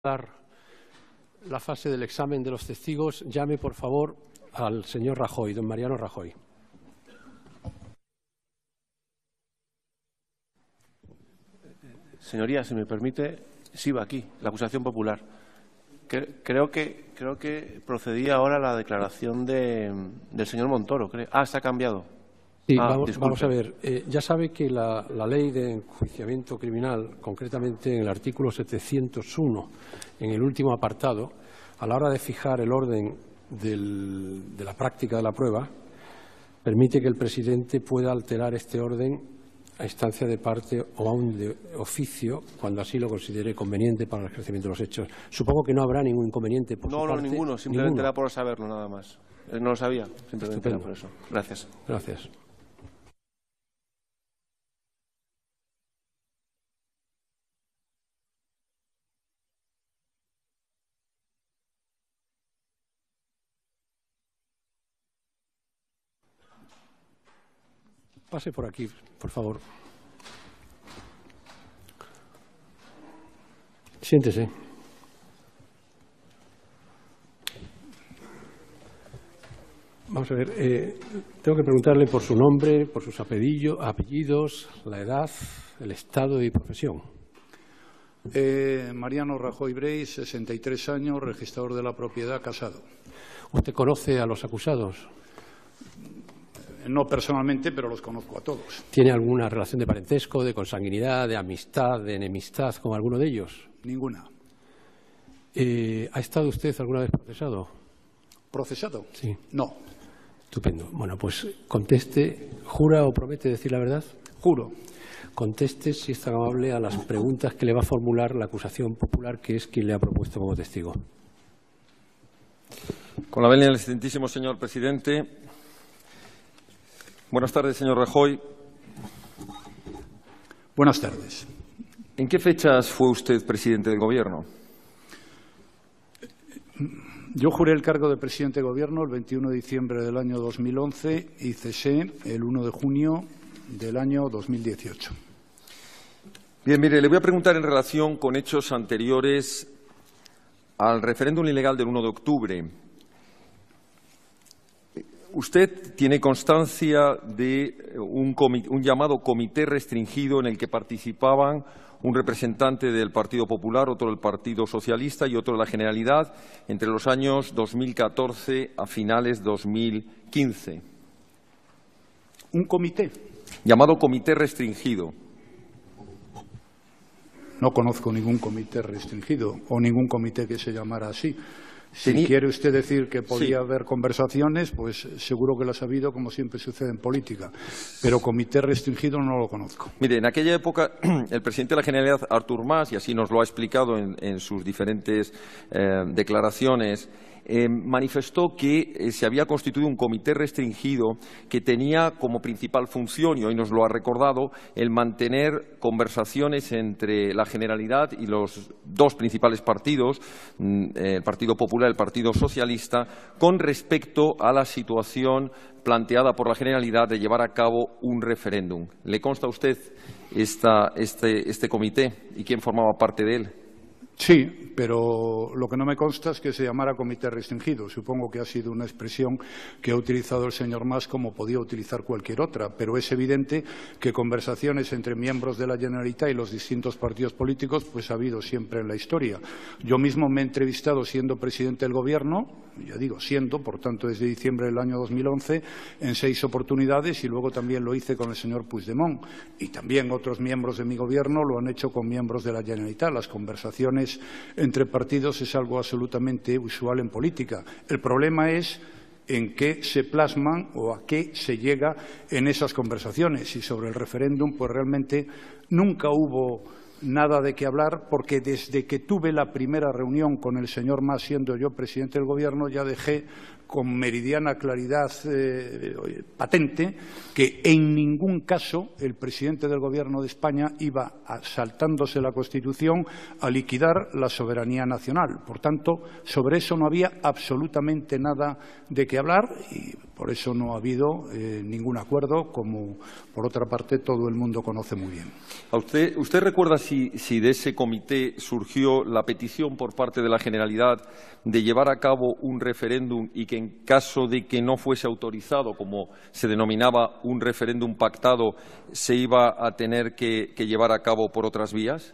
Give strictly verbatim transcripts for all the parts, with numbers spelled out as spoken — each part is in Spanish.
dar la fase del examen de los testigos, llame por favor al señor Rajoy, don Mariano Rajoy. Señoría, si me permite, sí va aquí, la acusación popular. Creo que, creo que procedía ahora la declaración de, del señor Montoro. Creo. Ah, se ha cambiado. Sí, ah, vamos, vamos a ver. Eh, ya sabe que la, la ley de enjuiciamiento criminal, concretamente en el artículo setecientos uno, en el último apartado, a la hora de fijar el orden del, de la práctica de la prueba, permite que el presidente pueda alterar este orden a instancia de parte o aún de oficio, cuando así lo considere conveniente para el ejercimiento de los hechos. Supongo que no habrá ningún inconveniente por no, su no, parte. ninguno. Simplemente ninguno. era por saberlo, nada más. No lo sabía, simplemente Estupendo. era por eso. Gracias. Gracias. Pase por aquí, por favor. Siéntese. Vamos a ver, eh, tengo que preguntarle por su nombre, por sus apellido, apellidos, la edad, el estado y profesión. Eh, Mariano Rajoy Brey, sesenta y tres años, registrador de la propiedad, casado. ¿Usted conoce a los acusados? No personalmente, pero los conozco a todos. ¿Tiene alguna relación de parentesco, de consanguinidad, de amistad, de enemistad con alguno de ellos? Ninguna. Eh, ¿Ha estado usted alguna vez procesado? ¿Procesado? Sí. No. Estupendo. Bueno, pues conteste, ¿jura o promete decir la verdad? Juro. Conteste, si es tan amable, a las preguntas que le va a formular la acusación popular, que es quien le ha propuesto como testigo. Con la venia del excelentísimo señor presidente. Buenas tardes, señor Rajoy. Buenas tardes. ¿En qué fechas fue usted presidente del Gobierno? Yo juré el cargo de presidente de Gobierno el veintiuno de diciembre del año dos mil once y cesé el uno de junio del año dos mil dieciocho. Bien, mire, le voy a preguntar en relación con hechos anteriores al referéndum ilegal del uno de octubre. Usted tiene constancia de un, un llamado comité restringido en el que participaban un representante del Partido Popular, otro del Partido Socialista y otro de la Generalidad entre los años dos mil catorce a finales de dos mil quince. ¿Un comité? Llamado comité restringido. No conozco ningún comité restringido o ningún comité que se llamara así. Si Tení... quiere usted decir que podía sí. haber conversaciones, pues seguro que las ha habido, como siempre sucede en política. Pero comité restringido no lo conozco. Mire, en aquella época el presidente de la Generalidad, Artur Mas, y así nos lo ha explicado en, en sus diferentes eh, declaraciones, eh, manifestó que eh, se había constituido un comité restringido que tenía como principal función, y hoy nos lo ha recordado, el mantener conversaciones entre la Generalidad y los dos principales partidos, el Partido Popular y el Partido Socialista, con respecto a la situación planteada por la Generalidad de llevar a cabo un referéndum. ¿Le consta a usted esta, este, este comité y quién formaba parte de él? Sí, pero lo que no me consta es que se llamara comité restringido. Supongo que ha sido una expresión que ha utilizado el señor Mas como podía utilizar cualquier otra, pero es evidente que conversaciones entre miembros de la Generalitat y los distintos partidos políticos pues ha habido siempre en la historia. Yo mismo me he entrevistado siendo presidente del Gobierno, ya digo siendo, por tanto desde diciembre del año dos mil once, en seis oportunidades y luego también lo hice con el señor Puigdemont y también otros miembros de mi Gobierno lo han hecho con miembros de la Generalitat. Las conversaciones entre partidos es algo absolutamente usual en política. El problema es en qué se plasman o a qué se llega en esas conversaciones. Y sobre el referéndum, pues realmente nunca hubo nada de qué hablar, porque desde que tuve la primera reunión con el señor Mas, siendo yo presidente del Gobierno, ya dejé con meridiana claridad eh, patente que en ningún caso el presidente del Gobierno de España iba, a, saltándose la Constitución, a liquidar la soberanía nacional. Por tanto, sobre eso no había absolutamente nada de qué hablar y por eso no ha habido eh, ningún acuerdo, como por otra parte todo el mundo conoce muy bien. ¿A usted, usted recuerda si, si de ese comité surgió la petición por parte de la Generalidad de llevar a cabo un referéndum y que en caso de que no fuese autorizado, como se denominaba un referéndum pactado, se iba a tener que, que llevar a cabo por otras vías?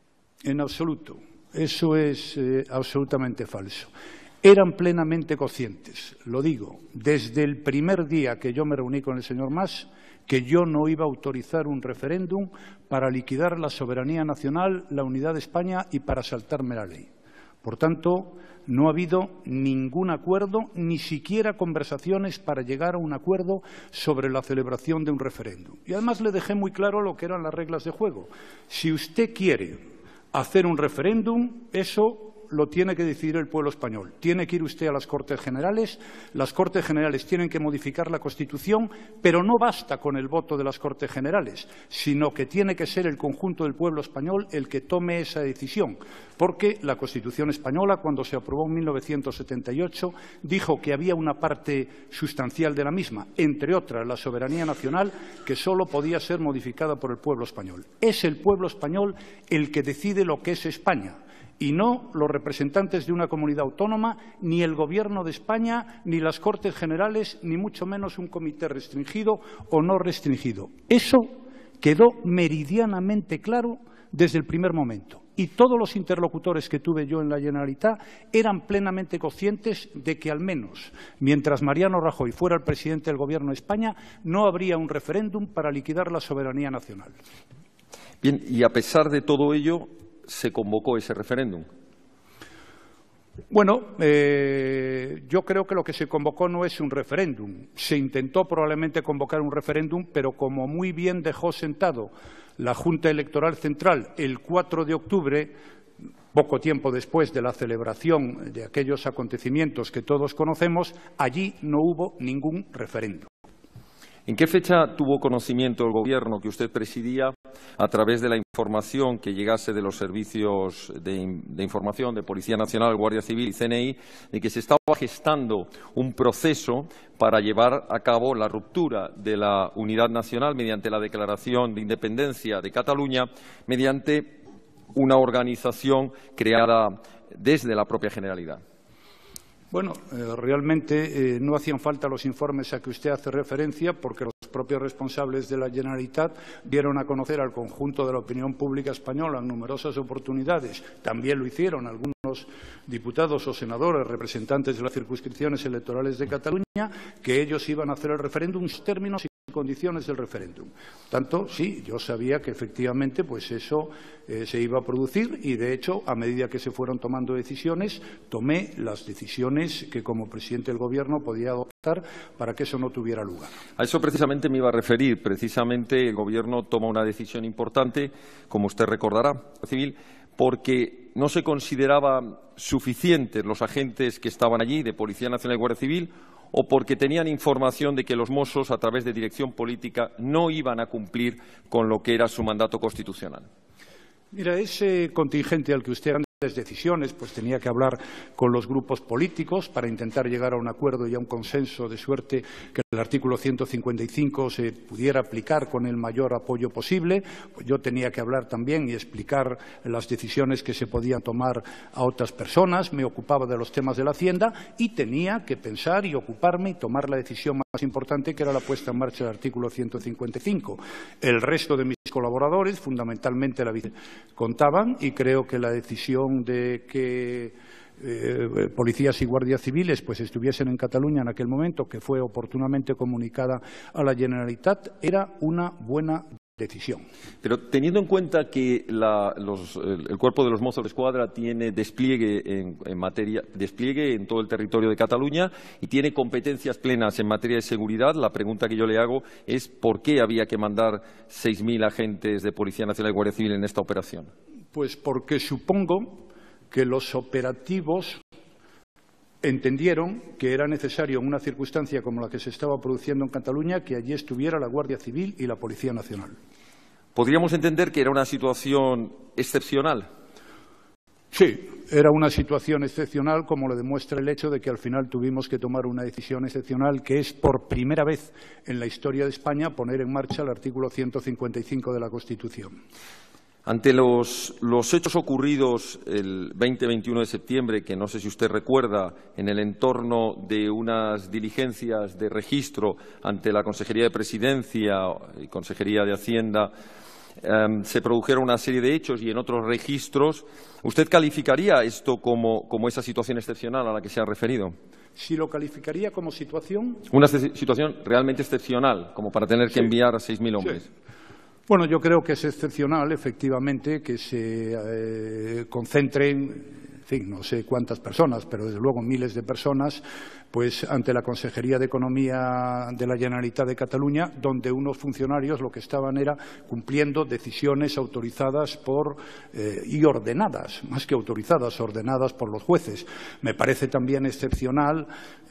En absoluto. Eso es eh, absolutamente falso. Eran plenamente conscientes, lo digo, desde el primer día que yo me reuní con el señor Mas, que yo no iba a autorizar un referéndum para liquidar la soberanía nacional, la unidad de España y para saltarme la ley. Por tanto, no ha habido ningún acuerdo, ni siquiera conversaciones para llegar a un acuerdo sobre la celebración de un referéndum. Y además le dejé muy claro lo que eran las reglas de juego. Si usted quiere hacer un referéndum, eso lo tiene que decidir el pueblo español. Tiene que ir usted a las Cortes Generales, las Cortes Generales tienen que modificar la Constitución, pero no basta con el voto de las Cortes Generales, sino que tiene que ser el conjunto del pueblo español el que tome esa decisión, porque la Constitución española, cuando se aprobó en mil novecientos setenta y ocho, dijo que había una parte sustancial de la misma, entre otras la soberanía nacional, que solo podía ser modificada por el pueblo español. Es el pueblo español el que decide lo que es España, y no los representantes de una comunidad autónoma, ni el Gobierno de España, ni las Cortes Generales, ni mucho menos un comité restringido o no restringido. Eso quedó meridianamente claro desde el primer momento. Y todos los interlocutores que tuve yo en la Generalitat eran plenamente conscientes de que, al menos, mientras Mariano Rajoy fuera el presidente del Gobierno de España, no habría un referéndum para liquidar la soberanía nacional. Bien, y a pesar de todo ello, se convocó ese referéndum. Bueno, eh, yo creo que lo que se convocó no es un referéndum. Se intentó probablemente convocar un referéndum, pero como muy bien dejó sentado la Junta Electoral Central el cuatro de octubre, poco tiempo después de la celebración de aquellos acontecimientos que todos conocemos, allí no hubo ningún referéndum. ¿En qué fecha tuvo conocimiento el Gobierno que usted presidía, a través de la información que llegase de los servicios de, de información de Policía Nacional, Guardia Civil y C N I, de que se estaba gestando un proceso para llevar a cabo la ruptura de la unidad nacional mediante la declaración de independencia de Cataluña, mediante una organización creada desde la propia Generalidad? Bueno, eh, realmente eh, no hacían falta los informes a que usted hace referencia, porque los propios responsables de la Generalitat dieron a conocer al conjunto de la opinión pública española en numerosas oportunidades. También lo hicieron algunos diputados o senadores, representantes de las circunscripciones electorales de Cataluña, que ellos iban a hacer el referéndum en términos y condiciones del referéndum. Por tanto, sí, yo sabía que efectivamente pues eso eh, se iba a producir y, de hecho, a medida que se fueron tomando decisiones, tomé las decisiones que como presidente del Gobierno podía adoptar para que eso no tuviera lugar. A eso precisamente me iba a referir. Precisamente el Gobierno toma una decisión importante, como usted recordará, civil, porque no se consideraban suficientes los agentes que estaban allí, de Policía Nacional y Guardia Civil, o porque tenían información de que los Mossos, a través de dirección política, no iban a cumplir con lo que era su mandato constitucional. Mira, ese contingente al que usted decisiones, pues tenía que hablar con los grupos políticos para intentar llegar a un acuerdo y a un consenso, de suerte que el artículo ciento cincuenta y cinco se pudiera aplicar con el mayor apoyo posible. Pues yo tenía que hablar también y explicar las decisiones que se podían tomar a otras personas, me ocupaba de los temas de la Hacienda y tenía que pensar y ocuparme y tomar la decisión más importante, que era la puesta en marcha del artículo ciento cincuenta y cinco. El resto de mis colaboradores, fundamentalmente la vice, contaban, y creo que la decisión de que eh, policías y guardias civiles pues estuviesen en Cataluña en aquel momento, que fue oportunamente comunicada a la Generalitat, era una buena decisión. Pero teniendo en cuenta que la, los, el, el cuerpo de los Mossos de Escuadra tiene despliegue en, en materia despliegue en todo el territorio de Cataluña y tiene competencias plenas en materia de seguridad, la pregunta que yo le hago es ¿por qué había que mandar seis mil agentes de Policía Nacional y Guardia Civil en esta operación? Pues porque supongo que los operativos entendieron que era necesario en una circunstancia como la que se estaba produciendo en Cataluña que allí estuviera la Guardia Civil y la Policía Nacional. ¿Podríamos entender que era una situación excepcional? Sí, era una situación excepcional, como lo demuestra el hecho de que al final tuvimos que tomar una decisión excepcional, que es por primera vez en la historia de España poner en marcha el artículo ciento cincuenta y cinco de la Constitución. Ante los, los hechos ocurridos el veinte veintiuno de septiembre, que no sé si usted recuerda, en el entorno de unas diligencias de registro ante la Consejería de Presidencia y Consejería de Hacienda, Um, se produjeron una serie de hechos y en otros registros. ¿Usted calificaría esto como, como esa situación excepcional a la que se ha referido? Si lo calificaría como situación... Una situación realmente excepcional, como para tener que sí. enviar a seis mil hombres. Sí. Bueno, yo creo que es excepcional, efectivamente, que se eh, concentren, en fin, no sé cuántas personas, pero desde luego miles de personas, pues ante la Consejería de Economía de la Generalitat de Cataluña, donde unos funcionarios lo que estaban era cumpliendo decisiones autorizadas por eh, y ordenadas, más que autorizadas, ordenadas por los jueces. Me parece también excepcional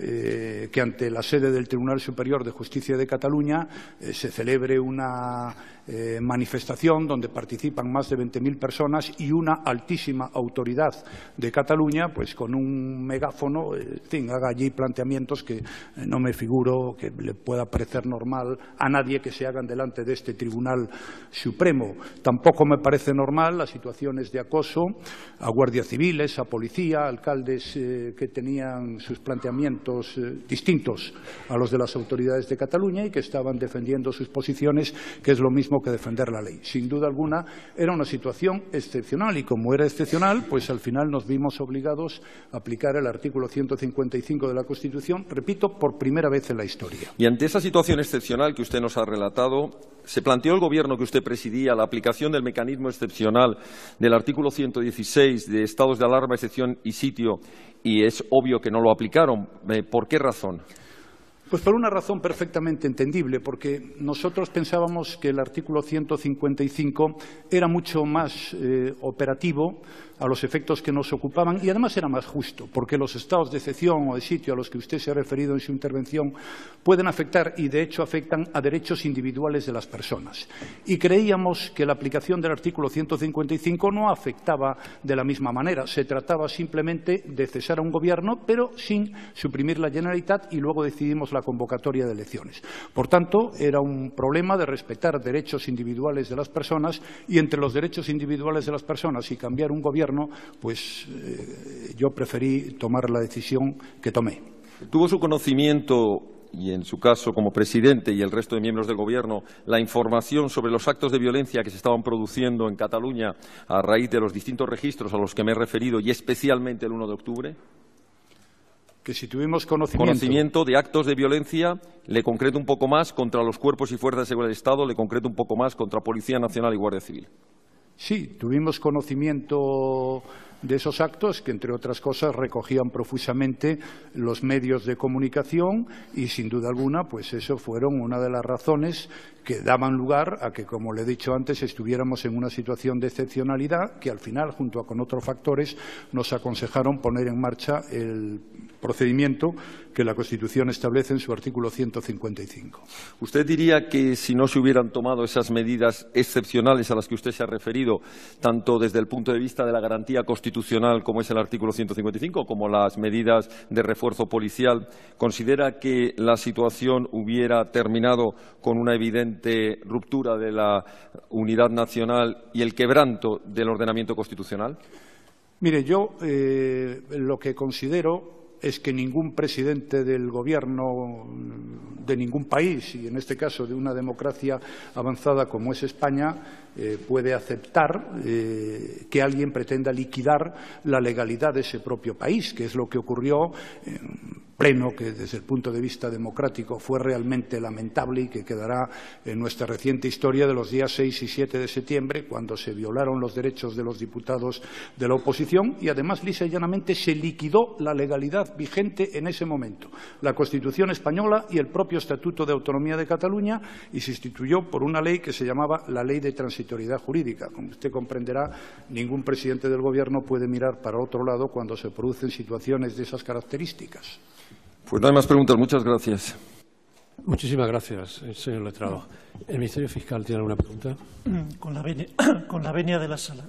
eh, que ante la sede del Tribunal Superior de Justicia de Cataluña eh, se celebre una eh, manifestación donde participan más de veinte mil personas y una altísima autoridad de Cataluña, pues con un megáfono, eh, en fin, haga allí planteamientos que no me figuro que le pueda parecer normal a nadie que se hagan delante de este Tribunal Supremo. Tampoco me parece normal las situaciones de acoso a guardias civiles, a policía, a alcaldes eh, que tenían sus planteamientos eh, distintos a los de las autoridades de Cataluña y que estaban defendiendo sus posiciones, que es lo mismo que defender la ley. Sin duda alguna, era una situación excepcional y como era excepcional, pues al final nos vimos obligados a aplicar el artículo ciento cincuenta y cinco de la Constitución, repito, por primera vez en la historia. Y ante esa situación excepcional que usted nos ha relatado, ¿se planteó el Gobierno que usted presidía la aplicación del mecanismo excepcional del artículo ciento dieciséis de estados de alarma, excepción y sitio? Y es obvio que no lo aplicaron. ¿Por qué razón? Pues por una razón perfectamente entendible, porque nosotros pensábamos que el artículo ciento cincuenta y cinco era mucho más eh, operativo a los efectos que nos ocupaban y además era más justo, porque los estados de excepción o de sitio a los que usted se ha referido en su intervención pueden afectar y de hecho afectan a derechos individuales de las personas. Y creíamos que la aplicación del artículo ciento cincuenta y cinco no afectaba de la misma manera. Se trataba simplemente de cesar a un gobierno, pero sin suprimir la Generalitat y luego decidimos la convocatoria de elecciones. Por tanto, era un problema de respetar derechos individuales de las personas y entre los derechos individuales de las personas y cambiar un gobierno, pues eh, yo preferí tomar la decisión que tomé. ¿Tuvo su conocimiento, y en su caso como presidente y el resto de miembros del Gobierno, la información sobre los actos de violencia que se estaban produciendo en Cataluña a raíz de los distintos registros a los que me he referido y especialmente el uno de octubre? Que si tuvimos conocimiento... Conocimiento de actos de violencia, le concreto un poco más, contra los cuerpos y fuerzas de seguridad del Estado, le concreto un poco más, contra Policía Nacional y Guardia Civil. Sí, tuvimos conocimiento de esos actos que, entre otras cosas, recogían profusamente los medios de comunicación y, sin duda alguna, pues eso fueron una de las razones que daban lugar a que, como le he dicho antes, estuviéramos en una situación de excepcionalidad que, al final, junto a con otros factores, nos aconsejaron poner en marcha el procedimiento que la Constitución establece en su artículo ciento cincuenta y cinco. ¿Usted diría que si no se hubieran tomado esas medidas excepcionales a las que usted se ha referido, tanto desde el punto de vista de la garantía constitucional como es el artículo ciento cincuenta y cinco, como las medidas de refuerzo policial, considera que la situación hubiera terminado con una evidente ruptura de la unidad nacional y el quebranto del ordenamiento constitucional? Mire, yo eh, lo que considero es que ningún presidente del Gobierno de ningún país, y en este caso de una democracia avanzada como es España, eh, puede aceptar eh, que alguien pretenda liquidar la legalidad de ese propio país, que es lo que ocurrió en pleno que desde el punto de vista democrático fue realmente lamentable y que quedará en nuestra reciente historia de los días seis y siete de septiembre, cuando se violaron los derechos de los diputados de la oposición y además lisa y llanamente se liquidó la legalidad vigente en ese momento, la Constitución española y el propio Estatuto de Autonomía de Cataluña, y se instituyó por una ley que se llamaba la Ley de Transitoriedad Jurídica. Como usted comprenderá, ningún presidente del Gobierno puede mirar para otro lado cuando se producen situaciones de esas características. Pues no hay más preguntas. Muchas gracias. Muchísimas gracias, señor letrado. ¿El Ministerio Fiscal tiene alguna pregunta? Con la venia, con la venia de la sala.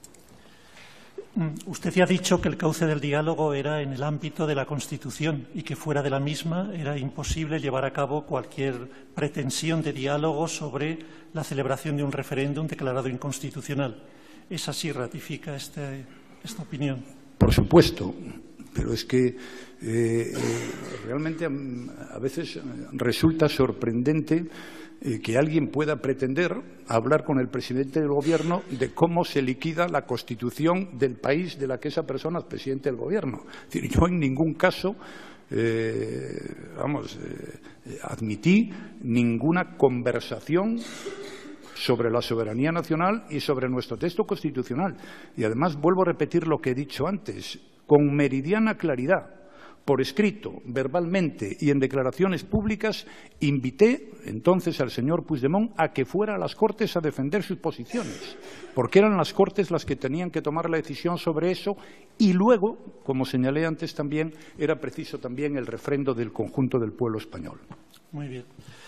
Usted ya ha dicho que el cauce del diálogo era en el ámbito de la Constitución y que fuera de la misma era imposible llevar a cabo cualquier pretensión de diálogo sobre la celebración de un referéndum declarado inconstitucional. ¿Es así? ¿Ratifica este, esta opinión? Por supuesto. Pero es que eh, eh, realmente a veces resulta sorprendente eh, que alguien pueda pretender hablar con el presidente del Gobierno de cómo se liquida la Constitución del país de la que esa persona es presidente del Gobierno. Es decir, yo en ningún caso eh, vamos, eh, admití ninguna conversación sobre la soberanía nacional y sobre nuestro texto constitucional. Y además vuelvo a repetir lo que he dicho antes. Con meridiana claridad, por escrito, verbalmente y en declaraciones públicas, invité entonces al señor Puigdemont a que fuera a las Cortes a defender sus posiciones, porque eran las Cortes las que tenían que tomar la decisión sobre eso y luego, como señalé antes también, era preciso también el refrendo del conjunto del pueblo español. Muy bien.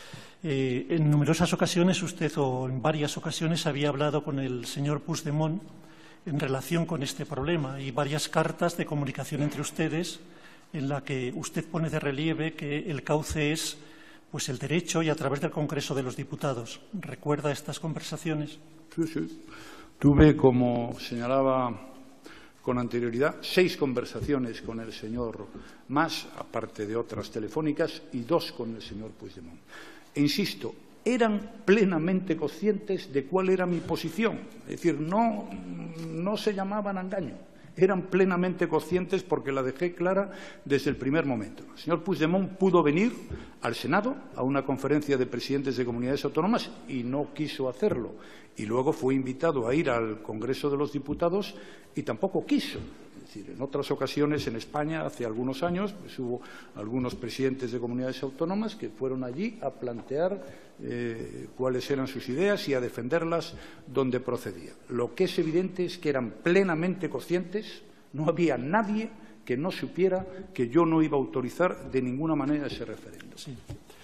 Eh, en numerosas ocasiones usted, o en varias ocasiones, había hablado con el señor Puigdemont en relación con este problema y varias cartas de comunicación entre ustedes en la que usted pone de relieve que el cauce es pues, el derecho y a través del Congreso de los Diputados. ¿Recuerda estas conversaciones? Sí, sí. Tuve, como señalaba con anterioridad, seis conversaciones con el señor Mas, aparte de otras telefónicas, y dos con el señor Puigdemont. E insisto, eran plenamente conscientes de cuál era mi posición. Es decir, no, no se llamaban a engaño. Eran plenamente conscientes porque la dejé clara desde el primer momento. El señor Puigdemont pudo venir al Senado a una conferencia de presidentes de comunidades autónomas y no quiso hacerlo. Y luego fue invitado a ir al Congreso de los Diputados y tampoco quiso. Es decir, en otras ocasiones en España, hace algunos años, pues hubo algunos presidentes de comunidades autónomas que fueron allí a plantear eh, cuáles eran sus ideas y a defenderlas donde procedía. Lo que es evidente es que eran plenamente conscientes, no había nadie que no supiera que yo no iba a autorizar de ninguna manera ese referéndum. Sí.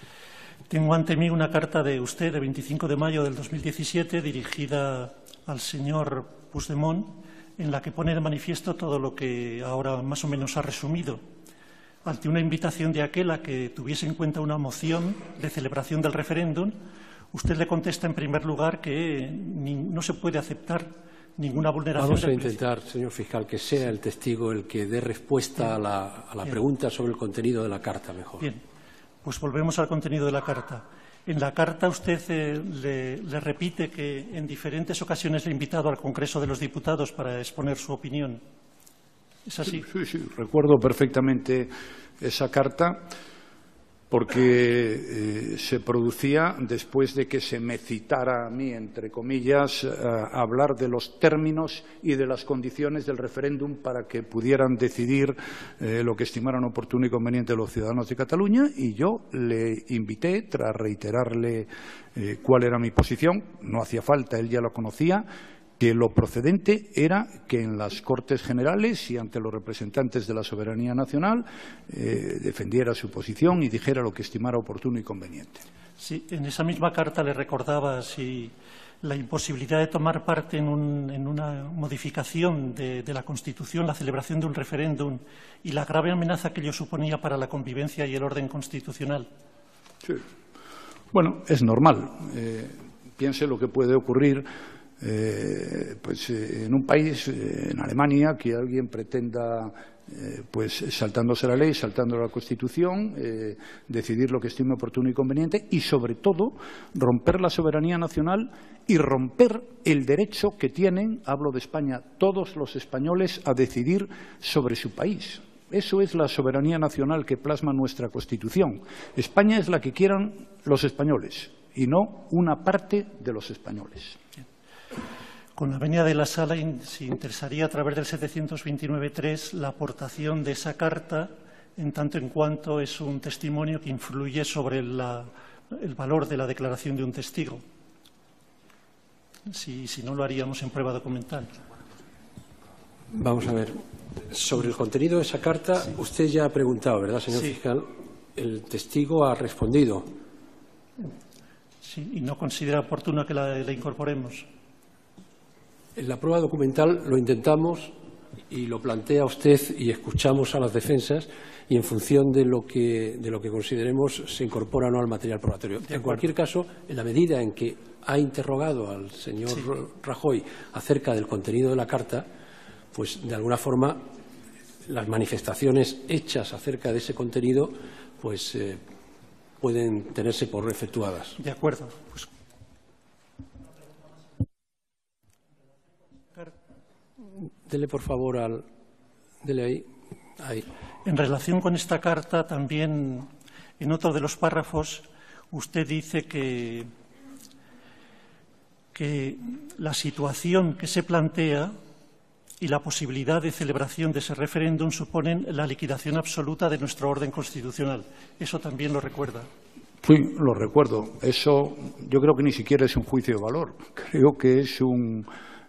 Tengo ante mí una carta de usted de veinticinco de mayo del dos mil diecisiete dirigida al señor Puigdemont, en la que pone de manifiesto todo lo que ahora más o menos ha resumido. Ante una invitación de aquel a que tuviese en cuenta una moción de celebración del referéndum, usted le contesta en primer lugar que ni, no se puede aceptar ninguna vulneración. Vamos a intentar, señor fiscal, que sea el testigo el que dé respuesta a la, a la pregunta sobre el contenido de la carta mejor. Bien, pues volvemos al contenido de la carta. En la carta usted eh, le, le repite que en diferentes ocasiones le ha invitado al Congreso de los Diputados para exponer su opinión. ¿Es así? Sí, sí, sí. Recuerdo perfectamente esa carta porque eh, se producía después de que se me citara a mí, entre comillas, a, a hablar de los términos y de las condiciones del referéndum para que pudieran decidir eh, lo que estimaran oportuno y conveniente los ciudadanos de Cataluña, y yo le invité, tras reiterarle eh, cuál era mi posición, no hacía falta, él ya lo conocía, que lo procedente era que en las Cortes Generales y ante los representantes de la soberanía nacional eh, defendiera su posición y dijera lo que estimara oportuno y conveniente. Sí, en esa misma carta le recordaba si la imposibilidad de tomar parte en, un, en una modificación de, de la Constitución, la celebración de un referéndum y la grave amenaza que ello suponía para la convivencia y el orden constitucional. Sí. Bueno, es normal. Eh, piense lo que puede ocurrir Eh, pues eh, en un país, eh, en Alemania, que alguien pretenda, eh, pues saltándose la ley, saltando la Constitución, eh, decidir lo que estime oportuno y conveniente y, sobre todo, romper la soberanía nacional y romper el derecho que tienen, hablo de España, todos los españoles a decidir sobre su país. Eso es la soberanía nacional que plasma nuestra Constitución. España es la que quieran los españoles y no una parte de los españoles. Con la venia de la Sala, se interesaría a través del setecientos veintinueve punto tres la aportación de esa carta, en tanto en cuanto es un testimonio que influye sobre la, el valor de la declaración de un testigo. Si, si no, lo haríamos en prueba documental. Vamos a ver. Sobre el contenido de esa carta, sí. Usted ya ha preguntado, ¿verdad, señor sí. fiscal? El testigo ha respondido. Sí, y no considera oportuno que la, la incorporemos. En la prueba documental lo intentamos y lo plantea usted y escuchamos a las defensas y en función de lo que, de lo que consideremos se incorpora o no al material probatorio. En cualquier caso, en la medida en que ha interrogado al señor sí. Rajoy acerca del contenido de la carta, pues de alguna forma las manifestaciones hechas acerca de ese contenido pues eh, pueden tenerse por efectuadas. De acuerdo. Pues... Dele, por favor, al... Dele ahí. ahí. En relación con esta carta, también en otro de los párrafos, usted dice que, que la situación que se plantea y la posibilidad de celebración de ese referéndum suponen la liquidación absoluta de nuestro orden constitucional. ¿Eso también lo recuerda? Sí, lo recuerdo. Eso yo creo que ni siquiera es un juicio de valor. Creo que es un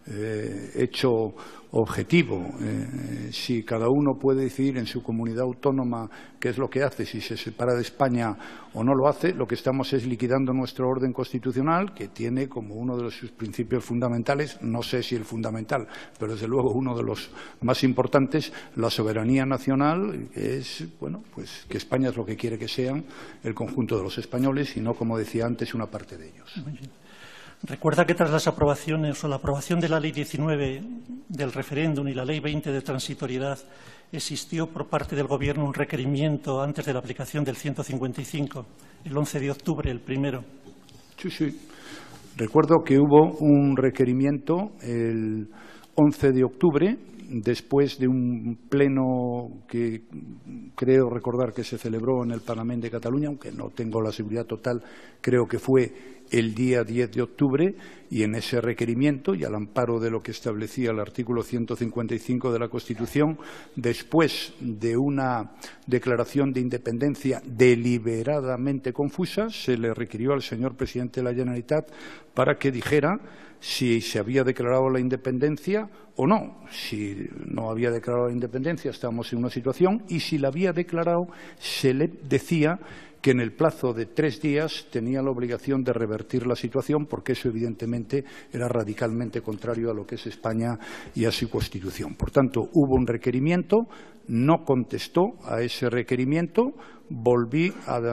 eh, hecho objetivo. Eh, si cada uno puede decidir en su comunidad autónoma qué es lo que hace, si se separa de España o no lo hace, lo que estamos es liquidando nuestro orden constitucional, que tiene como uno de sus principios fundamentales, no sé si el fundamental, pero desde luego uno de los más importantes, la soberanía nacional, que es, bueno, pues que España es lo que quiere que sean el conjunto de los españoles y no, como decía antes, una parte de ellos. Muy bien. Recuerda que tras las aprobaciones o la aprobación de la Ley diecinueve del referéndum y la Ley veinte de transitoriedad existió por parte del Gobierno un requerimiento antes de la aplicación del ciento cincuenta y cinco, el once de octubre, el primero. Sí, sí. Recuerdo que hubo un requerimiento el once de octubre, después de un pleno que creo recordar que se celebró en el Parlamento de Cataluña, aunque no tengo la seguridad total, creo que fue el día diez de octubre, y en ese requerimiento, y al amparo de lo que establecía el artículo ciento cincuenta y cinco de la Constitución, después de una declaración de independencia deliberadamente confusa, se le requirió al señor presidente de la Generalitat para que dijera si se había declarado la independencia o no. Si no había declarado la independencia, estábamos en una situación, y si la había declarado, se le decía que en el plazo de tres días tenía la obligación de revertir la situación, porque eso evidentemente era radicalmente contrario a lo que es España y a su Constitución. Por tanto, hubo un requerimiento, no contestó a ese requerimiento, volví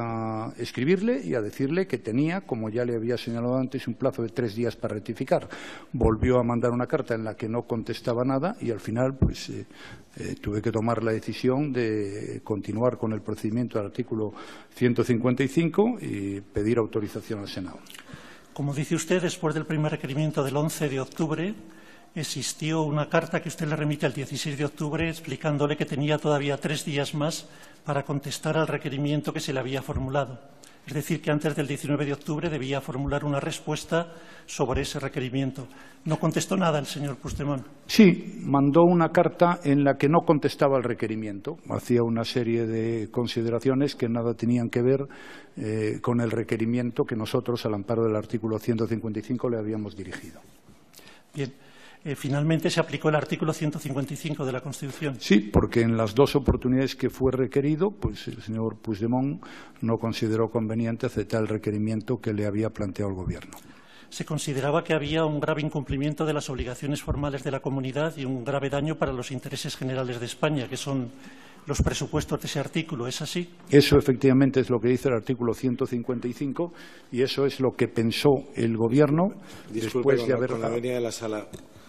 a escribirle y a decirle que tenía, como ya le había señalado antes, un plazo de tres días para rectificar. Volvió a mandar una carta en la que no contestaba nada y al final pues eh, eh, tuve que tomar la decisión de continuar con el procedimiento del artículo ciento cincuenta y cinco y pedir autorización al Senado. Como dice usted, después del primer requerimiento del once de octubre, existió una carta que usted le remite el dieciséis de octubre explicándole que tenía todavía tres días más para contestar al requerimiento que se le había formulado. Es decir, que antes del diecinueve de octubre debía formular una respuesta sobre ese requerimiento. ¿No contestó nada el señor Puigdemont? Sí, mandó una carta en la que no contestaba el requerimiento. Hacía una serie de consideraciones que nada tenían que ver eh, con el requerimiento que nosotros, al amparo del artículo ciento cincuenta y cinco, le habíamos dirigido. Bien. Eh, finalmente se aplicó el artículo ciento cincuenta y cinco de la Constitución. Sí, porque en las dos oportunidades que fue requerido, pues el señor Puigdemont no consideró conveniente aceptar el requerimiento que le había planteado el Gobierno. Se consideraba que había un grave incumplimiento de las obligaciones formales de la comunidad y un grave daño para los intereses generales de España, que son los presupuestos de ese artículo. ¿Es así? Eso efectivamente es lo que dice el artículo ciento cincuenta y cinco y eso es lo que pensó el Gobierno. Disculpe, después de haber... con la venia de la sala.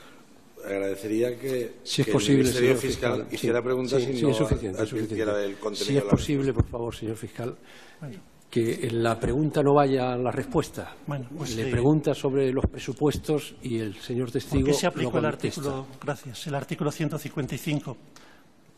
Agradecería que, si es que posible, el Ministerio fiscal, Fiscal hiciera sí, preguntas sí, y sí, no es suficiente, es suficiente. del contenido. Si es posible, por favor, señor fiscal, que la pregunta no vaya a la respuesta. Bueno, pues le sí. pregunta sobre los presupuestos y el señor testigo. ¿Por qué se aplicó no el artículo? Gracias. El artículo ciento cincuenta y cinco.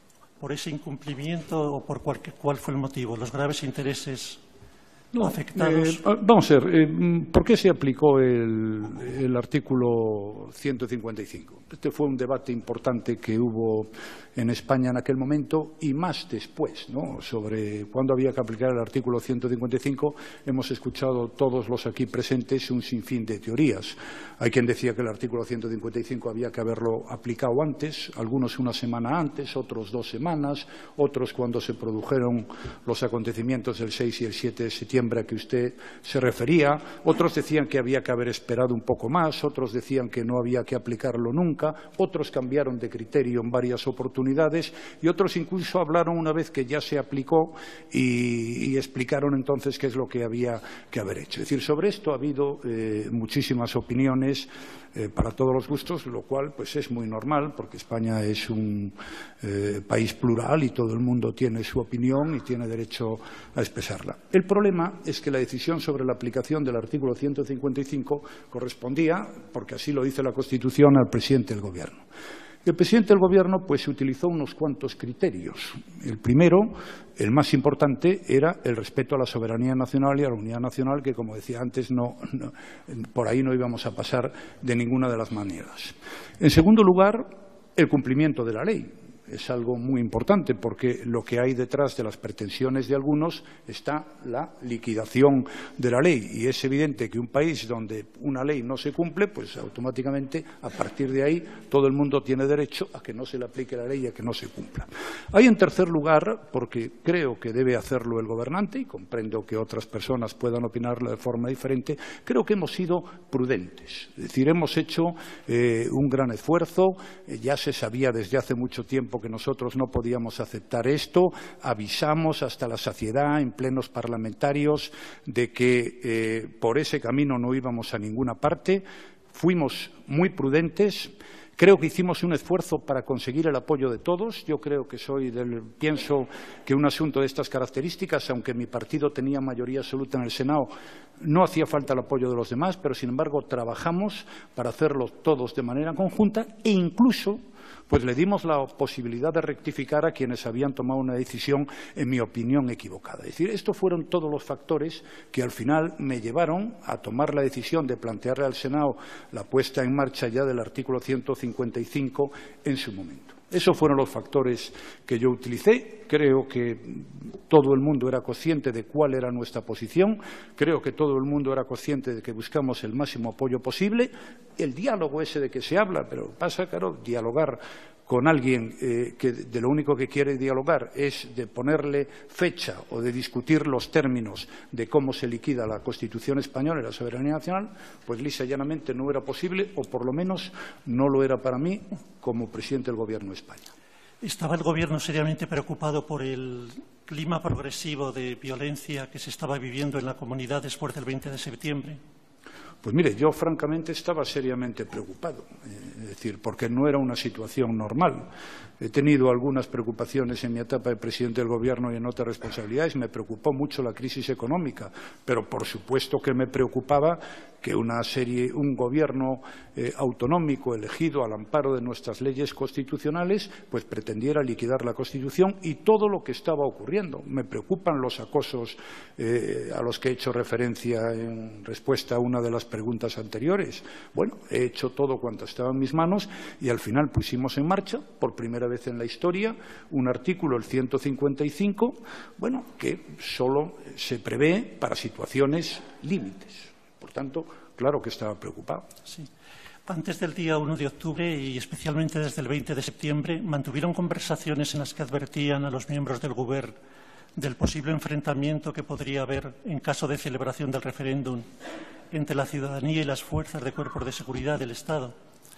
por ese incumplimiento o por cuál, cuál fue el motivo, los graves intereses no, afectados. Eh, vamos a ver, eh, ¿por qué se aplicó el, el artículo ciento cincuenta y cinco? Este fue un debate importante que hubo en España en aquel momento y más después, ¿no? Sobre cuándo había que aplicar el artículo ciento cincuenta y cinco, hemos escuchado todos los aquí presentes un sinfín de teorías. Hay quien decía que el artículo ciento cincuenta y cinco había que haberlo aplicado antes, algunos una semana antes, otros dos semanas, otros cuando se produjeron los acontecimientos del seis y el siete de septiembre a que usted se refería, otros decían que había que haber esperado un poco más, otros decían que no había que aplicarlo nunca, otros cambiaron de criterio en varias oportunidades y otros incluso hablaron una vez que ya se aplicó y, y explicaron entonces qué es lo que había que haber hecho. Es decir, sobre esto ha habido eh, muchísimas opiniones eh, para todos los gustos, lo cual pues es muy normal porque España es un eh, país plural y todo el mundo tiene su opinión y tiene derecho a expresarla. El problema es que la decisión sobre la aplicación del artículo ciento cincuenta y cinco correspondía, porque así lo dice la Constitución, al presidente del Gobierno. El presidente del Gobierno pues utilizó unos cuantos criterios. El primero, el más importante, era el respeto a la soberanía nacional y a la unidad nacional, que, como decía antes, no, no, por ahí no íbamos a pasar de ninguna de las maneras. En segundo lugar, el cumplimiento de la ley. Es algo muy importante porque lo que hay detrás de las pretensiones de algunos está la liquidación de la ley y es evidente que un país donde una ley no se cumple, pues automáticamente a partir de ahí todo el mundo tiene derecho a que no se le aplique la ley y a que no se cumpla. Hay en tercer lugar, porque creo que debe hacerlo el gobernante y comprendo que otras personas puedan opinarlo de forma diferente, creo que hemos sido prudentes. Es decir, hemos hecho eh, un gran esfuerzo, eh, ya se sabía desde hace mucho tiempo que nosotros no podíamos aceptar esto, avisamos hasta la saciedad en plenos parlamentarios de que eh, por ese camino no íbamos a ninguna parte, fuimos muy prudentes. Creo que hicimos un esfuerzo para conseguir el apoyo de todos. Yo creo que soy del, pienso que un asunto de estas características, aunque mi partido tenía mayoría absoluta en el Senado, no hacía falta el apoyo de los demás, pero sin embargo trabajamos para hacerlo todos de manera conjunta e incluso pues le dimos la posibilidad de rectificar a quienes habían tomado una decisión, en mi opinión, equivocada. Es decir, estos fueron todos los factores que al final me llevaron a tomar la decisión de plantearle al Senado la puesta en marcha ya del artículo ciento cincuenta y cinco en su momento. Esos fueron los factores que yo utilicé. Creo que todo el mundo era consciente de cuál era nuestra posición. Creo que todo el mundo era consciente de que buscamos el máximo apoyo posible. El diálogo ese de que se habla, pero pasa, claro, dialogar con alguien eh, que de lo único que quiere dialogar es de ponerle fecha o de discutir los términos de cómo se liquida la Constitución española y la soberanía nacional, pues lisa y llanamente no era posible, o por lo menos no lo era para mí como presidente del Gobierno de España. ¿Estaba el Gobierno seriamente preocupado por el clima progresivo de violencia que se estaba viviendo en la comunidad después del veinte de septiembre? Pues mire, yo francamente estaba seriamente preocupado, eh, es decir, porque no era una situación normal. He tenido algunas preocupaciones en mi etapa de presidente del Gobierno y en otras responsabilidades. Me preocupó mucho la crisis económica, pero por supuesto que me preocupaba que una serie, un Gobierno eh, autonómico elegido al amparo de nuestras leyes constitucionales, pues pretendiera liquidar la Constitución y todo lo que estaba ocurriendo. Me preocupan los acosos eh, a los que he hecho referencia en respuesta a una de las preguntas anteriores. Bueno, he hecho todo cuanto estaba en mis manos y al final pusimos en marcha, por primera vez en la historia, un artículo, el ciento cincuenta y cinco, bueno, que solo se prevé para situaciones límites. Por tanto, claro que estaba preocupado. Sí. Antes del día uno de octubre y especialmente desde el veinte de septiembre, mantuvieron conversaciones en las que advertían a los miembros del Gobierno del posible enfrentamiento que podría haber en caso de celebración del referéndum entre la ciudadanía y las fuerzas de cuerpos de seguridad del Estado.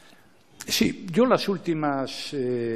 Sí, yo las últimas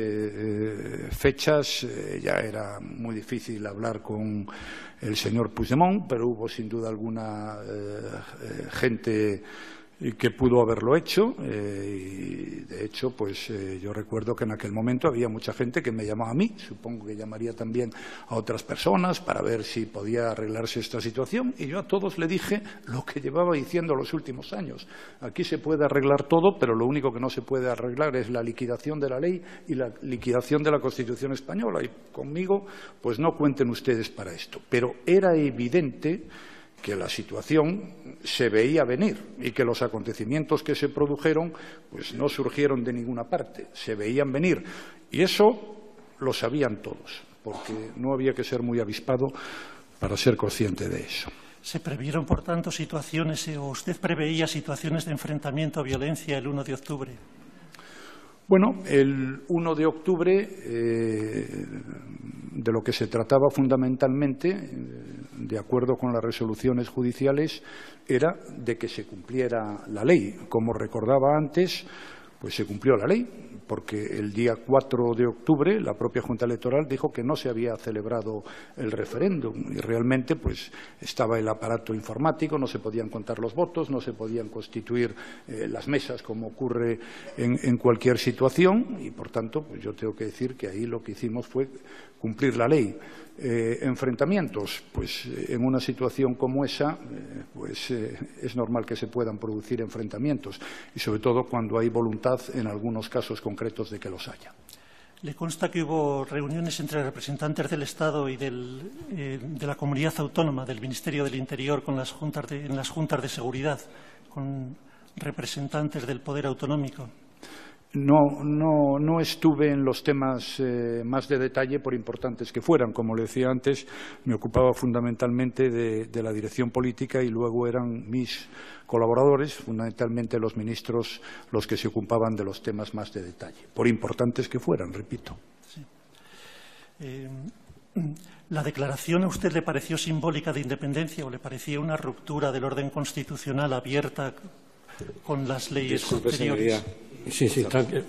eh, fechas eh, ya era muy difícil hablar con el señor Puigdemont, pero hubo sin duda alguna eh, eh, gente y que pudo haberlo hecho. Eh, y de hecho, pues eh, yo recuerdo que en aquel momento había mucha gente que me llamaba a mí, supongo que llamaría también a otras personas para ver si podía arreglarse esta situación, y yo a todos le dije lo que llevaba diciendo los últimos años. Aquí se puede arreglar todo, pero lo único que no se puede arreglar es la liquidación de la ley y la liquidación de la Constitución española, y conmigo pues no cuenten ustedes para esto. Pero era evidente que la situación se veía venir y que los acontecimientos que se produjeron pues no surgieron de ninguna parte, se veían venir. Y eso lo sabían todos, porque no había que ser muy avispado para ser consciente de eso. ¿Se previeron, por tanto, situaciones, o usted preveía situaciones de enfrentamiento o violencia el uno de octubre? Bueno, el uno de octubre, eh, de lo que se trataba fundamentalmente, eh, de acuerdo con las resoluciones judiciales, era de que se cumpliera la ley. Como recordaba antes, pues se cumplió la ley, porque el día cuatro de octubre la propia Junta Electoral dijo que no se había celebrado el referéndum y realmente pues estaba el aparato informático, no se podían contar los votos, no se podían constituir eh, las mesas como ocurre en, en cualquier situación y por tanto pues yo tengo que decir que ahí lo que hicimos fue cumplir la ley. Eh, enfrentamientos, pues en una situación como esa, eh, pues eh, es normal que se puedan producir enfrentamientos y sobre todo cuando hay voluntad en algunos casos concretos de que los haya. ¿Le consta que hubo reuniones entre representantes del Estado y del, eh, de la comunidad autónoma, del Ministerio del Interior, con las juntas de, en las juntas de seguridad, con representantes del poder autonómico? No, no, no estuve en los temas eh, más de detalle, por importantes que fueran. Como le decía antes, me ocupaba fundamentalmente de, de la dirección política y luego eran mis colaboradores, fundamentalmente los ministros, los que se ocupaban de los temas más de detalle, por importantes que fueran, repito. Sí. Eh, ¿La declaración a usted le pareció simbólica de independencia o le parecía una ruptura del orden constitucional abierta con las leyes Disculpe, anteriores? señoría. Sí, sí, tranquilo.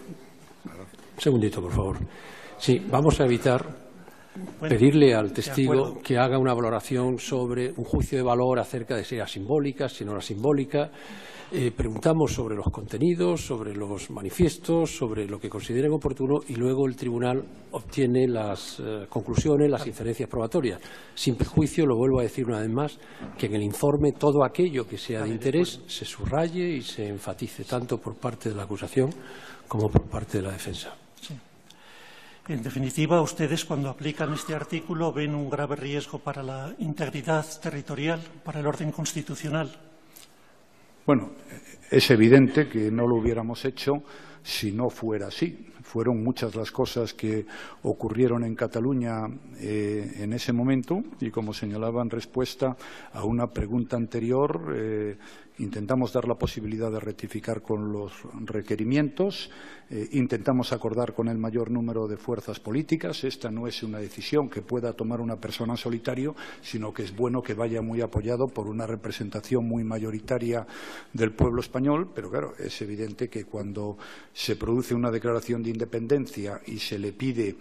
Un segundito, por favor. Sí, vamos a evitar Bueno, pedirle al de testigo acuerdo. que haga una valoración sobre un juicio de valor acerca de si era simbólica, si no era simbólica. Eh, preguntamos sobre los contenidos, sobre los manifiestos, sobre lo que consideren oportuno y luego el tribunal obtiene las eh, conclusiones, las inferencias probatorias. Sin perjuicio, lo vuelvo a decir una vez más, que en el informe todo aquello que sea de interés se subraye y se enfatice tanto por parte de la acusación como por parte de la defensa. Sí. En definitiva, ustedes cuando aplican este artículo ven un grave riesgo para la integridad territorial, para el orden constitucional. Bueno, es evidente que no lo hubiéramos hecho si no fuera así. Fueron muchas las cosas que ocurrieron en Cataluña eh, en ese momento y, como señalaba en respuesta a una pregunta anterior, eh, intentamos dar la posibilidad de rectificar con los requerimientos, eh, intentamos acordar con el mayor número de fuerzas políticas. Esta no es una decisión que pueda tomar una persona en solitario, sino que es bueno que vaya muy apoyado por una representación muy mayoritaria del pueblo español, pero claro, es evidente que cuando se produce una declaración de independencia y se le pide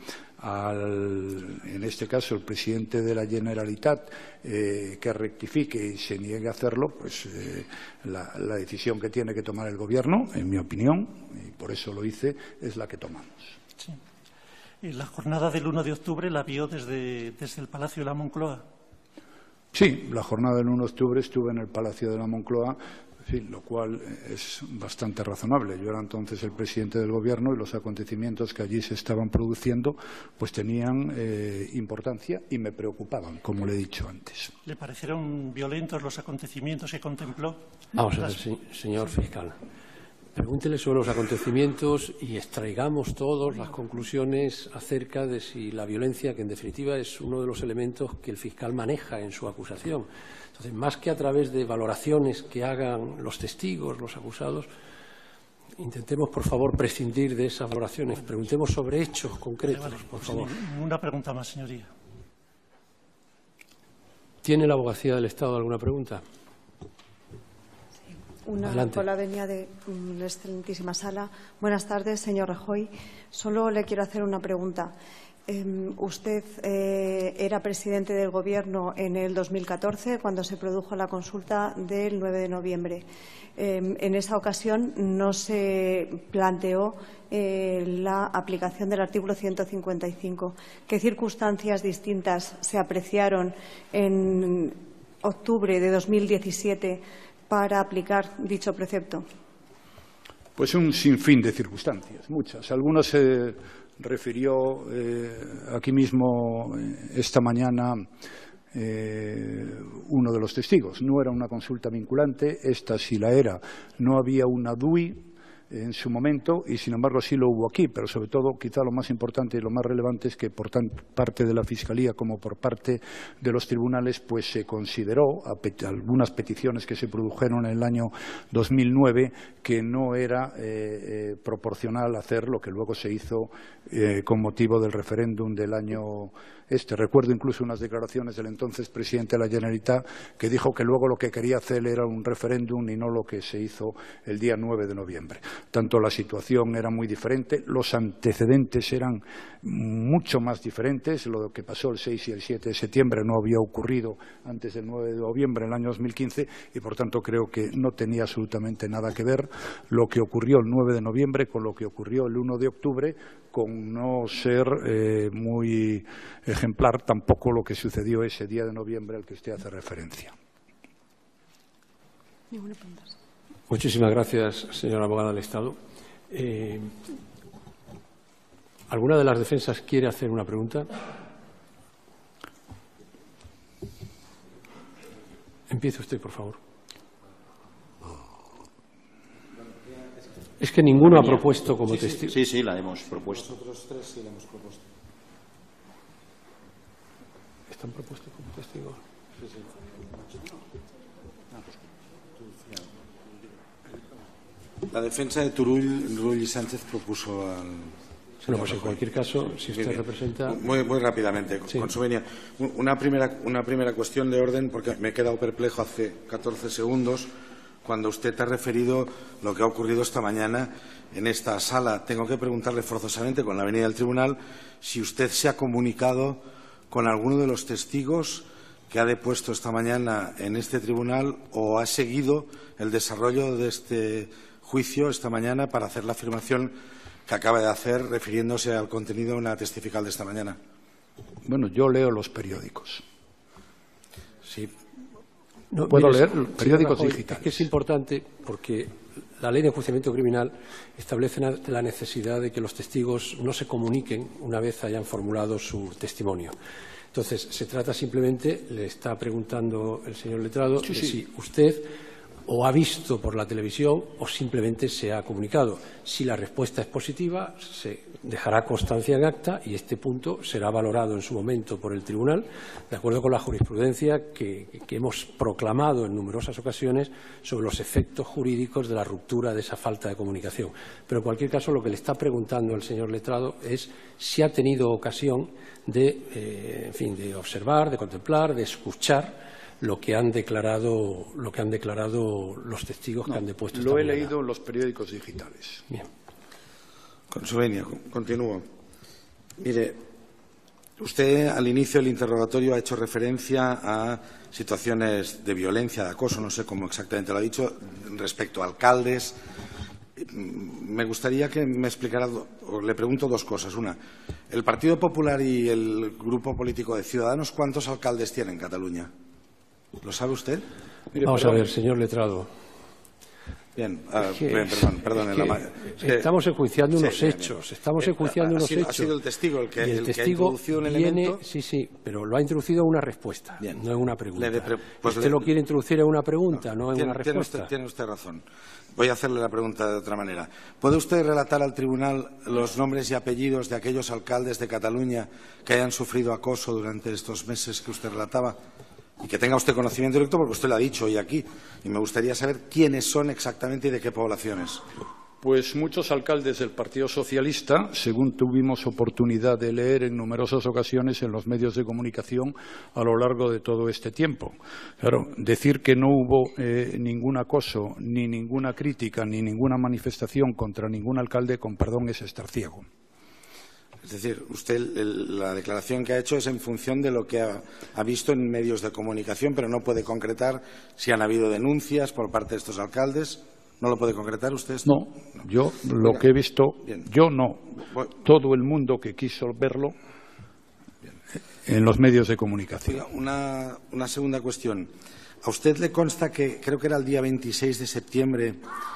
al, en este caso, el presidente de la Generalitat eh, que rectifique y se niegue a hacerlo, pues eh, la, la decisión que tiene que tomar el Gobierno, en mi opinión, y por eso lo hice, es la que tomamos. Sí. Y la jornada del uno de octubre la vio desde, desde el Palacio de la Moncloa. Sí, la jornada del uno de octubre estuve en el Palacio de la Moncloa, en fin, lo cual es bastante razonable. Yo era entonces el presidente del Gobierno y los acontecimientos que allí se estaban produciendo pues tenían eh, importancia y me preocupaban, como le he dicho antes. ¿Le parecieron violentos los acontecimientos que contempló? Vamos a ver, sí, señor fiscal. Pregúntele sobre los acontecimientos y extraigamos todos las conclusiones acerca de si la violencia, que en definitiva es uno de los elementos que el fiscal maneja en su acusación. Entonces, más que a través de valoraciones que hagan los testigos, los acusados, intentemos, por favor, prescindir de esas valoraciones. Preguntemos sobre hechos concretos, Vale, vale. por favor. Una pregunta más, señoría. ¿Tiene la abogacía del Estado alguna pregunta? Una Adelante. por la venia de una excelentísima sala. Buenas tardes, señor Rajoy. Solo le quiero hacer una pregunta. Eh, usted eh, era presidente del Gobierno en el dos mil catorce, cuando se produjo la consulta del nueve de noviembre. Eh, en esa ocasión no se planteó eh, la aplicación del artículo ciento cincuenta y cinco. ¿Qué circunstancias distintas se apreciaron en octubre de dos mil diecisiete para aplicar dicho precepto? Pues un sinfín de circunstancias, muchas. Algunas se refirió eh, aquí mismo eh, esta mañana eh, uno de los testigos. No era una consulta vinculante, esta sí la era. No había una D U I en su momento y, sin embargo, sí lo hubo aquí. Pero, sobre todo, quizá lo más importante y lo más relevante es que, por tan parte de la Fiscalía como por parte de los tribunales, pues se consideró a pet- algunas peticiones que se produjeron en el año dos mil nueve que no era eh, eh, proporcional hacer lo que luego se hizo eh, con motivo del referéndum del año este. Recuerdo incluso unas declaraciones del entonces presidente de la Generalitat que dijo que luego lo que quería hacer era un referéndum y no lo que se hizo el día nueve de noviembre. Tanto la situación era muy diferente, los antecedentes eran mucho más diferentes. Lo que pasó el seis y el siete de septiembre no había ocurrido antes del nueve de noviembre del año dos mil quince y, por tanto, creo que no tenía absolutamente nada que ver lo que ocurrió el nueve de noviembre con lo que ocurrió el uno de octubre, con no ser eh, muy ejemplar tampoco lo que sucedió ese día de noviembre al que usted hace referencia. Muchísimas gracias, señora abogada del Estado. Eh, ¿Alguna de las defensas quiere hacer una pregunta? Empiece usted, por favor. Es que ninguno ha propuesto como sí, testigo. Sí, sí, la hemos propuesto. Nosotros tres sí la hemos propuesto. ¿Están propuestos como testigos? Sí, sí. La defensa de Turull, Rull y Sánchez propuso al... Bueno, pues en cualquier caso, si usted Muy bien. representa... Muy, muy rápidamente, Sí. con su venia. Una primera, una primera cuestión de orden, porque me he quedado perplejo hace catorce segundos, cuando usted ha referido lo que ha ocurrido esta mañana en esta sala. Tengo que preguntarle forzosamente, con la venida del tribunal, si usted se ha comunicado con alguno de los testigos que ha depuesto esta mañana en este tribunal o ha seguido el desarrollo de este juicio esta mañana para hacer la afirmación que acaba de hacer refiriéndose al contenido de una testifical de esta mañana. Bueno, yo leo los periódicos. Sí. No, Puedo mire, leer señor periódicos Rajoy, digitales. Es que es importante porque la Ley de Enjuiciamiento Criminal establece la necesidad de que los testigos no se comuniquen una vez hayan formulado su testimonio. Entonces, se trata simplemente, le está preguntando el señor letrado, Sí, de sí. si usted o ha visto por la televisión o simplemente se ha comunicado. Si la respuesta es positiva, se dejará constancia en acta y este punto será valorado en su momento por el tribunal, de acuerdo con la jurisprudencia que, que hemos proclamado en numerosas ocasiones sobre los efectos jurídicos de la ruptura de esa falta de comunicación. Pero, en cualquier caso, lo que le está preguntando el señor letrado es si ha tenido ocasión de, eh, en fin, de observar, de contemplar, de escuchar lo que han declarado, lo que han declarado los testigos No, que han depuesto. lo esta he mañana. leído en los periódicos digitales. Bien. Con su venia, continúo. Mire, usted al inicio del interrogatorio ha hecho referencia a situaciones de violencia, de acoso, no sé cómo exactamente lo ha dicho, respecto a alcaldes. Me gustaría que me explicara, o le pregunto dos cosas. Una, el Partido Popular y el Grupo Político de Ciudadanos, ¿cuántos alcaldes tienen en Cataluña? ¿Lo sabe usted? Mire, Vamos perdón. a ver, señor letrado. Bien, ah, Es que- bien, perdón, perdón. es la que ma- es que- estamos enjuiciando Sí, unos bien, hechos, bien. estamos Eh, enjuiciando ha unos sido- hechos. Ha sido el testigo el que, Y el el que ha testigo introducido un viene, elemento. sí, sí, pero lo ha introducido en una respuesta, Bien. no en una pregunta. Le de pre- pues usted le- lo quiere introducir en una pregunta, no, en Tiene, una tiene respuesta. usted, tiene usted razón. Voy a hacerle la pregunta de otra manera. ¿Puede usted relatar al tribunal los nombres y apellidos de aquellos alcaldes de Cataluña que hayan sufrido acoso durante estos meses que usted relataba? Y que tenga usted conocimiento directo, porque usted lo ha dicho hoy aquí. Y me gustaría saber quiénes son exactamente y de qué poblaciones. Pues muchos alcaldes del Partido Socialista, según tuvimos oportunidad de leer en numerosas ocasiones en los medios de comunicación a lo largo de todo este tiempo. Claro, decir que no hubo eh, ningún acoso, ni ninguna crítica, ni ninguna manifestación contra ningún alcalde, con perdón, es estar ciego. Es decir, usted el, la declaración que ha hecho es en función de lo que ha, ha visto en medios de comunicación, pero no puede concretar si han habido denuncias por parte de estos alcaldes. ¿No lo puede concretar usted? Esto? No, yo lo Bien. que he visto, Bien. yo no. Voy. Todo el mundo que quiso verlo en los medios de comunicación. Oiga, una, una segunda cuestión. ¿A usted le consta que, creo que era el día veintiséis de septiembre,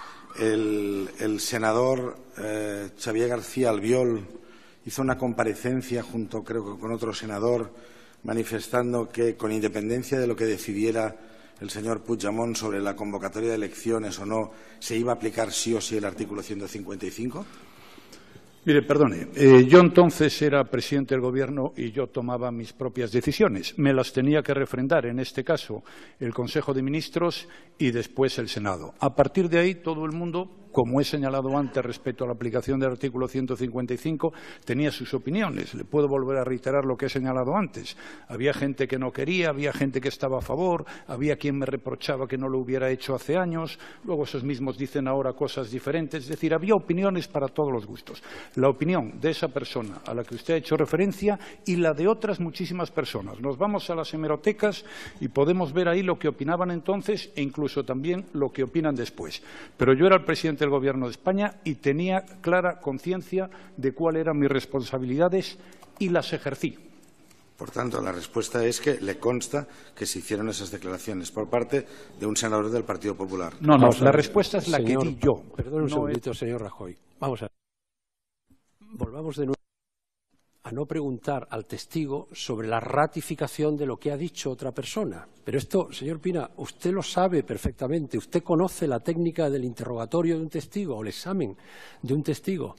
el, el senador eh, Xavier García Albiol hizo una comparecencia junto, creo que con otro senador, manifestando que, con independencia de lo que decidiera el señor Puigdemont sobre la convocatoria de elecciones o no, se iba a aplicar sí o sí el artículo ciento cincuenta y cinco? Mire, perdone, eh, yo entonces era presidente del Gobierno y yo tomaba mis propias decisiones. Me las tenía que refrendar, en este caso, el Consejo de Ministros y después el Senado. A partir de ahí, todo el mundo, como he señalado antes respecto a la aplicación del artículo ciento cincuenta y cinco, tenía sus opiniones. Le puedo volver a reiterar lo que he señalado antes. Había gente que no quería, había gente que estaba a favor, había quien me reprochaba que no lo hubiera hecho hace años, luego esos mismos dicen ahora cosas diferentes. Es decir, había opiniones para todos los gustos. La opinión de esa persona a la que usted ha hecho referencia y la de otras muchísimas personas. Nos vamos a las hemerotecas y podemos ver ahí lo que opinaban entonces e incluso también lo que opinan después. Pero yo era el presidente del Gobierno de España y tenía clara conciencia de cuáles eran mis responsabilidades y las ejercí. Por tanto, la respuesta es que le consta que se hicieron esas declaraciones por parte de un senador del Partido Popular. No, no, Vamos a la ver, respuesta es la señor, que di yo. Perdón un no segundito, es... señor Rajoy. Vamos a ver. Volvamos de nuevo a no preguntar al testigo sobre la ratificación de lo que ha dicho otra persona. Pero esto, señor Pina, usted lo sabe perfectamente. Usted conoce la técnica del interrogatorio de un testigo o el examen de un testigo.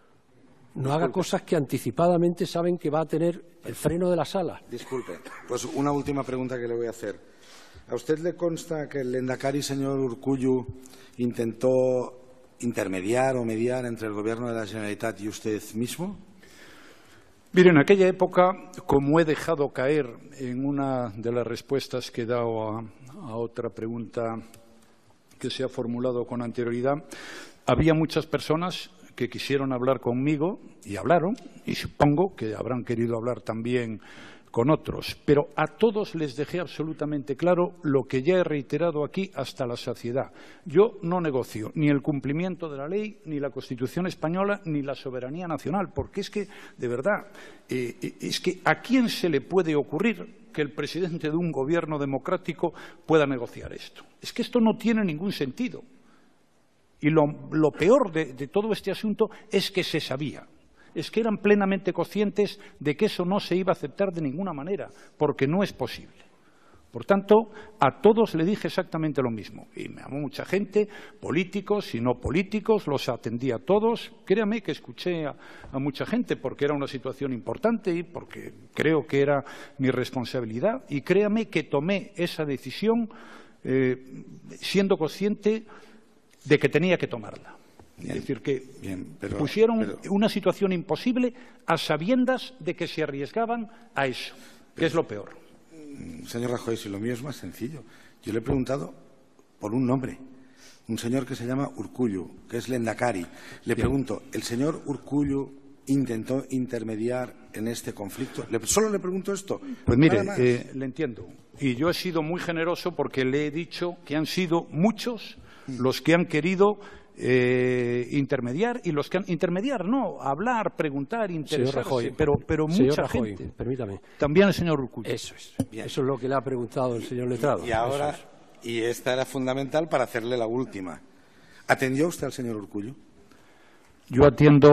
No haga cosas que anticipadamente saben que va a tener el freno de la sala. Disculpe, pues una última pregunta que le voy a hacer. ¿A usted le consta que el lehendakari, señor Urkullu, intentó intermediar o mediar entre el Gobierno de la Generalitat y usted mismo? Mire, en aquella época, como he dejado caer en una de las respuestas que he dado a, a otra pregunta que se ha formulado con anterioridad, había muchas personas que quisieron hablar conmigo y hablaron, y supongo que habrán querido hablar también con otros, pero a todos les dejé absolutamente claro lo que ya he reiterado aquí hasta la saciedad. Yo no negocio ni el cumplimiento de la ley, ni la Constitución española, ni la soberanía nacional, porque es que, de verdad, eh, es que ¿a quién se le puede ocurrir que el presidente de un gobierno democrático pueda negociar esto? Es que esto no tiene ningún sentido. Y lo, lo peor de, de todo este asunto es que se sabía. Es que eran plenamente conscientes de que eso no se iba a aceptar de ninguna manera, porque no es posible. Por tanto, a todos le dije exactamente lo mismo. Y me llamó mucha gente, políticos y no políticos, los atendí a todos. Créame que escuché a, a mucha gente porque era una situación importante y porque creo que era mi responsabilidad. Y créame que tomé esa decisión eh, siendo consciente de que tenía que tomarla. Bien, es decir, que bien, pero, pusieron pero... una situación imposible a sabiendas de que se arriesgaban a eso, pero, que es lo peor. Señor Rajoy, si lo mío es más sencillo. Yo le he preguntado por un nombre, un señor que se llama Urkullu, que es lehendakari. Le bien. pregunto, ¿el señor Urkullu intentó intermediar en este conflicto? Le, solo le pregunto esto. Pues mire, eh, le entiendo. Y yo he sido muy generoso porque le he dicho que han sido muchos los que han querido eh, intermediar y los que han intermediar, no, hablar, preguntar, interesarse, Rajoy, pero, pero mucha Rajoy, gente. Permítame. También el señor Urkullu. Eso es. Bien. Eso es lo que le ha preguntado el señor letrado. Y ahora, y esta era fundamental para hacerle la última. ¿Atendió usted al señor Urkullu? Yo atiendo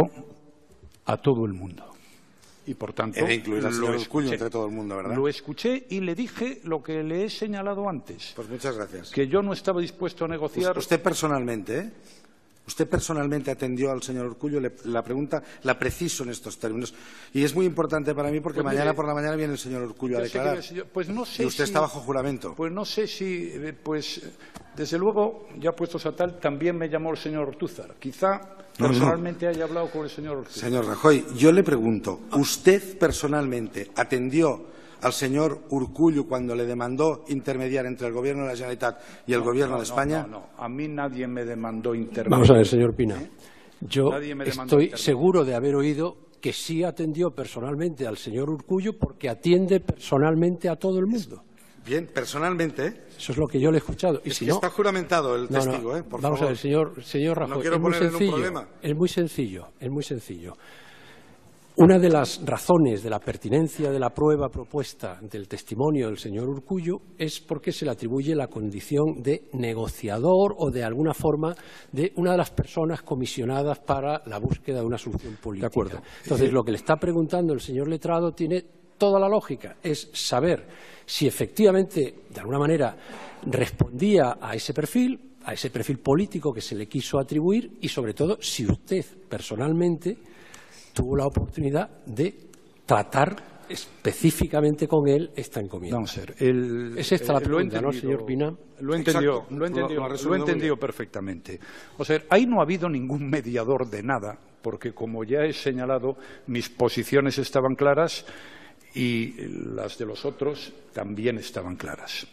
a todo el mundo. Y por tanto, he de incluir al señor Urkullu escuché, entre todo el mundo, ¿verdad? Lo escuché y le dije lo que le he señalado antes. Pues muchas gracias. Que yo no estaba dispuesto a negociar. Usted personalmente, ¿eh? Usted personalmente atendió al señor Urkullu. Le, la pregunta la preciso en estos términos. Y es muy importante para mí porque pues mañana mire, por la mañana viene el señor Urkullu a declarar. Yo, pues no sé y usted si, está bajo juramento. Pues no sé si, pues desde luego, ya puestos a tal, también me llamó el señor Ortúzar. Quizá no, personalmente no. haya hablado con el señor Ortúzar. Señor Rajoy, yo le pregunto, ¿usted personalmente atendió al señor Urkullu cuando le demandó intermediar entre el Gobierno de la Generalitat y el no, Gobierno no, de España? No, no, no, a mí nadie me demandó intermediar. Vamos a ver, señor Pina. ¿Eh? Yo estoy seguro de haber oído que sí atendió personalmente al señor Urkullu porque atiende personalmente a todo el mundo. Bien, personalmente, ¿eh? Eso es lo que yo le he escuchado. Y es si que no, está juramentado el no, testigo, no, ¿eh? Por vamos favor. a ver, señor, señor Rajoy, No quiero es muy poner en un sencillo. problema. Es muy sencillo, es muy sencillo. Una de las razones de la pertinencia de la prueba propuesta del testimonio del señor Urkullu es porque se le atribuye la condición de negociador o de alguna forma de una de las personas comisionadas para la búsqueda de una solución política. De acuerdo. Entonces, lo que le está preguntando el señor letrado tiene toda la lógica, es saber si efectivamente, de alguna manera, respondía a ese perfil, a ese perfil político que se le quiso atribuir y, sobre todo, si usted personalmente tuvo la oportunidad de tratar específicamente con él esta encomienda. Vamos a ver, el, es esta la eh, lo he pregunta, ¿no, señor Pina? Lo he entendido, Exacto. lo he entendido, Lo- lo ha lo he resumido muy entendido bien. perfectamente. O sea, ahí no ha habido ningún mediador de nada, porque como ya he señalado, mis posiciones estaban claras y las de los otros también estaban claras.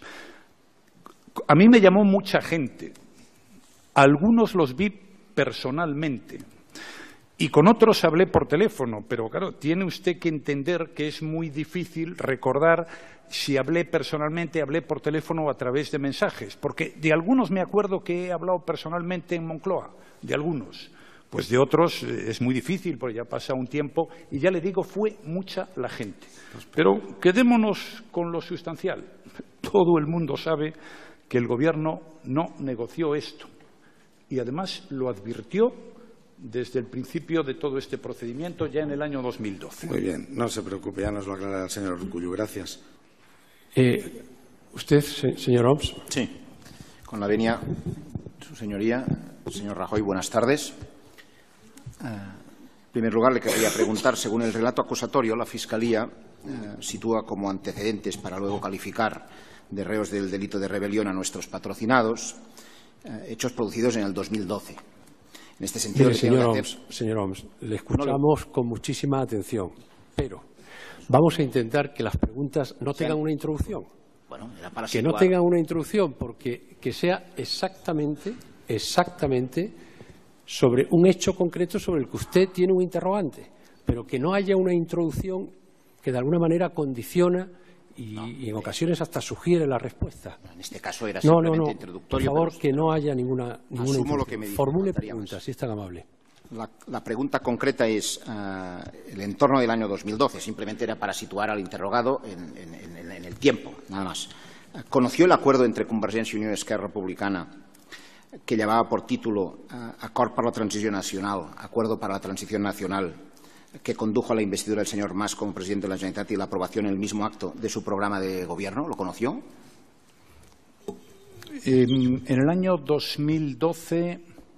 A mí me llamó mucha gente. Algunos los vi personalmente. Y con otros hablé por teléfono, pero claro, tiene usted que entender que es muy difícil recordar si hablé personalmente, hablé por teléfono o a través de mensajes, porque de algunos me acuerdo que he hablado personalmente en Moncloa, de algunos. Pues de otros eh, es muy difícil, porque ya pasa un tiempo y ya le digo, fue mucha la gente. Pero quedémonos con lo sustancial. Todo el mundo sabe que el Gobierno no negoció esto y además lo advirtió desde el principio de todo este procedimiento, ya en el año dos mil doce. Muy bien, no se preocupe, ya nos lo aclarará el señor Urkullu. Gracias. Eh, ¿Usted, se- señor Oms? Sí, con la venia, su señoría, señor Rajoy, buenas tardes. Eh, en primer lugar, le querría preguntar, según el relato acusatorio, la Fiscalía eh, sitúa como antecedentes para luego calificar de reos del delito de rebelión a nuestros patrocinados eh, hechos producidos en el dos mil doce. En este sentido, Mire, le tengo señor que Oms, hacer- señor Oms, le escuchamos con muchísima atención, pero vamos a intentar que las preguntas no tengan una introducción. Bueno, era para Que no situar- tengan una introducción, porque que sea exactamente, exactamente sobre un hecho concreto sobre el que usted tiene un interrogante, pero que no haya una introducción que de alguna manera condiciona y, y en ocasiones hasta sugiere la respuesta. En este caso era No, no, simplemente no. Por introductorio. favor, pero que no haya ninguna, ninguna Asumo lo que introducción. me dice, Formule faltaría preguntas, más. si es tan amable. La, la pregunta concreta es eh, el entorno del año dos mil doce. Simplemente era para situar al interrogado en, en- en- en el tiempo, nada más. Eh, ¿Conoció el acuerdo entre Convergència i Unió i Esquerra Republicana que llevaba por título eh, Acord para la Transición Nacional, Acuerdo para la Transición Nacional, que condujo a la investidura del señor Mas como presidente de la Generalitat y la aprobación en el mismo acto de su programa de gobierno? ¿Lo conoció? En, en el año dos mil doce,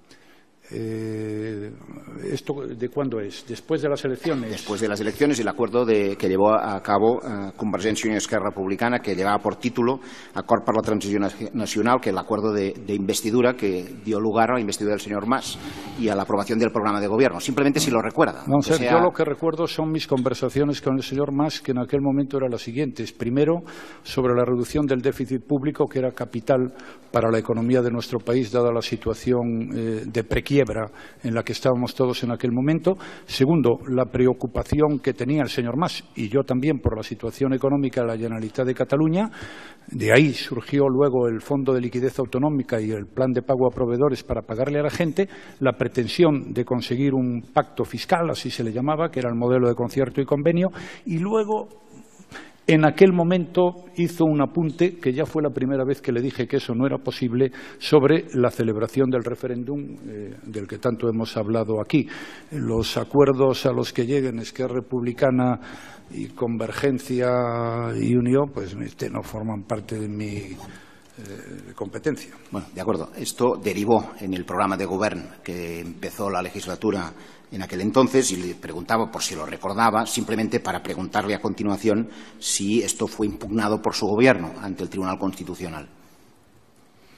eh, ¿esto de cuándo es? ¿Después de las elecciones? Después de las elecciones, el acuerdo de, que llevó a cabo eh, Convergència i Unió i Esquerra Republicana, que llevaba por título Acord para la Transición Nacional, que es el acuerdo de, de investidura que dio lugar a la investidura del señor Mas y a la aprobación del programa de gobierno. Simplemente si lo recuerda. Vamos a Que ver, sea- yo lo que recuerdo son mis conversaciones con el señor Mas, que en aquel momento eran las siguientes. Primero, sobre la reducción del déficit público, que era capital para la economía de nuestro país, dada la situación eh, de prequiebra en la que estábamos todos en aquel momento. Segundo, la preocupación que tenía el señor Mas, y yo también, por la situación económica de la Generalitat de Cataluña. De ahí surgió luego el Fondo de Liquidez Autonómica y el Plan de Pago a Proveedores para pagarle a la gente, la pretensión de conseguir un pacto fiscal, así se le llamaba, que era el modelo de concierto y convenio, y luego, en aquel momento, hizo un apunte, que ya fue la primera vez que le dije que eso no era posible, sobre la celebración del referéndum eh, del que tanto hemos hablado aquí. Los acuerdos a los que lleguen Esquerra Republicana y Convergencia y Unió, pues este, no forman parte de mi eh, competencia. Bueno, de acuerdo. Esto derivó en el programa de gobierno que empezó la legislatura en aquel entonces, y le preguntaba por si lo recordaba, simplemente para preguntarle a continuación si esto fue impugnado por su gobierno ante el Tribunal Constitucional.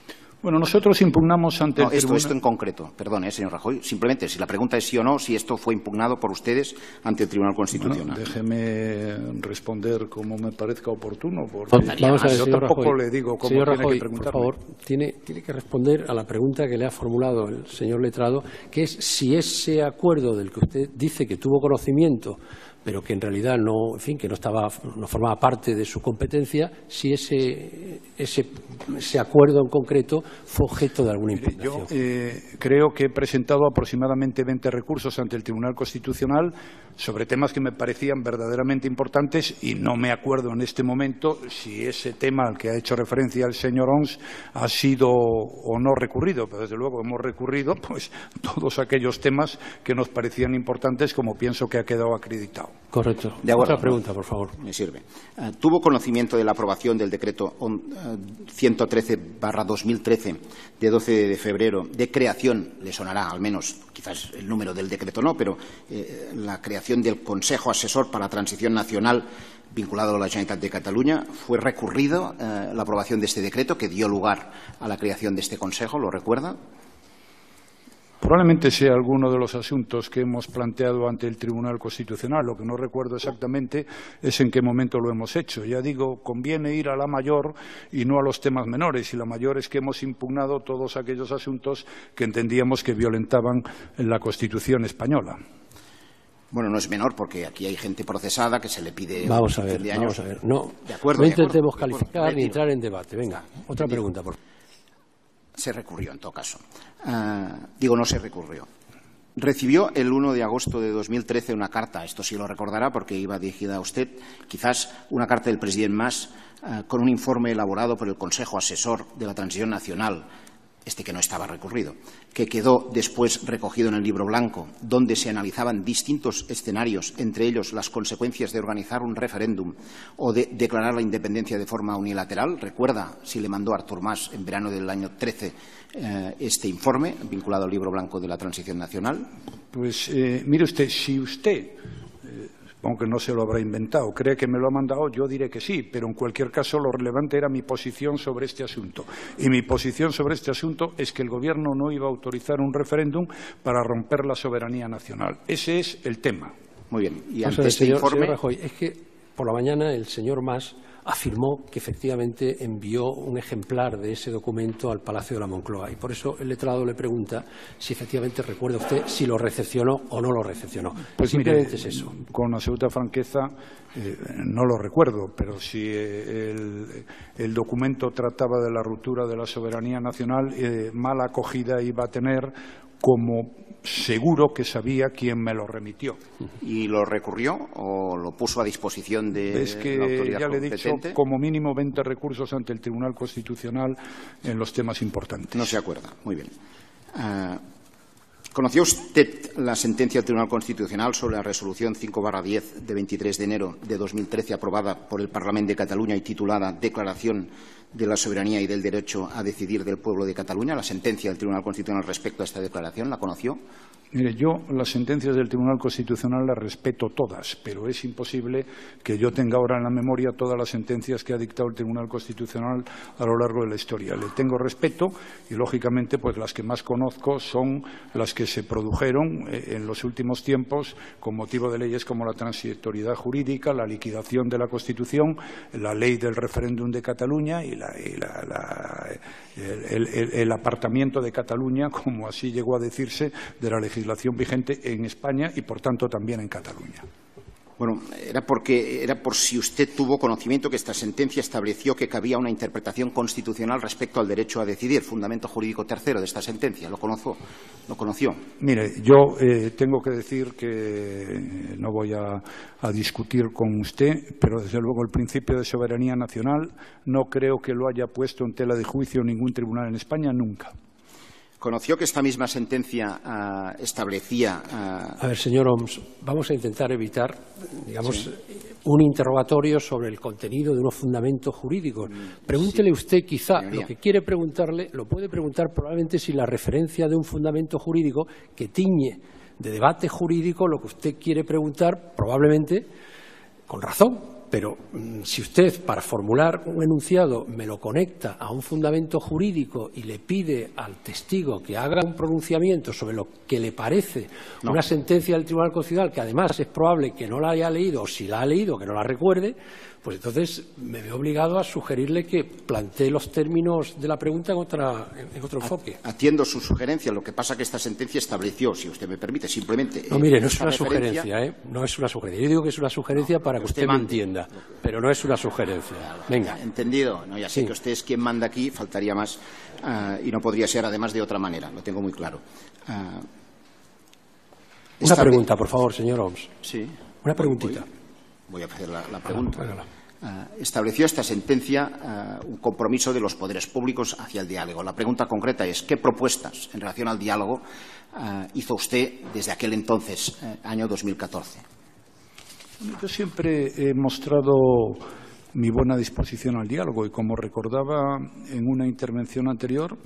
Bueno, nosotros impugnamos ante no, el esto, tribunal... esto en concreto, perdón, eh, señor Rajoy, simplemente si la pregunta es sí o no, si esto fue impugnado por ustedes ante el Tribunal Constitucional. Bueno, déjeme responder como me parezca oportuno, porque Vamos a ver, yo señor tampoco Rajoy, le digo cómo señor tiene Rajoy, que preguntarme. por favor, tiene, tiene que responder a la pregunta que le ha formulado el señor letrado, que es si ese acuerdo del que usted dice que tuvo conocimiento, pero que en realidad no, en fin, que no estaba, no formaba parte de su competencia, si ese, ese, ese acuerdo en concreto fue objeto de alguna impugnación. Yo eh, creo que he presentado aproximadamente veinte recursos ante el Tribunal Constitucional sobre temas que me parecían verdaderamente importantes y no me acuerdo en este momento si ese tema al que ha hecho referencia el señor Ons ha sido o no recurrido, pero desde luego hemos recurrido pues todos aquellos temas que nos parecían importantes, como pienso que ha quedado acreditado. Correcto. De acuerdo. Otra pregunta, por favor. Me sirve. Uh, ¿Tuvo conocimiento de la aprobación del decreto uh, ciento trece barra dos mil trece de doce de febrero de creación, le sonará al menos, quizás el número del decreto no, pero eh, la creación del Consejo Asesor para la Transición Nacional vinculado a la Generalitat de Cataluña? ¿Fue recurrido eh, la aprobación de este decreto que dio lugar a la creación de este Consejo? ¿Lo recuerda? Probablemente sea alguno de los asuntos que hemos planteado ante el Tribunal Constitucional. Lo que no recuerdo exactamente es en qué momento lo hemos hecho. Ya digo, conviene ir a la mayor y no a los temas menores. Y la mayor es que hemos impugnado todos aquellos asuntos que entendíamos que violentaban la Constitución española. Bueno, no es menor porque aquí hay gente procesada que se le pide... Vamos a ver, vamos a ver. No, de acuerdo, no de intentemos acuerdo, calificar de acuerdo. ni entrar en debate. Venga, otra pregunta, por favor. Se recurrió, en todo caso. Uh, digo, no se recurrió. Recibió el uno de agosto de dos mil trece una carta, esto sí lo recordará porque iba dirigida a usted, quizás una carta del presidente Mas uh, con un informe elaborado por el Consejo Asesor de la Transición Nacional, este que no estaba recurrido, que quedó después recogido en el Libro Blanco, donde se analizaban distintos escenarios, entre ellos las consecuencias de organizar un referéndum o de declarar la independencia de forma unilateral. ¿Recuerda si le mandó Artur Mas en verano del año trece eh, este informe vinculado al Libro Blanco de la Transición Nacional? Pues eh, mire usted, si usted... aunque no se lo habrá inventado, cree que me lo ha mandado, yo diré que sí, pero en cualquier caso lo relevante era mi posición sobre este asunto. Y mi posición sobre este asunto es que el Gobierno no iba a autorizar un referéndum para romper la soberanía nacional. Ese es el tema. Muy bien. Y ante ante este señor, informe... señor Rajoy, es que por la mañana el señor Mas afirmó que efectivamente envió un ejemplar de ese documento al Palacio de la Moncloa y por eso el letrado le pregunta si efectivamente recuerda usted si lo recepcionó o no lo recepcionó. Pues simplemente mire, es eso. Con absoluta franqueza, eh, no lo recuerdo, pero si eh, el, el documento trataba de la ruptura de la soberanía nacional, eh, mala acogida iba a tener, como seguro que sabía quién me lo remitió. ¿Y lo recurrió o lo puso a disposición de es que, la autoridad ya le he competente? dicho, como mínimo veinte recursos ante el Tribunal Constitucional en los temas importantes. No se acuerda. Muy bien. Uh, ¿Conoció usted la sentencia del Tribunal Constitucional sobre la resolución cinco barra diez de veintitrés de enero de dos mil trece aprobada por el Parlamento de Cataluña y titulada Declaración de la soberanía y del derecho a decidir del pueblo de Cataluña? La sentencia del Tribunal Constitucional respecto a esta declaración, ¿la conoció? Mire, yo las sentencias del Tribunal Constitucional las respeto todas, pero es imposible que yo tenga ahora en la memoria todas las sentencias que ha dictado el Tribunal Constitucional a lo largo de la historia. Le tengo respeto y, lógicamente, pues las que más conozco son las que se produjeron en los últimos tiempos con motivo de leyes como la transitoriedad jurídica, la liquidación de la Constitución, la ley del referéndum de Cataluña y, la, y la, la, el, el, el apartamiento de Cataluña, como así llegó a decirse, de la legislación vigente en España y, por tanto, también en Cataluña. Bueno, era porque era por si usted tuvo conocimiento que esta sentencia estableció que cabía una interpretación constitucional respecto al derecho a decidir, fundamento jurídico tercero de esta sentencia. ¿Lo conoció? ¿Lo conoció? Mire, yo eh, tengo que decir que no voy a, a discutir con usted, pero desde luego el principio de soberanía nacional no creo que lo haya puesto en tela de juicio ningún tribunal en España nunca. ¿Conoció que esta misma sentencia uh, establecía... Uh... A ver, señor Oms, vamos a intentar evitar, digamos, sí. un interrogatorio sobre el contenido de unos fundamentos jurídicos. Pregúntele sí. usted, quizá, Señoría. lo que quiere preguntarle, lo puede preguntar probablemente si la referencia de un fundamento jurídico que tiñe de debate jurídico lo que usted quiere preguntar, probablemente, con razón, pero mmm, si usted, para formular un enunciado, me lo conecta a un fundamento jurídico y le pide al testigo que haga un pronunciamiento sobre lo que le parece no. una sentencia del Tribunal Constitucional, que además es probable que no la haya leído, o si la ha leído, que no la recuerde, pues entonces me veo obligado a sugerirle que plantee los términos de la pregunta en, otra, en otro enfoque. Atiendo su sugerencia. Lo que pasa es que esta sentencia estableció, si usted me permite, simplemente... No, mire, no es una sugerencia, ¿eh? No es una sugerencia. Yo digo que es una sugerencia no, para que usted, usted me entienda, pero no es una sugerencia. Venga. Entendido. No, ya sé sí. que usted es quien manda aquí, faltaría más, uh, y no podría ser además de otra manera, lo tengo muy claro. Uh, una pregunta, por favor, señor Homs. Sí. Una preguntita. Voy, voy a hacer la, la pregunta. Ah, Uh, estableció esta sentencia uh, un compromiso de los poderes públicos hacia el diálogo. La pregunta concreta es, ¿qué propuestas en relación al diálogo uh, hizo usted desde aquel entonces, uh, año dos mil catorce? Yo siempre he mostrado mi buena disposición al diálogo y, como recordaba en una intervención anterior,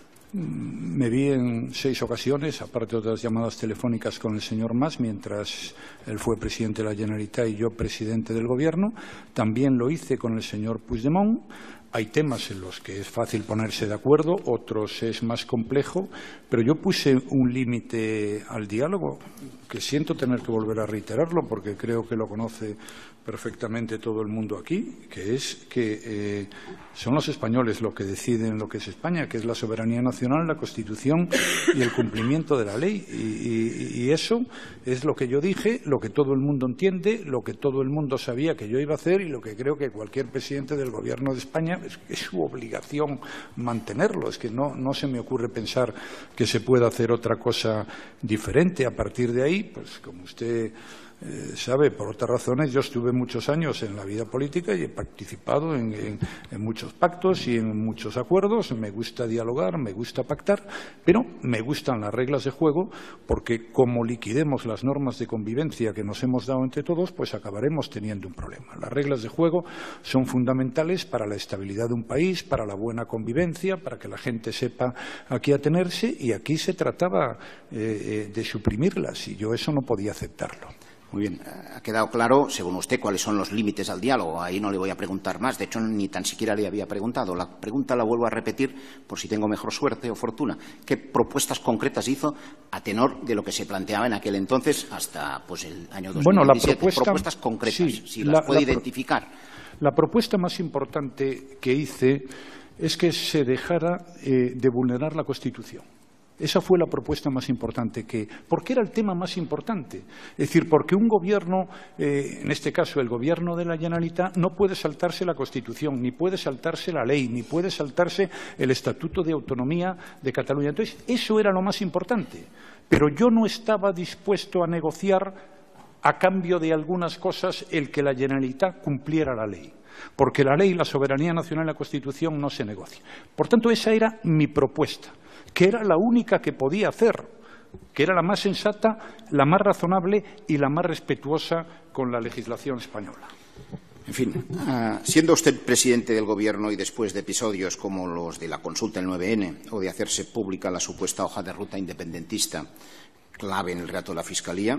me vi en seis ocasiones, aparte de otras llamadas telefónicas con el señor Mas, mientras él fue presidente de la Generalitat y yo presidente del Gobierno. También lo hice con el señor Puigdemont. Hay temas en los que es fácil ponerse de acuerdo, otros es más complejo, pero yo puse un límite al diálogo, que siento tener que volver a reiterarlo porque creo que lo conoce perfectamente todo el mundo aquí, que es que eh, son los españoles los que deciden lo que es España, que es la soberanía nacional, la Constitución y el cumplimiento de la ley. Y, y, y eso es lo que yo dije, lo que todo el mundo entiende, lo que todo el mundo sabía que yo iba a hacer y lo que creo que cualquier presidente del Gobierno de España es, es su obligación mantenerlo. Es que no, no se me ocurre pensar que se pueda hacer otra cosa diferente. A partir de ahí, pues como usted Eh, sabe, por otras razones, yo estuve muchos años en la vida política y he participado en, en, en muchos pactos y en muchos acuerdos. Me gusta dialogar, me gusta pactar, pero me gustan las reglas de juego porque, como liquidemos las normas de convivencia que nos hemos dado entre todos, pues acabaremos teniendo un problema. Las reglas de juego son fundamentales para la estabilidad de un país, para la buena convivencia, para que la gente sepa a qué atenerse, y aquí se trataba eh, de suprimirlas y yo eso no podía aceptarlo. Muy bien. Ha quedado claro, según usted, cuáles son los límites al diálogo. Ahí no le voy a preguntar más. De hecho, ni tan siquiera le había preguntado. La pregunta la vuelvo a repetir por si tengo mejor suerte o fortuna. ¿Qué propuestas concretas hizo a tenor de lo que se planteaba en aquel entonces hasta pues, el año dos mil diecisiete? Bueno, la propuesta, propuestas concretas, sí, si las la, puede la, identificar. La propuesta más importante que hice es que se dejara eh, de vulnerar la Constitución. Esa fue la propuesta más importante, que, porque era el tema más importante. Es decir, porque un gobierno, eh, en este caso el gobierno de la Generalitat, no puede saltarse la Constitución, ni puede saltarse la ley, ni puede saltarse el Estatuto de Autonomía de Cataluña. Entonces, eso era lo más importante. Pero yo no estaba dispuesto a negociar a cambio de algunas cosas el que la Generalitat cumpliera la ley. Porque la ley, la soberanía nacional y la Constitución no se negocian. Por tanto, esa era mi propuesta, que era la única que podía hacer, que era la más sensata, la más razonable y la más respetuosa con la legislación española. En fin, uh, siendo usted presidente del Gobierno y después de episodios como los de la consulta del nueve ene o de hacerse pública la supuesta hoja de ruta independentista, clave en el relato de la Fiscalía,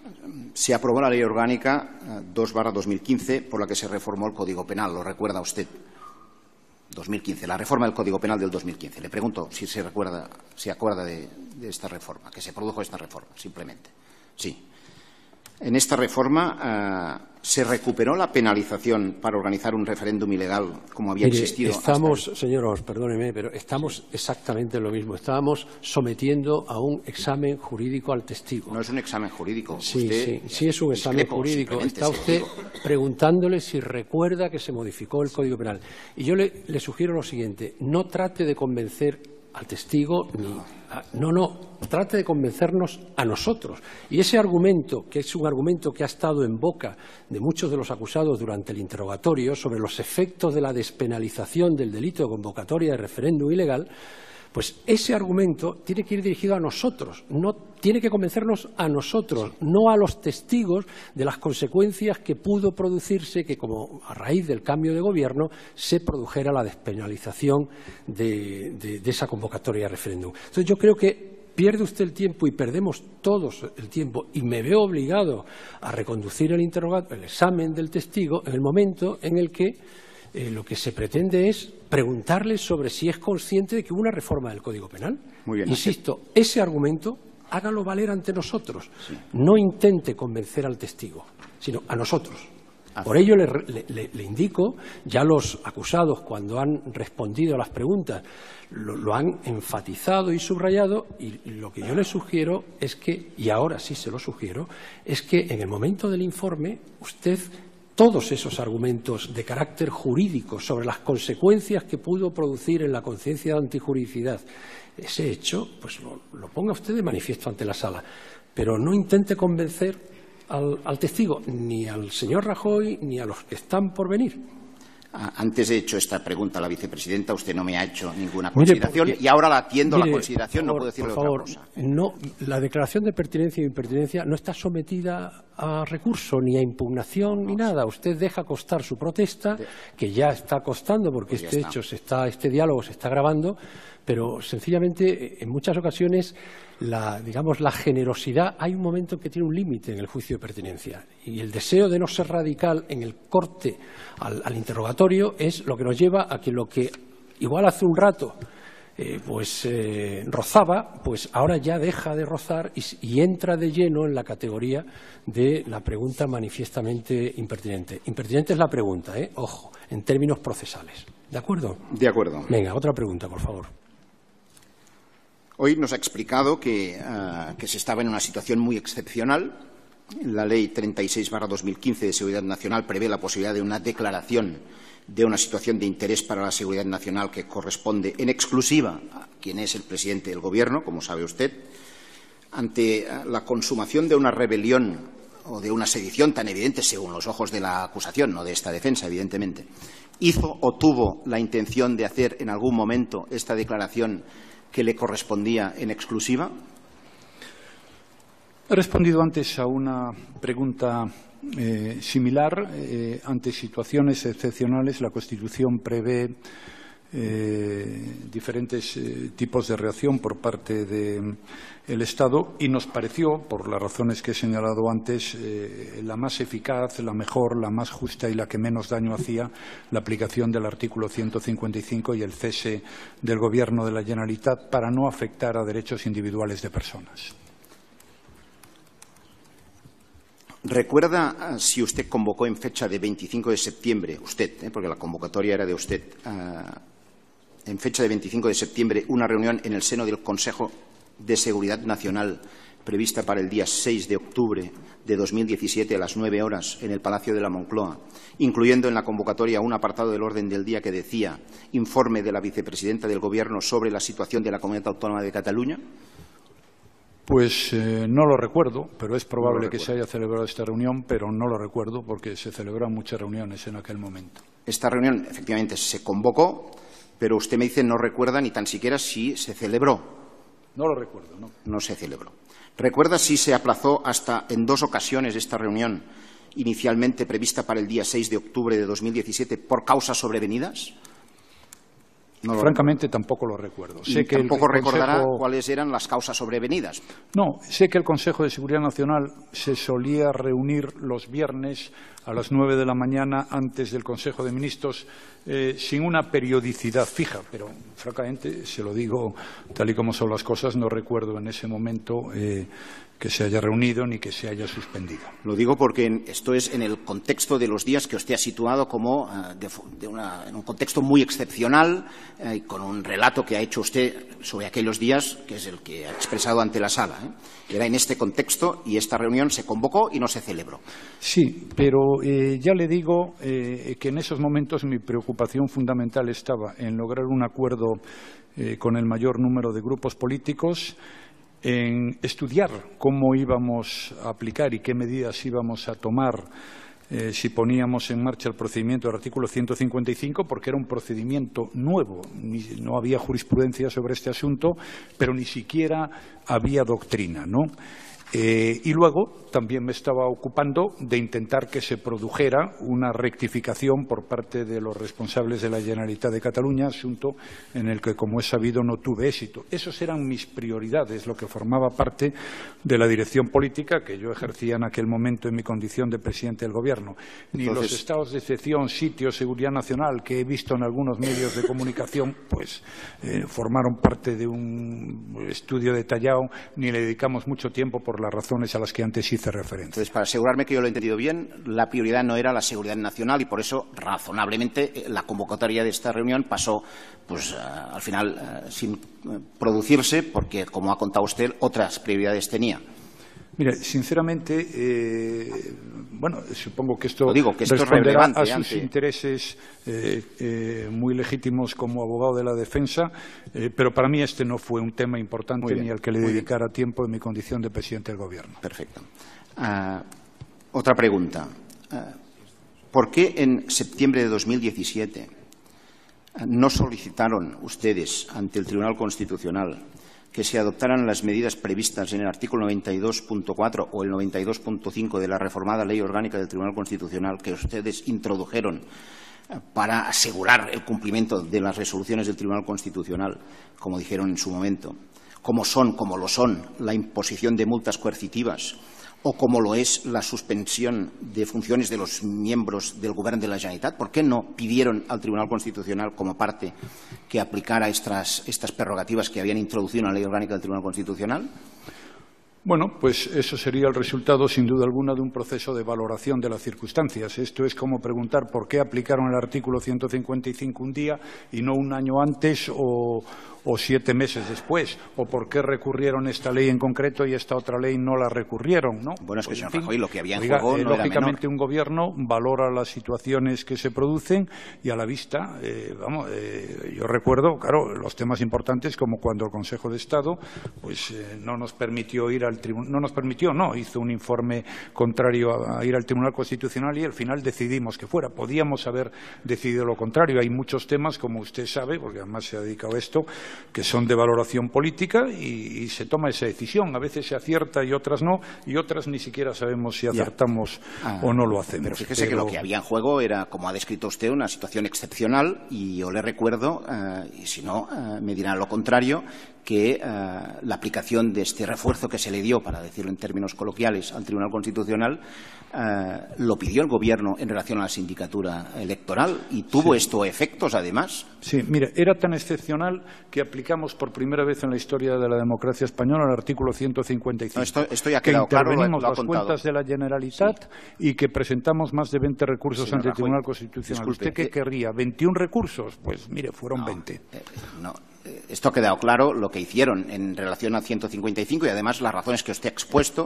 se aprobó la Ley Orgánica uh, dos barra dos mil quince por la que se reformó el Código Penal. ¿Lo recuerda usted? dos mil quince, la reforma del Código Penal del dos mil quince. Le pregunto si se recuerda, se acuerda de, de esta reforma, que se produjo esta reforma, simplemente. Sí. En esta reforma uh, se recuperó la penalización para organizar un referéndum ilegal como había Mire, existido. Estamos, hasta... señor, perdóneme, pero estamos exactamente en lo mismo. Estábamos sometiendo a un examen jurídico al testigo. No es un examen jurídico. Sí, usted sí, sí es un examen jurídico. Está usted preguntándole si recuerda que se modificó el Código Penal. Y yo le, le sugiero lo siguiente: no trate de convencer al testigo, ni a, no, no, trate de convencernos a nosotros. Y ese argumento, que es un argumento que ha estado en boca de muchos de los acusados durante el interrogatorio sobre los efectos de la despenalización del delito de convocatoria de referéndum ilegal, pues ese argumento tiene que ir dirigido a nosotros, no tiene que convencernos a nosotros, no a los testigos de las consecuencias que pudo producirse que, como a raíz del cambio de gobierno, se produjera la despenalización de, de, de esa convocatoria de referéndum. Entonces, yo creo que pierde usted el tiempo y perdemos todos el tiempo y me veo obligado a reconducir el interrogatorio, el examen del testigo en el momento en el que eh, lo que se pretende es preguntarle sobre si es consciente de que hubo una reforma del Código Penal. Muy bien, insisto, ese argumento hágalo valer ante nosotros. Sí. No intente convencer al testigo, sino a nosotros. Por ello le, le, le indico, ya los acusados cuando han respondido a las preguntas lo, lo han enfatizado y subrayado, y lo que yo les sugiero es que, y ahora sí se lo sugiero, es que en el momento del informe usted todos esos argumentos de carácter jurídico sobre las consecuencias que pudo producir en la conciencia de antijuridicidad ese hecho, pues lo, lo ponga usted de manifiesto ante la sala, pero no intente convencer Al, al testigo, ni al señor Rajoy, ni a los que están por venir. Antes he hecho esta pregunta a la vicepresidenta, usted no me ha hecho ninguna consideración mire, porque, y ahora la atiendo mire, a la consideración, favor, no puedo decirle por favor, otra cosa. No, la declaración de pertinencia e impertinencia no está sometida a recurso, ni a impugnación, no, ni nada. Usted deja constar su protesta, que ya está costando, porque pues este está. hecho, se está, este diálogo se está grabando, pero sencillamente en muchas ocasiones la, digamos, la generosidad, hay un momento que tiene un límite en el juicio de pertinencia y el deseo de no ser radical en el corte al, al interrogatorio es lo que nos lleva a que lo que igual hace un rato eh, pues eh, rozaba, pues ahora ya deja de rozar y, y entra de lleno en la categoría de la pregunta manifiestamente impertinente. Impertinente es la pregunta, ¿eh? Ojo, en términos procesales. ¿De acuerdo? De acuerdo. Venga, otra pregunta, por favor. Hoy nos ha explicado que, uh, que se estaba en una situación muy excepcional. La Ley treinta y seis barra dos mil quince de Seguridad Nacional prevé la posibilidad de una declaración de una situación de interés para la seguridad nacional que corresponde en exclusiva a quien es el presidente del Gobierno, como sabe usted. Ante uh, la consumación de una rebelión o de una sedición tan evidente, según los ojos de la acusación, no de esta defensa, evidentemente, ¿hizo o tuvo la intención de hacer en algún momento esta declaración que le correspondía en exclusiva? He respondido antes a una pregunta eh, similar. Eh, ante situaciones excepcionales, la Constitución prevé eh, diferentes eh, tipos de reacción por parte del Estado y nos pareció, por las razones que he señalado antes, eh, la más eficaz, la mejor, la más justa y la que menos daño hacía la aplicación del artículo ciento cincuenta y cinco y el cese del Gobierno de la Generalitat para no afectar a derechos individuales de personas. ¿Recuerda si usted convocó en fecha de veinticinco de septiembre, usted, eh, porque la convocatoria era de usted, uh, en fecha de veinticinco de septiembre, una reunión en el seno del Consejo de Seguridad Nacional prevista para el día seis de octubre de dos mil diecisiete a las nueve horas en el Palacio de la Moncloa, incluyendo en la convocatoria un apartado del orden del día que decía informe de la vicepresidenta del Gobierno sobre la situación de la Comunidad Autónoma de Cataluña? Pues eh, no lo recuerdo, pero es probable no que se haya celebrado esta reunión, pero no lo recuerdo porque se celebraron muchas reuniones en aquel momento. Esta reunión efectivamente se convocó, pero usted me dice no recuerda ni tan siquiera si se celebró. No lo recuerdo, no. No se celebró. ¿Recuerda si se aplazó hasta en dos ocasiones esta reunión inicialmente prevista para el día seis de octubre de dos mil diecisiete por causas sobrevenidas? No Francamente, recuerdo. tampoco lo recuerdo. Sé que tampoco el recordará Consejo... cuáles eran las causas sobrevenidas. No, sé que el Consejo de Seguridad Nacional se solía reunir los viernes a las nueve de la mañana antes del Consejo de Ministros eh, sin una periodicidad fija, pero francamente, se lo digo tal y como son las cosas, no recuerdo en ese momento eh, que se haya reunido ni que se haya suspendido. Lo digo porque esto es en el contexto de los días que usted ha situado como uh, de, de una, en un contexto muy excepcional y uh, con un relato que ha hecho usted sobre aquellos días, que es el que ha expresado ante la sala. ¿eh? Era en este contexto y esta reunión se convocó y no se celebró. Sí, pero eh, ya le digo eh, que en esos momentos mi preocupación fundamental estaba en lograr un acuerdo eh, con el mayor número de grupos políticos, en estudiar cómo íbamos a aplicar y qué medidas íbamos a tomar eh, si poníamos en marcha el procedimiento del artículo ciento cincuenta y cinco, porque era un procedimiento nuevo. Ni, no había jurisprudencia sobre este asunto, pero ni siquiera había doctrina, ¿no? Eh, y luego también me estaba ocupando de intentar que se produjera una rectificación por parte de los responsables de la Generalitat de Cataluña, asunto en el que, como es sabido, no tuve éxito. Esas eran mis prioridades, lo que formaba parte de la dirección política que yo ejercía en aquel momento en mi condición de presidente del Gobierno. Ni Entonces, los estados de excepción, sitio, seguridad nacional que he visto en algunos medios de comunicación, pues eh, formaron parte de un estudio detallado, ni le dedicamos mucho tiempo por las razones a las que antes hice referencia. Entonces, para asegurarme que yo lo he entendido bien, la prioridad no era la seguridad nacional y por eso, razonablemente, la convocatoria de esta reunión pasó, pues, uh, al final, uh, sin uh, producirse, porque, como ha contado usted, otras prioridades tenía. Mire, sinceramente, eh, bueno, supongo que esto, digo, que esto responderá es a sus ante... intereses eh, eh, muy legítimos como abogado de la defensa, eh, pero para mí este no fue un tema importante ni al que le dedicara bien. tiempo en mi condición de presidente del Gobierno. Perfecto. Uh, otra pregunta. Uh, ¿Por qué en septiembre de dos mil diecisiete uh, no solicitaron ustedes ante el Tribunal Constitucional que se adoptaran las medidas previstas en el artículo noventa y dos punto cuatro o el noventa y dos punto cinco de la reformada Ley Orgánica del Tribunal Constitucional que ustedes introdujeron para asegurar el cumplimiento de las resoluciones del Tribunal Constitucional, como dijeron en su momento, como son, como lo son, la imposición de multas coercitivas o como lo es la suspensión de funciones de los miembros del Gobierno de la Generalitat? ¿Por qué no pidieron al Tribunal Constitucional como parte que aplicara estas, estas prerrogativas que habían introducido en la Ley Orgánica del Tribunal Constitucional? Bueno, pues eso sería el resultado, sin duda alguna, de un proceso de valoración de las circunstancias. Esto es como preguntar por qué aplicaron el artículo ciento cincuenta y cinco un día y no un año antes o, o siete meses después, o por qué recurrieron esta ley en concreto y esta otra ley no la recurrieron, ¿no? Bueno, es que, pues, señor en fin, Rajoy, lo que había en oiga, juego eh, no lógicamente era menor. Un gobierno valora las situaciones que se producen y a la vista, eh, vamos, eh, yo recuerdo, claro, los temas importantes como cuando el Consejo de Estado pues eh, no nos permitió ir al tribunal, no nos permitió, no, hizo un informe contrario a, a ir al Tribunal Constitucional y al final decidimos que fuera. Podíamos haber decidido lo contrario. Hay muchos temas, como usted sabe, porque además se ha dedicado a esto, que son de valoración política y, y se toma esa decisión. A veces se acierta y otras no, y otras ni siquiera sabemos si acertamos ah, o no lo hacemos. Pero fíjese pero... que lo que había en juego era, como ha descrito usted, una situación excepcional y yo le recuerdo, eh, y si no, eh, me dirán lo contrario, que eh, la aplicación de este refuerzo que se le dio, para decirlo en términos coloquiales, al Tribunal Constitucional, eh, lo pidió el Gobierno en relación a la sindicatura electoral y tuvo sí. esto efectos, además. Sí, mire, era tan excepcional que aplicamos por primera vez en la historia de la democracia española el artículo ciento cincuenta y cinco. No, esto, esto ya ha quedado que intervenimos claro, lo, lo las cuentas de la Generalitat sí. y que presentamos más de veinte recursos Señor ante el Tribunal Constitucional. Disculpe, ¿Usted qué querría? ¿veintiún recursos? Pues mire, fueron no, veinte. Eh, no. Esto ha quedado claro lo que hicieron en relación al ciento cincuenta y cinco y además las razones que usted ha expuesto.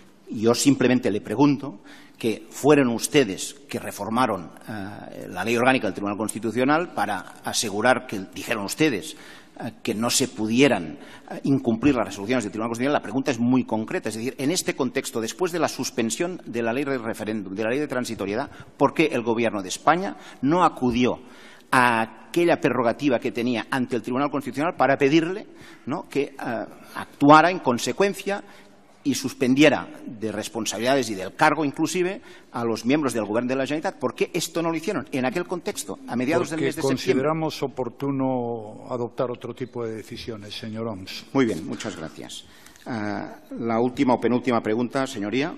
Yo simplemente le pregunto que fueron ustedes que reformaron uh, la Ley Orgánica del Tribunal Constitucional para asegurar que, dijeron ustedes, uh, que no se pudieran uh, incumplir las resoluciones del Tribunal Constitucional. La pregunta es muy concreta. Es decir, en este contexto, después de la suspensión de la ley de referéndum, de la ley de transitoriedad, ¿por qué el Gobierno de España no acudió a aquella prerrogativa que tenía ante el Tribunal Constitucional para pedirle, ¿no?, que uh, actuara en consecuencia y suspendiera de responsabilidades y del cargo inclusive a los miembros del Gobierno de la Generalitat? ¿Por qué esto no lo hicieron en aquel contexto, a mediados Porque del mes de septiembre? Porque consideramos oportuno adoptar otro tipo de decisiones, señor Oms. Muy bien, muchas gracias. Uh, la última o penúltima pregunta, señoría.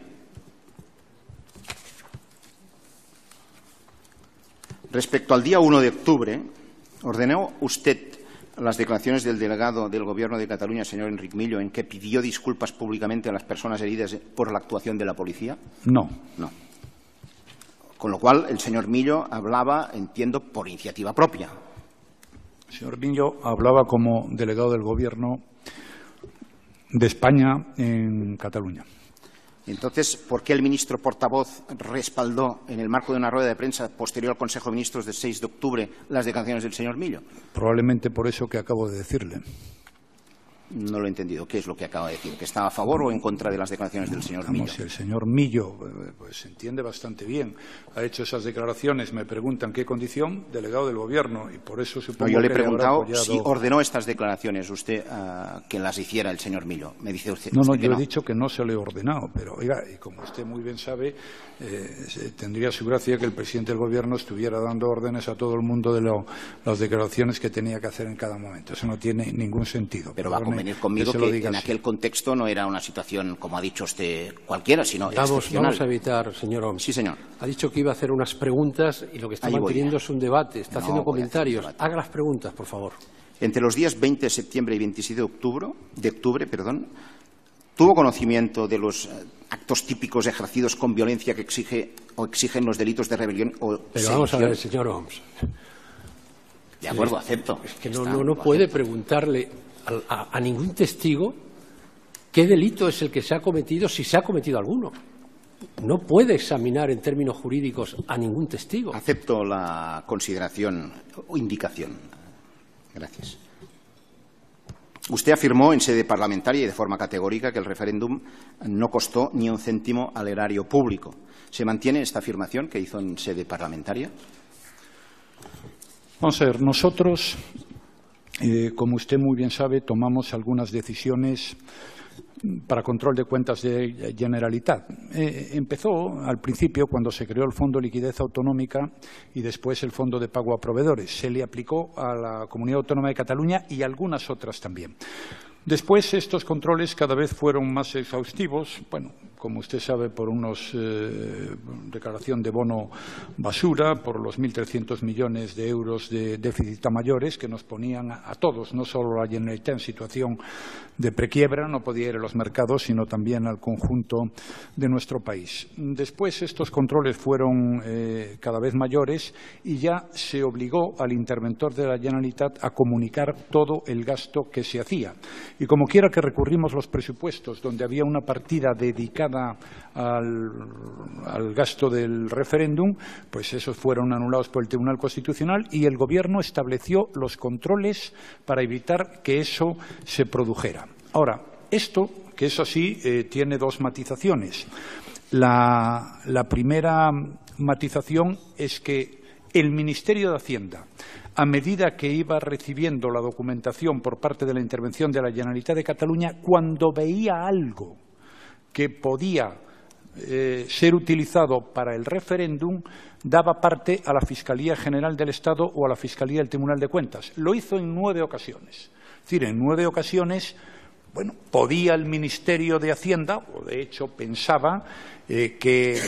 Respecto al día uno de octubre, ¿ordenó usted las declaraciones del delegado del Gobierno de Cataluña, señor Enric Millo, en que pidió disculpas públicamente a las personas heridas por la actuación de la policía? No. No. Con lo cual, el señor Millo hablaba, entiendo, por iniciativa propia. El señor Millo hablaba como delegado del Gobierno de España en Cataluña. Entonces, ¿por qué el ministro portavoz respaldó, en el marco de una rueda de prensa posterior al Consejo de Ministros del seis de octubre, las declaraciones del señor Millo? Probablemente por eso que acabo de decirle. No lo he entendido. ¿Qué es lo que acaba de decir? ¿Que está a favor o en contra de las declaraciones del señor Millo? Vamos, el señor Millo, pues se entiende bastante bien. Ha hecho esas declaraciones, me preguntan qué condición, delegado del Gobierno, y por eso supongo no, yo le he que preguntado apoyado... si ordenó estas declaraciones usted uh, que las hiciera el señor Millo. Me dice usted, no, no, usted que yo no. he dicho que no se le he ordenado, pero oiga, y como usted muy bien sabe, eh, tendría su gracia que el presidente del Gobierno estuviera dando órdenes a todo el mundo de lo, las declaraciones que tenía que hacer en cada momento. Eso no tiene ningún sentido. Pero va a convenir conmigo que, que en así. aquel contexto no era una situación, como ha dicho usted, cualquiera, sino vamos, excepcional. Vamos a evitar, señor Homs. Sí, señor. Ha dicho que iba a hacer unas preguntas y lo que está Ahí manteniendo es un debate. Está no, haciendo comentarios. Haga las preguntas, por favor. Entre los días veinte de septiembre y veintisiete de octubre, de octubre perdón, ¿tuvo conocimiento de los actos típicos ejercidos con violencia que exige o exigen los delitos de rebelión o Pero sedición? vamos a ver, señor Homs. De acuerdo, acepto. Es que no, no, no puede acepto. preguntarle a, a, a ningún testigo qué delito es el que se ha cometido, si se ha cometido alguno. No puede examinar en términos jurídicos a ningún testigo. Acepto la consideración o indicación. Gracias. Usted afirmó en sede parlamentaria y de forma categórica que el referéndum no costó ni un céntimo al erario público. ¿Se mantiene esta afirmación que hizo en sede parlamentaria? Vamos a ver, nosotros, eh, como usted muy bien sabe, tomamos algunas decisiones para control de cuentas de Generalitat. Eh, empezó al principio cuando se creó el Fondo de Liquidez Autonómica y después el Fondo de Pago a Proveedores. Se le aplicó a la Comunidad Autónoma de Cataluña y algunas otras también. Después estos controles cada vez fueron más exhaustivos, bueno, como usted sabe, por unos eh, declaración de bono basura, por los mil trescientos millones de euros de déficit a mayores que nos ponían a, a todos, no solo a la Generalitat en situación de prequiebra, no podía ir a los mercados, sino también al conjunto de nuestro país. Después estos controles fueron eh, cada vez mayores y ya se obligó al interventor de la Generalitat a comunicar todo el gasto que se hacía. Y como quiera que recurrimos los presupuestos, donde había una partida dedicada al, al gasto del referéndum, pues esos fueron anulados por el Tribunal Constitucional y el Gobierno estableció los controles para evitar que eso se produjera. Ahora, esto, que es así, eh, tiene dos matizaciones. La, la primera matización es que el Ministerio de Hacienda, a medida que iba recibiendo la documentación por parte de la intervención de la Generalitat de Cataluña, cuando veía algo que podía eh, ser utilizado para el referéndum, daba parte a la Fiscalía General del Estado o a la Fiscalía del Tribunal de Cuentas. Lo hizo en nueve ocasiones. Es decir, en nueve ocasiones, bueno, podía el Ministerio de Hacienda, o de hecho pensaba, eh, que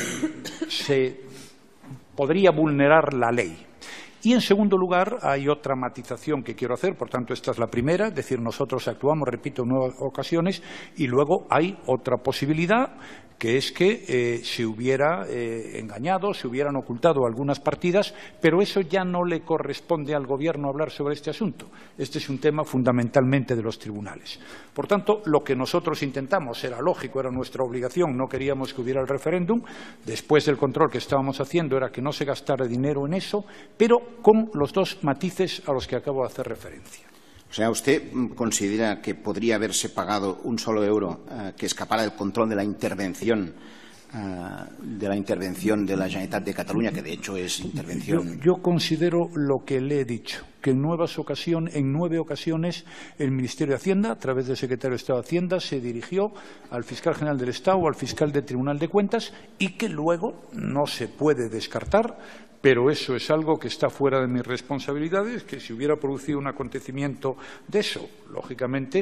se podría vulnerar la ley. Y, en segundo lugar, hay otra matización que quiero hacer, por tanto, esta es la primera, es decir, nosotros actuamos, repito, en nueve ocasiones, y luego hay otra posibilidad, que es que eh, se hubiera eh, engañado, se hubieran ocultado algunas partidas, pero eso ya no le corresponde al Gobierno hablar sobre este asunto. Este es un tema fundamentalmente de los tribunales. Por tanto, lo que nosotros intentamos era lógico, era nuestra obligación, no queríamos que hubiera el referéndum. Después del control que estábamos haciendo era que no se gastara dinero en eso, pero con los dos matices a los que acabo de hacer referencia. O sea, ¿usted considera que podría haberse pagado un solo euro eh, que escapara del control de la intervención eh, de la intervención de la Generalitat de Cataluña, que de hecho es intervención? Yo, yo considero lo que le he dicho, que en, nuevas ocasión, en nueve ocasiones el Ministerio de Hacienda, a través del Secretario de Estado de Hacienda, se dirigió al Fiscal General del Estado o al Fiscal del Tribunal de Cuentas y que luego no se puede descartar, pero eso es algo que está fuera de mis responsabilidades, que si hubiera producido un acontecimiento de eso, lógicamente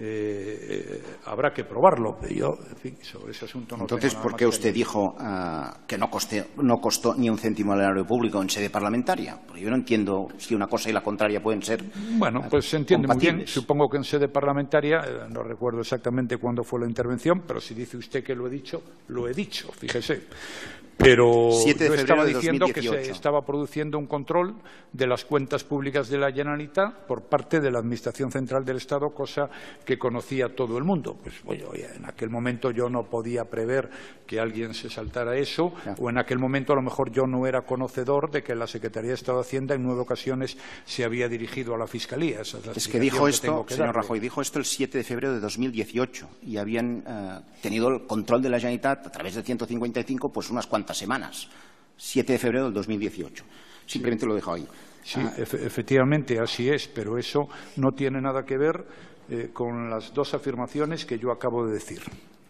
eh, habrá que probarlo. Pero yo, en fin, sobre ese asunto no Entonces, tengo nada ¿por más qué que usted dijo uh, que no, coste, no costó ni un céntimo al erario público en sede parlamentaria? Porque yo no entiendo si una cosa y la contraria pueden ser Bueno, pues se entiende muy bien. compatibles. Supongo que en sede parlamentaria, eh, no recuerdo exactamente cuándo fue la intervención, pero si dice usted que lo he dicho, lo he dicho, fíjese. Pero siete de yo estaba febrero de diciendo dos mil dieciocho. que se estaba produciendo un control de las cuentas públicas de la Generalitat por parte de la Administración Central del Estado, cosa que conocía todo el mundo. Pues oye, oye, en aquel momento yo no podía prever que alguien se saltara eso, ya. o en aquel momento a lo mejor yo no era conocedor de que la Secretaría de Estado de Hacienda en nueve ocasiones se había dirigido a la Fiscalía. Esa es la Es que dijo esto, que señor darle. Rajoy, dijo esto el siete de febrero de dos mil dieciocho y habían eh, tenido el control de la Generalitat a través del ciento cincuenta y cinco pues unas cuantas semanas. siete de febrero del dos mil dieciocho. Simplemente lo dejo ahí. Sí, Ah, efe- efectivamente, así es, pero eso no tiene nada que ver eh, con las dos afirmaciones que yo acabo de decir.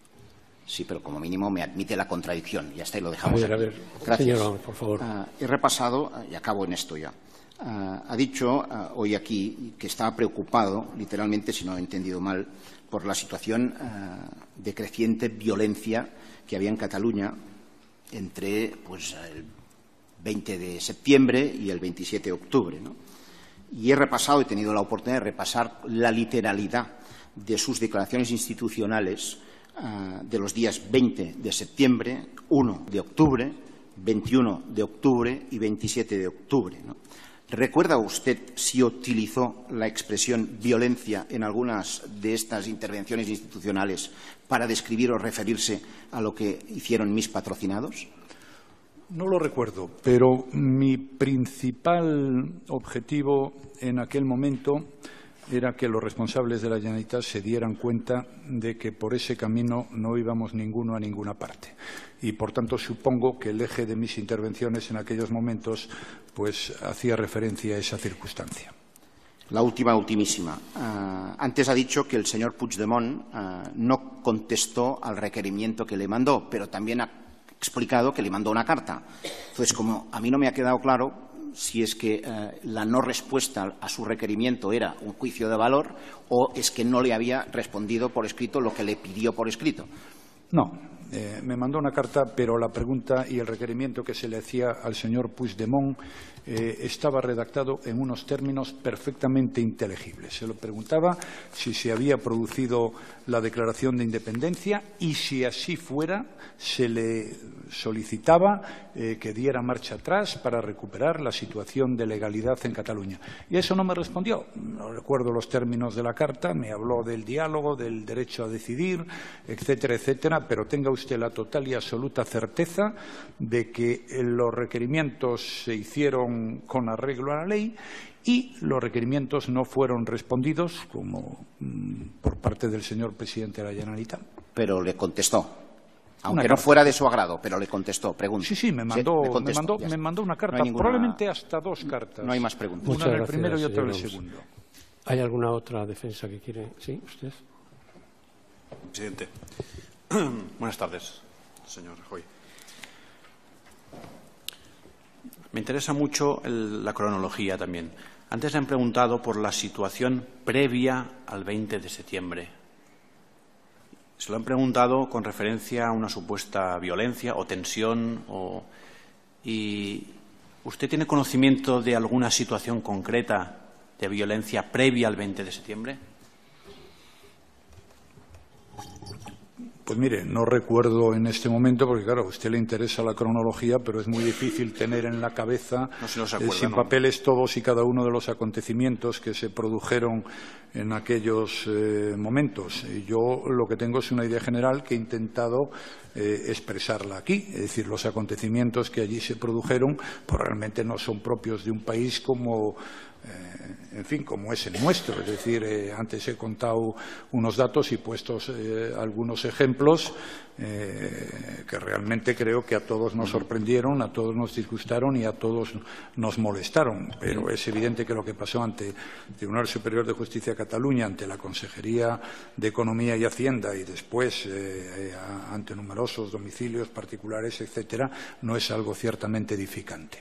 sí, pero como mínimo me admite la contradicción. Ya está, y lo A dejamos ver, a aquí. ver, Gracias. señor, por favor. Ah, he repasado, ah, y acabo en esto ya. Ah, ha dicho ah, hoy aquí que estaba preocupado, literalmente, si no he entendido mal, por la situación ah, de creciente violencia que había en Cataluña entre pues, el veinte de septiembre y el veintisiete de octubre, ¿no? Y he repasado, he tenido la oportunidad de repasar la literalidad de sus declaraciones institucionales uh, de los días veinte de septiembre, uno de octubre, veintiuno de octubre y veintisiete de octubre, ¿no? ¿Recuerda usted si utilizó la expresión violencia en algunas de estas intervenciones institucionales para describir o referirse a lo que hicieron mis patrocinados? No lo recuerdo, pero mi principal objetivo en aquel momento era que los responsables de la Generalitat se dieran cuenta de que por ese camino no íbamos ninguno a ninguna parte. Y, por tanto, supongo que el eje de mis intervenciones en aquellos momentos pues, hacía referencia a esa circunstancia. La última, ultimísima. Uh, antes ha dicho que el señor Puigdemont uh, no contestó al requerimiento que le mandó, pero también ha explicado que le mandó una carta. Entonces, como a mí no me ha quedado claro si es que eh, la no respuesta a su requerimiento era un juicio de valor o es que no le había respondido por escrito lo que le pidió por escrito. No, eh, me mandó una carta, pero la pregunta y el requerimiento que se le hacía al señor Puigdemont eh, estaba redactado en unos términos perfectamente inteligibles. Se lo preguntaba si se había producido la declaración de independencia y, si así fuera, se le solicitaba eh, que diera marcha atrás para recuperar la situación de legalidad en Cataluña. Y eso no me respondió. No recuerdo los términos de la carta, me habló del diálogo, del derecho a decidir, etcétera, etcétera, pero tenga usted la total y absoluta certeza de que los requerimientos se hicieron con arreglo a la ley y los requerimientos no fueron respondidos como mmm, por parte del señor presidente de la Generalitat. Pero le contestó. Aunque no fuera de su agrado, pero le contestó. Pregunta. Sí, sí, me mandó, sí, me mandó, me mandó una carta, no ninguna... probablemente hasta dos cartas. No hay más preguntas. Una Muchas del gracias, primero y otra del señor segundo. ¿Hay alguna otra defensa que quiere? Sí, usted. Presidente. Buenas tardes, señor Rajoy. Me interesa mucho el, la cronología también. Antes le han preguntado por la situación previa al veinte de septiembre. Se lo han preguntado con referencia a una supuesta violencia o tensión. O, y ¿usted tiene conocimiento de alguna situación concreta de violencia previa al veinte de septiembre? Pues mire, no recuerdo en este momento, porque claro, a usted le interesa la cronología, pero es muy difícil tener en la cabeza, no, si no se eh, acuerda, sin no. papeles, todos y cada uno de los acontecimientos que se produjeron en aquellos eh, momentos. Y yo lo que tengo es una idea general que he intentado eh, expresarla aquí. Es decir, los acontecimientos que allí se produjeron pues realmente no son propios de un país como... Eh, en fin, como es el nuestro. Es decir, eh, antes he contado unos datos y puestos eh, algunos ejemplos eh, que realmente creo que a todos nos sorprendieron, a todos nos disgustaron y a todos nos molestaron. Pero es evidente que lo que pasó ante el Tribunal Superior de Justicia de Cataluña, ante la Consejería de Economía y Hacienda y después eh, ante numerosos domicilios particulares, etcétera, no es algo ciertamente edificante.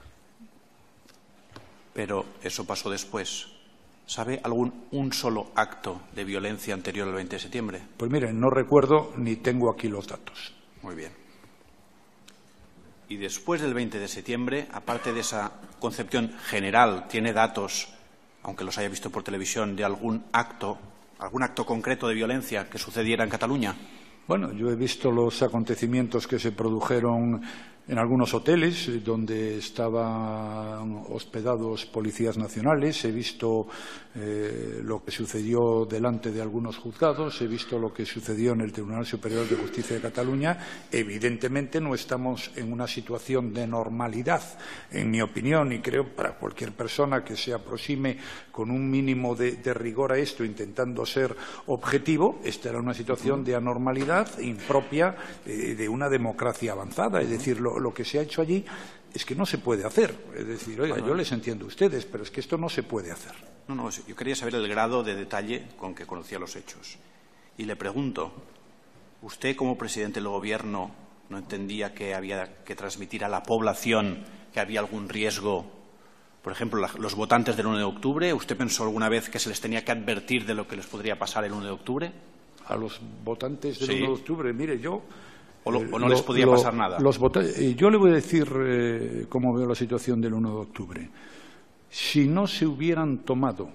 Pero eso pasó después. ¿Sabe algún un solo acto de violencia anterior al veinte de septiembre? Pues mire, no recuerdo ni tengo aquí los datos. Muy bien. Y después del veinte de septiembre, aparte de esa concepción general, ¿tiene datos, aunque los haya visto por televisión, de algún acto, algún acto concreto de violencia que sucediera en Cataluña? Bueno, yo he visto los acontecimientos que se produjeron en algunos hoteles donde estaban hospedados policías nacionales, he visto eh, lo que sucedió delante de algunos juzgados, he visto lo que sucedió en el Tribunal Superior de Justicia de Cataluña. Evidentemente no estamos en una situación de normalidad, en mi opinión, y creo para cualquier persona que se aproxime con un mínimo de, de rigor a esto, intentando ser objetivo, esta era una situación de anormalidad impropia eh, de una democracia avanzada, es decir, lo, lo que se ha hecho allí es que no se puede hacer. Es decir, oiga, yo les entiendo a ustedes, pero es que esto no se puede hacer. No, no, yo quería saber el grado de detalle con que conocía los hechos. Y le pregunto, ¿usted como presidente del Gobierno no entendía que había que transmitir a la población que había algún riesgo? Por ejemplo, la, los votantes del uno de octubre, ¿usted pensó alguna vez que se les tenía que advertir de lo que les podría pasar el uno de octubre? A los votantes del sí. uno de octubre, mire, yo... ¿O, lo, o no lo, les podía lo, pasar nada? Los yo le voy a decir eh, cómo veo la situación del uno de octubre. Si no se hubieran tomado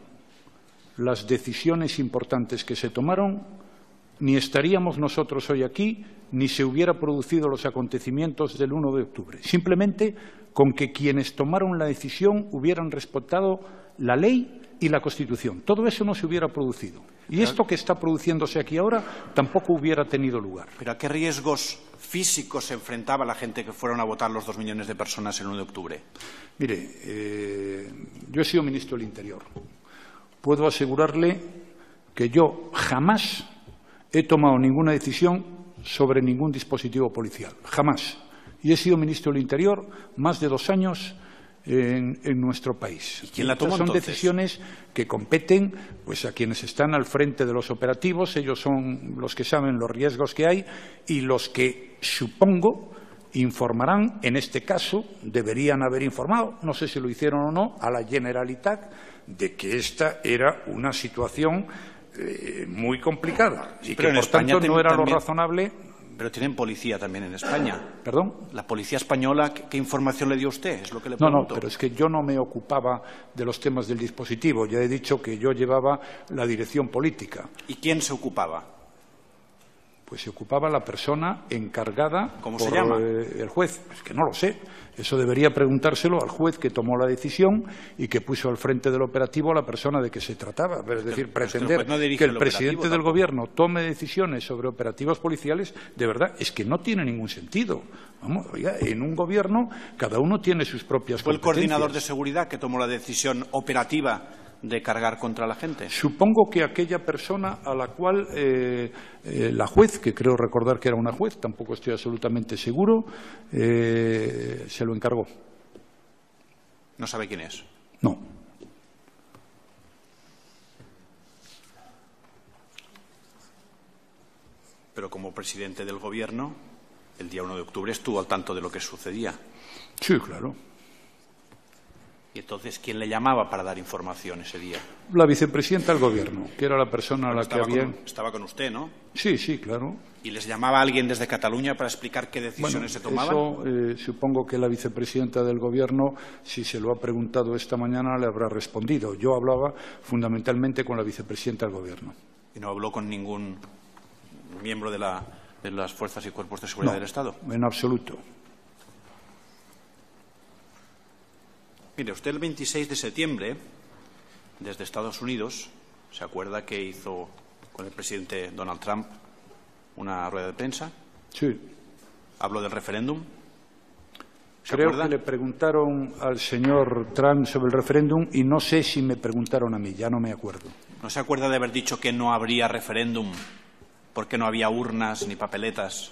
las decisiones importantes que se tomaron, ni estaríamos nosotros hoy aquí, ni se hubieran producido los acontecimientos del uno de octubre. Simplemente con que quienes tomaron la decisión hubieran respetado la ley y la Constitución. Todo eso no se hubiera producido. Y esto que está produciéndose aquí ahora tampoco hubiera tenido lugar. ¿Pero a qué riesgos físicos se enfrentaba la gente que fueron a votar los dos millones de personas el uno de octubre? Mire, eh, yo he sido ministro del Interior. Puedo asegurarle que yo jamás he tomado ninguna decisión sobre ningún dispositivo policial. Jamás. Y he sido ministro del Interior más de dos años En, en nuestro país. ¿Y quién la tomó, Son entonces? decisiones que competen pues, a quienes están al frente de los operativos. Ellos son los que saben los riesgos que hay y los que, supongo, informarán. En este caso, deberían haber informado, no sé si lo hicieron o no, a la Generalitat de que esta era una situación eh, muy complicada y Pero que, por España tanto, no era también... lo razonable. Pero tienen policía también en España. ¿Perdón? La policía española, ¿qué, qué información le dio usted? Es lo que le No, pregunto. no, pero es que yo no me ocupaba de los temas del dispositivo. Ya he dicho que yo llevaba la dirección política. ¿Y quién se ocupaba? Pues se ocupaba la persona encargada ¿Cómo por se llama? Eh, el juez. Es que no lo sé. Eso debería preguntárselo al juez que tomó la decisión y que puso al frente del operativo a la persona de que se trataba. Pero es decir, pero es que el pretender juez no dirige que el, el presidente operativo del tampoco. Gobierno tome decisiones sobre operativos policiales, de verdad, es que no tiene ningún sentido. Vamos, oiga, en un Gobierno cada uno tiene sus propias ¿Fue el competencias. coordinador de seguridad que tomó la decisión operativa de cargar contra la gente? Supongo que aquella persona a la cual eh, eh, la juez, que creo recordar que era una juez, tampoco estoy absolutamente seguro, eh, se lo encargó. ¿No sabe quién es? No. Pero como presidente del Gobierno, el día uno de octubre estuvo al tanto de lo que sucedía. Sí, claro. ¿Y entonces quién le llamaba para dar información ese día? La vicepresidenta del Gobierno, que era la persona a la que Estaba había... con, estaba con usted, ¿no? Sí, sí, claro. ¿Y les llamaba a alguien desde Cataluña para explicar qué Bueno, decisiones se tomaban? eso eh, supongo que la vicepresidenta del Gobierno, si se lo ha preguntado esta mañana, le habrá respondido. Yo hablaba fundamentalmente con la vicepresidenta del Gobierno. ¿Y no habló con ningún miembro de, la, de las fuerzas y cuerpos de seguridad No, del Estado? en absoluto. Mire, usted el veintiséis de septiembre, desde Estados Unidos, ¿se acuerda que hizo con el presidente Donald Trump una rueda de prensa? Sí. ¿Habló del referéndum? ¿Se Creo acuerda? que le preguntaron al señor Trump sobre el referéndum y no sé si me preguntaron a mí, ya no me acuerdo. ¿No se acuerda de haber dicho que no habría referéndum porque no había urnas ni papeletas?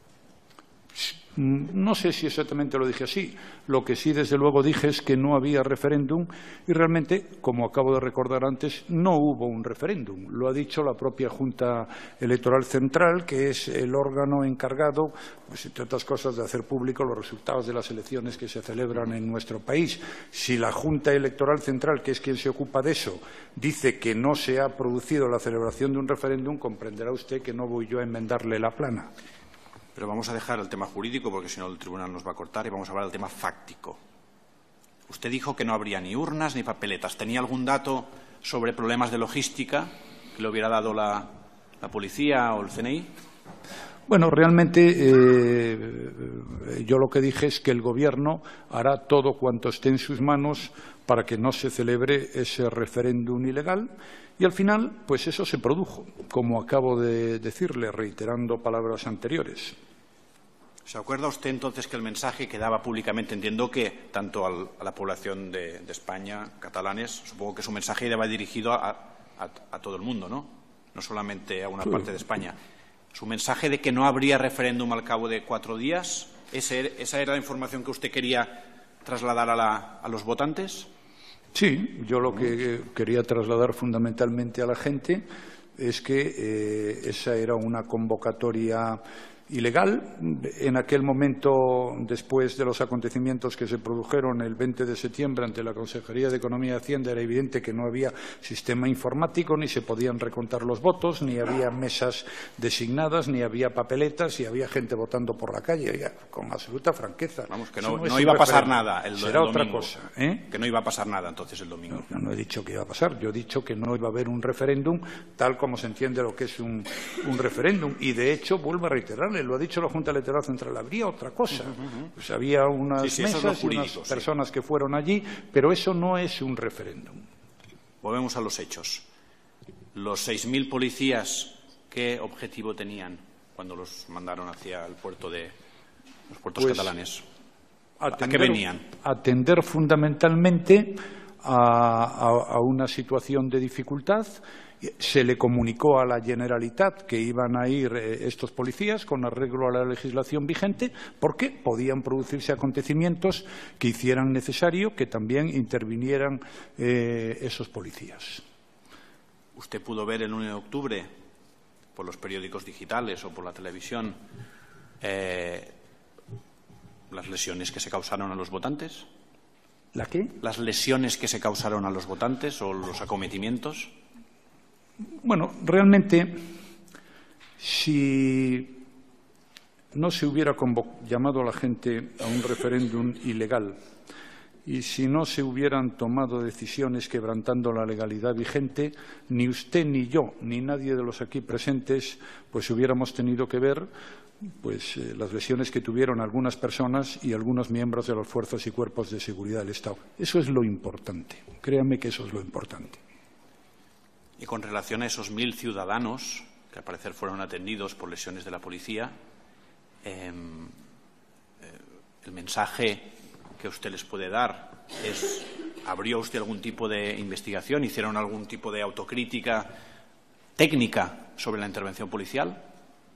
No sé si exactamente lo dije así. Lo que sí, desde luego, dije es que no había referéndum y realmente, como acabo de recordar antes, no hubo un referéndum. Lo ha dicho la propia Junta Electoral Central, que es el órgano encargado, pues, entre otras cosas, de hacer público los resultados de las elecciones que se celebran en nuestro país. Si la Junta Electoral Central, que es quien se ocupa de eso, dice que no se ha producido la celebración de un referéndum, comprenderá usted que no voy yo a enmendarle la plana. Pero vamos a dejar el tema jurídico porque si no el tribunal nos va a cortar y vamos a hablar del tema fáctico. Usted dijo que no habría ni urnas ni papeletas. ¿Tenía algún dato sobre problemas de logística que le hubiera dado la, la policía o el C N I? Bueno, realmente eh, yo lo que dije es que el Gobierno hará todo cuanto esté en sus manos para que no se celebre ese referéndum ilegal y al final, pues eso se produjo, como acabo de decirle, reiterando palabras anteriores. ¿Se acuerda usted entonces que el mensaje que daba públicamente, entiendo que tanto al, a la población de, de España, catalanes, supongo que su mensaje iba dirigido a, a, a todo el mundo, ¿no? No solamente a una sí. parte de España. Su mensaje de que no habría referéndum al cabo de cuatro días, ¿ese, ¿esa era la información que usted quería trasladar a, la, a los votantes? Sí, yo lo que quería trasladar fundamentalmente a la gente es que eh, esa era una convocatoria ilegal. En aquel momento, después de los acontecimientos que se produjeron el veinte de septiembre ante la Consejería de Economía y Hacienda, era evidente que no había sistema informático, ni se podían recontar los votos, ni había mesas designadas, ni había papeletas, y había gente votando por la calle, ya, con absoluta franqueza. Vamos, que no, no, no iba a pasar nada el, será el domingo. Otra cosa, ¿eh? Que no iba a pasar nada entonces el domingo. No, no he dicho que iba a pasar, yo he dicho que no iba a haber un referéndum tal como se entiende lo que es un, un referéndum. Y, de hecho, vuelvo a reiterarle, lo ha dicho la Junta Electoral Central, habría otra cosa. Uh-huh. Pues había unas sí, sí, mesas y unas personas sí. que fueron allí, pero eso no es un referéndum. Volvemos a los hechos. Los seis mil policías, ¿qué objetivo tenían cuando los mandaron hacia el puerto de los puertos pues, catalanes? Atender, ¿A qué venían? Atender fundamentalmente a, a, a una situación de dificultad. Se le comunicó a la Generalitat que iban a ir eh, estos policías con arreglo a la legislación vigente porque podían producirse acontecimientos que hicieran necesario que también intervinieran eh, esos policías. ¿Usted pudo ver el uno de octubre por los periódicos digitales o por la televisión eh, las lesiones que se causaron a los votantes? ¿La qué? ¿Las lesiones que se causaron a los votantes o los acometimientos? Bueno, realmente, si no se hubiera llamado a la gente a un referéndum ilegal y si no se hubieran tomado decisiones quebrantando la legalidad vigente, ni usted ni yo, ni nadie de los aquí presentes, pues hubiéramos tenido que ver pues, eh, las lesiones que tuvieron algunas personas y algunos miembros de las fuerzas y cuerpos de seguridad del Estado. Eso es lo importante. Créanme que eso es lo importante. Y con relación a esos mil ciudadanos que al parecer fueron atendidos por lesiones de la policía, eh, eh, el mensaje que usted les puede dar es: ¿abrió usted algún tipo de investigación? ¿Hicieron algún tipo de autocrítica técnica sobre la intervención policial?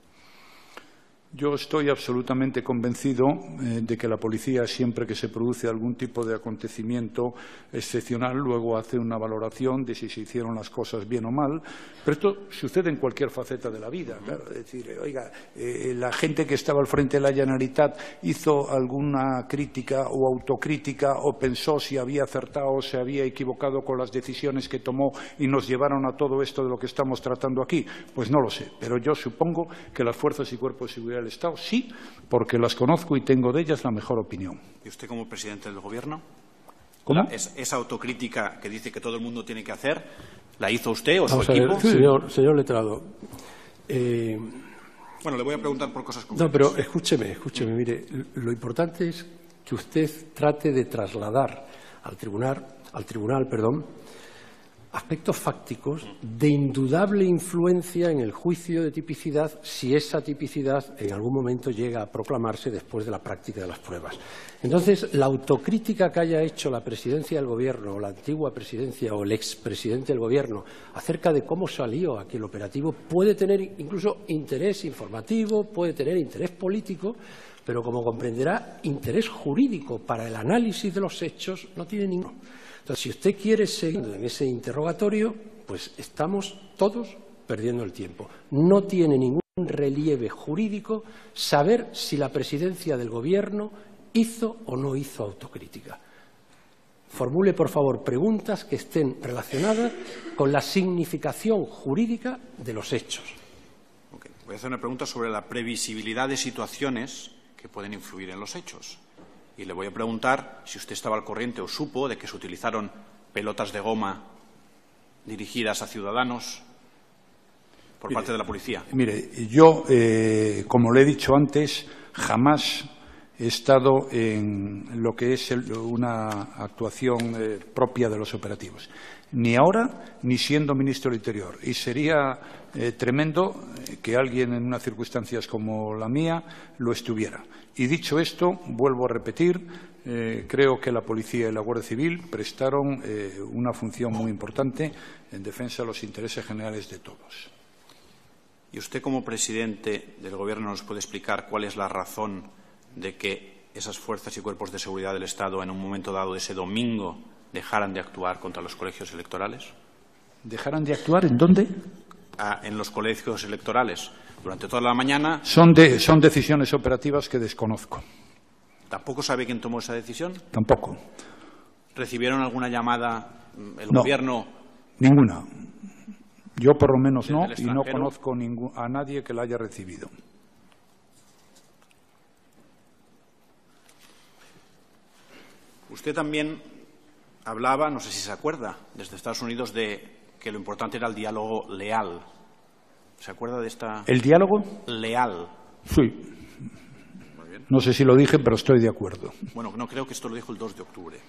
Yo estoy absolutamente convencido eh, de que la policía, siempre que se produce algún tipo de acontecimiento excepcional, luego hace una valoración de si se hicieron las cosas bien o mal. Pero esto sucede en cualquier faceta de la vida. Claro, es decir, oiga, eh, la gente que estaba al frente de la Generalitat hizo alguna crítica o autocrítica o pensó si había acertado o se había equivocado con las decisiones que tomó y nos llevaron a todo esto de lo que estamos tratando aquí. Pues no lo sé, pero yo supongo que las fuerzas y cuerpos de seguridad del Estado sí, porque las conozco y tengo de ellas la mejor opinión. ¿Y usted como presidente del Gobierno? ¿Cómo? La, es, esa autocrítica que dice que todo el mundo tiene que hacer, ¿la hizo usted o su Vamos equipo? A ver, señor, señor letrado. Eh, bueno, le voy a preguntar por cosas concretas. No, pero escúcheme, escúcheme. Mire, lo importante es que usted trate de trasladar al tribunal, al tribunal, perdón, aspectos fácticos de indudable influencia en el juicio de tipicidad, si esa tipicidad en algún momento llega a proclamarse después de la práctica de las pruebas. Entonces, la autocrítica que haya hecho la presidencia del Gobierno, o la antigua presidencia, o el expresidente del Gobierno, acerca de cómo salió aquel operativo, puede tener incluso interés informativo, puede tener interés político, pero, como comprenderá, interés jurídico para el análisis de los hechos no tiene ninguno. Entonces, si usted quiere seguir en ese interrogatorio, pues estamos todos perdiendo el tiempo. No tiene ningún relieve jurídico saber si la presidencia del Gobierno hizo o no hizo autocrítica. Formule, por favor, preguntas que estén relacionadas con la significación jurídica de los hechos. Okay. Voy a hacer una pregunta sobre la previsibilidad de situaciones que pueden influir en los hechos. Y le voy a preguntar si usted estaba al corriente o supo de que se utilizaron pelotas de goma dirigidas a ciudadanos por mire, parte de la policía. Mire, yo, eh, como le he dicho antes, jamás he estado en lo que es el, una actuación eh, propia de los operativos. Ni ahora, ni siendo ministro del Interior. Y sería eh, tremendo que alguien en unas circunstancias como la mía lo estuviera. Y dicho esto, vuelvo a repetir, eh, creo que la Policía y la Guardia Civil prestaron eh, una función muy importante en defensa de los intereses generales de todos. ¿Y usted, como presidente del Gobierno, nos puede explicar cuál es la razón de que esas fuerzas y cuerpos de seguridad del Estado, en un momento dado de ese domingo, dejaran de actuar contra los colegios electorales? ¿Dejaran de actuar en dónde? Ah, en los colegios electorales. Durante toda la mañana. Son, de, son decisiones operativas que desconozco. ¿Tampoco sabe quién tomó esa decisión? Tampoco. ¿Recibieron alguna llamada el no, Gobierno? Ninguna. Yo por lo menos no, y no extranjero? conozco ningún, a nadie que la haya recibido. Usted también hablaba, no sé si se acuerda, desde Estados Unidos, de que lo importante era el diálogo leal. ¿Se acuerda de esta? ¿El diálogo? Leal. Sí. Muy bien. No sé si lo dije, pero estoy de acuerdo. Bueno, no creo que esto lo dijo el dos de octubre.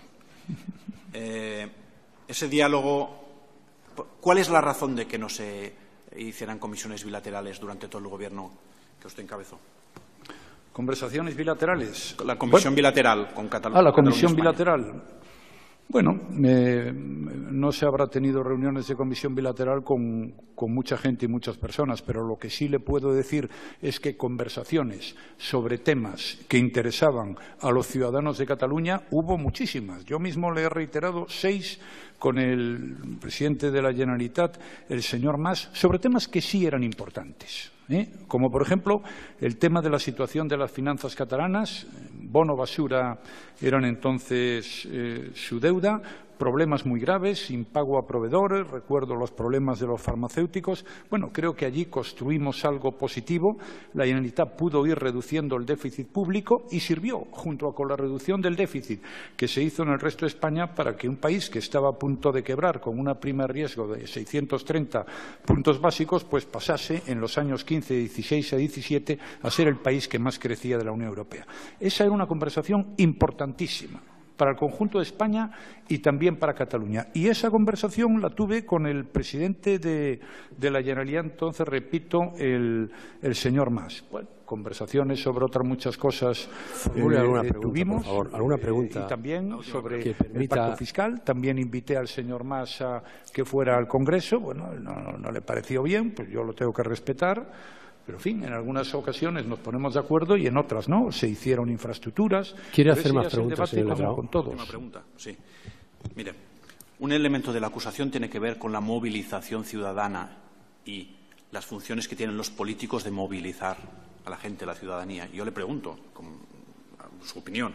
Eh, ese diálogo, ¿cuál es la razón de que no se hicieran comisiones bilaterales durante todo el Gobierno que usted encabezó? ¿Conversaciones bilaterales? La comisión bueno, bilateral con Cataluña. Ah, la comisión bilateral. Bueno, eh, no se habrá tenido reuniones de comisión bilateral con, con mucha gente y muchas personas, pero lo que sí le puedo decir es que conversaciones sobre temas que interesaban a los ciudadanos de Cataluña hubo muchísimas. Yo mismo le he reiterado seis con el presidente de la Generalitat, el señor Mas, sobre temas que sí eran importantes. ¿Eh? Como, por ejemplo, el tema de la situación de las finanzas catalanas. Bono Basura eran entonces eh, su deuda, problemas muy graves, impago a proveedores, recuerdo los problemas de los farmacéuticos. Bueno, creo que allí construimos algo positivo. La Generalitat pudo ir reduciendo el déficit público y sirvió, junto con la reducción del déficit que se hizo en el resto de España, para que un país que estaba a punto de quebrar con una prima de riesgo de seiscientos treinta puntos básicos, pues pasase en los años quince, dieciséis a diecisiete a ser el país que más crecía de la Unión Europea. Esa era una conversación importantísima para el conjunto de España y también para Cataluña. Y esa conversación la tuve con el presidente de, de la Generalitat, entonces, repito, el, el señor Mas. Bueno, conversaciones sobre otras muchas cosas eh, alguna eh, pregunta, tuvimos. por favor, alguna pregunta. Eh, y también sobre que permita... el pacto fiscal. También invité al señor Mas a que fuera al Congreso. Bueno, no, no, no le pareció bien, pues yo lo tengo que respetar. Pero, en fin, en algunas ocasiones nos ponemos de acuerdo y en otras no. Se hicieron infraestructuras. ¿Quiere hacer más preguntas, señor Letrao? Con todos. Última pregunta, sí. Mire, un elemento de la acusación tiene que ver con la movilización ciudadana y las funciones que tienen los políticos de movilizar a la gente, a la ciudadanía. Yo le pregunto, con su opinión,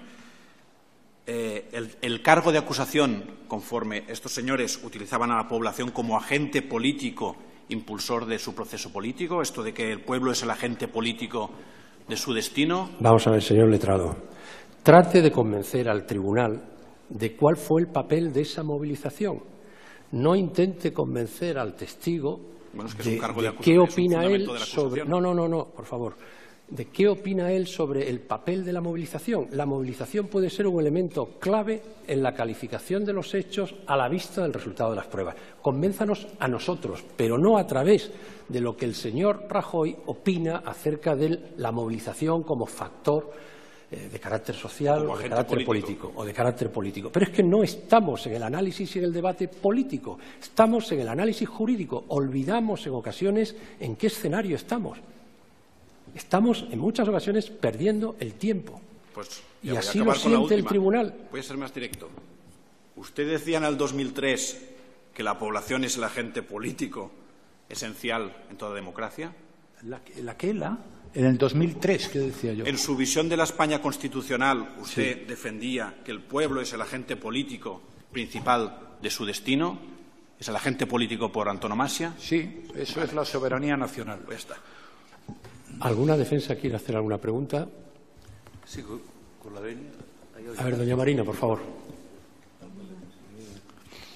eh, el, el cargo de acusación, conforme estos señores utilizaban a la población como agente político impulsor de su proceso político, esto de que el pueblo es el agente político de su destino. Vamos a ver, señor letrado. Trate de convencer al tribunal de cuál fue el papel de esa movilización. No intente convencer al testigo bueno, es que es de, un cargo de de qué opina él de sobre. No, no, no, no, por favor. ¿De qué opina él sobre el papel de la movilización? La movilización puede ser un elemento clave en la calificación de los hechos a la vista del resultado de las pruebas. Convénzanos a nosotros, pero no a través de lo que el señor Rajoy opina acerca de la movilización como factor eh, de carácter social o de carácter político. político o de carácter político. Pero es que no estamos en el análisis y en el debate político, estamos en el análisis jurídico. Olvidamos en ocasiones en qué escenario estamos. Estamos, en muchas ocasiones, perdiendo el tiempo. Pues y así lo siente el tribunal. Voy a ser más directo. Usted decía en el dos mil tres que la población es el agente político esencial en toda democracia. ¿La, la que la? En el dos mil tres, ¿qué decía yo? En su visión de la España constitucional, usted sí. defendía que el pueblo es el agente político principal de su destino. ¿Es el agente político por antonomasia? Sí, eso vale. Es la soberanía nacional. Pues está. ¿Alguna defensa quiere hacer alguna pregunta? Sí, con la venia. A ver, doña Marina, por favor.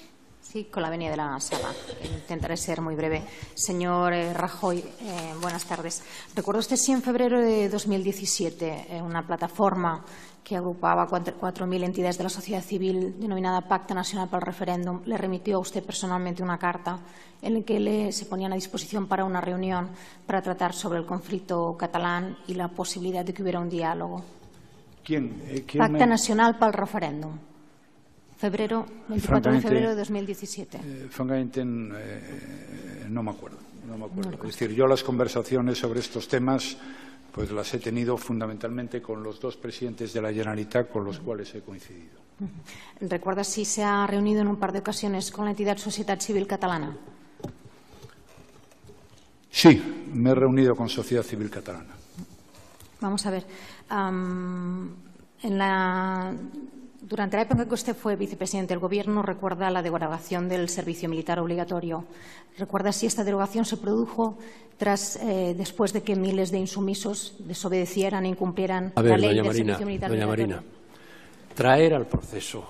Sí, con la venia de la sala. Intentaré ser muy breve. Señor eh, Rajoy, eh, buenas tardes. ¿Recuerda usted si en febrero de dos mil diecisiete eh, una plataforma que agrupaba cuatro mil entidades de la sociedad civil denominada Pacte Nacional para el Referéndum le remitió a usted personalmente una carta en la que le, se ponían a disposición para una reunión para tratar sobre el conflicto catalán y la posibilidad de que hubiera un diálogo? ¿Quién? Eh, ¿quién Pacte me... Nacional para el Referéndum. Febrero, veinticuatro de febrero de dos mil diecisiete. Eh, francamente, eh, no me acuerdo. No me acuerdo. No es decir, yo las conversaciones sobre estos temas pues las he tenido fundamentalmente con los dos presidentes de la Generalitat con los cuales he coincidido. ¿Recuerda si se ha reunido en un par de ocasiones con la entidad Sociedad Civil Catalana? Sí, me he reunido con Sociedad Civil Catalana. Vamos a ver. Um, en la... Durante la época que usted fue vicepresidente del Gobierno, ¿recuerda la derogación del servicio militar obligatorio? ¿Recuerda si esta derogación se produjo tras, eh, después de que miles de insumisos desobedecieran e incumplieran a ver, la ley doña del Marina, servicio militar doña obligatorio? Marina, traer al proceso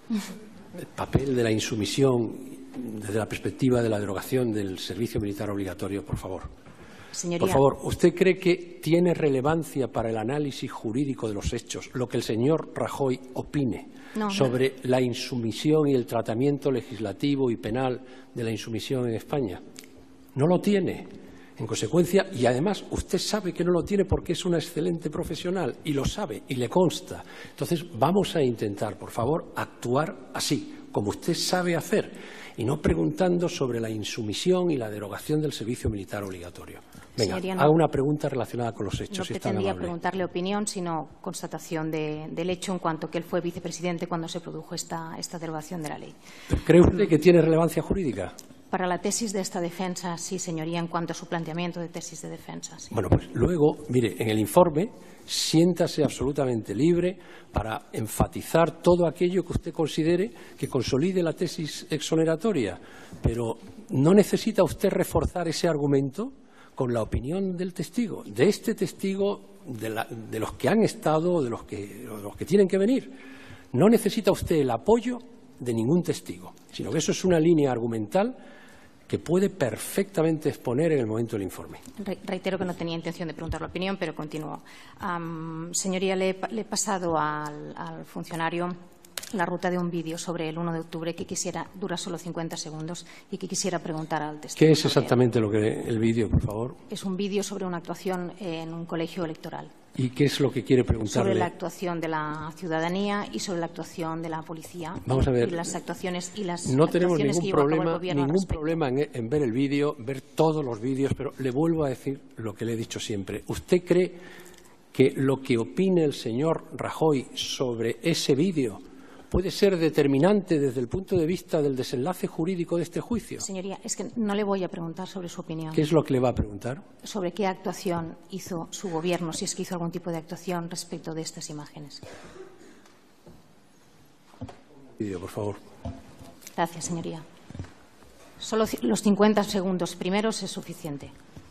el papel de la insumisión desde la perspectiva de la derogación del servicio militar obligatorio, por favor. Señoría. Por favor, ¿usted cree que tiene relevancia para el análisis jurídico de los hechos lo que el señor Rajoy opine no, sobre no. la insumisión y el tratamiento legislativo y penal de la insumisión en España? No lo tiene. En consecuencia, y además usted sabe que no lo tiene porque es una excelente profesional y lo sabe y le consta. Entonces, vamos a intentar, por favor, actuar así, como usted sabe hacer, y no preguntando sobre la insumisión y la derogación del servicio militar obligatorio. Venga, Señoría, no, haga una pregunta relacionada con los hechos. No si es tan pretendía amable. preguntarle opinión, sino constatación de, del hecho en cuanto que él fue vicepresidente cuando se produjo esta, esta derogación de la ley. ¿Cree usted que tiene relevancia jurídica? Para la tesis de esta defensa, sí, señoría, en cuanto a su planteamiento de tesis de defensa. Sí. Bueno, pues luego, mire, en el informe siéntase absolutamente libre para enfatizar todo aquello que usted considere que consolide la tesis exoneratoria, pero no necesita usted reforzar ese argumento con la opinión del testigo, de este testigo, de, la, de los que han estado, de los que, de los que tienen que venir. No necesita usted el apoyo de ningún testigo, sino que eso es una línea argumental que puede perfectamente exponer en el momento del informe. Re reitero que no tenía intención de preguntar la opinión, pero continúo. Um, señoría, le, le he pasado al, al funcionario la ruta de un vídeo sobre el uno de octubre que quisiera, dura solo cincuenta segundos, y que quisiera preguntar al testigo. ¿Qué es exactamente lo que el vídeo, por favor? Es un vídeo sobre una actuación en un colegio electoral. ¿Y qué es lo que quiere preguntarle? Sobre la actuación de la ciudadanía y sobre la actuación de la policía. Vamos a ver. Y las actuaciones y las no tenemos actuaciones ningún que llevó a cabo el problema, gobierno ningún problema en, en ver el vídeo, ver todos los vídeos, pero le vuelvo a decir lo que le he dicho siempre. ¿Usted cree que lo que opine el señor Rajoy sobre ese vídeo puede ser determinante desde el punto de vista del desenlace jurídico de este juicio? Señoría, es que no le voy a preguntar sobre su opinión. ¿Qué es lo que le va a preguntar? Sobre qué actuación hizo su gobierno, si es que hizo algún tipo de actuación respecto de estas imágenes. Vídeo, por favor. Gracias, señoría. Solo los cincuenta segundos primeros es suficiente.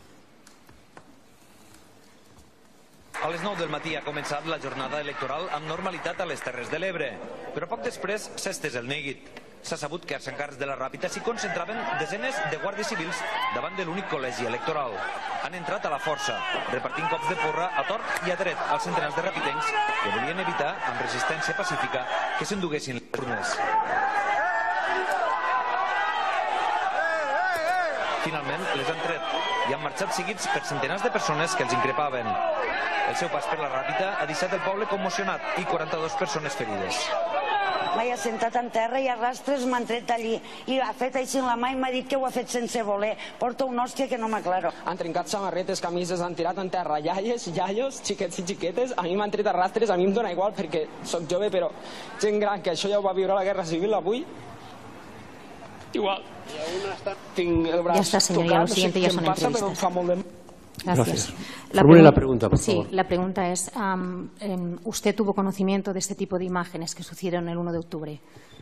A les nou del matí ha començat la jornada electoral amb normalitat a les Terres de l'Ebre, però poc després s'ha estès el neguit. S'ha sabut que als encàrrecs de la Ràpita s'hi concentraven desenes de guàrdies civils davant de l'únic col·legi electoral. Han entrat a la força, repartint cops de porra a tort i a dret als centenars de rapitencs que volien evitar, amb resistència pacífica, que s'enduguessin les urnes. Finalment, les han tret i han marxat seguits per centenars de persones que els increpaven. El seu pas per la Ràpita ha deixat el poble commocionat i quaranta-dues persones ferides. M'he assentat en terra i a rastres m'han tret allí i ha fet així en la mà i m'ha dit que ho ha fet sense voler. Porto una hòstia que no m'aclaro. Han trencat samarretes, camises, han tirat en terra iaies, iaios, xiquets i xiquetes. A mi m'han tret a rastres, a mi em dóna igual perquè sóc jove, però gent gran que això ja ho va viure la Guerra Civil avui. Igual. Tinc el braç ya está, señoría. Lo siguiente ya son entrevistas. Gracias. La Formule la pregunta, por sí, favor. la pregunta es, um, um, ¿usted tuvo conocimiento de este tipo de imágenes que sucedieron el uno de octubre?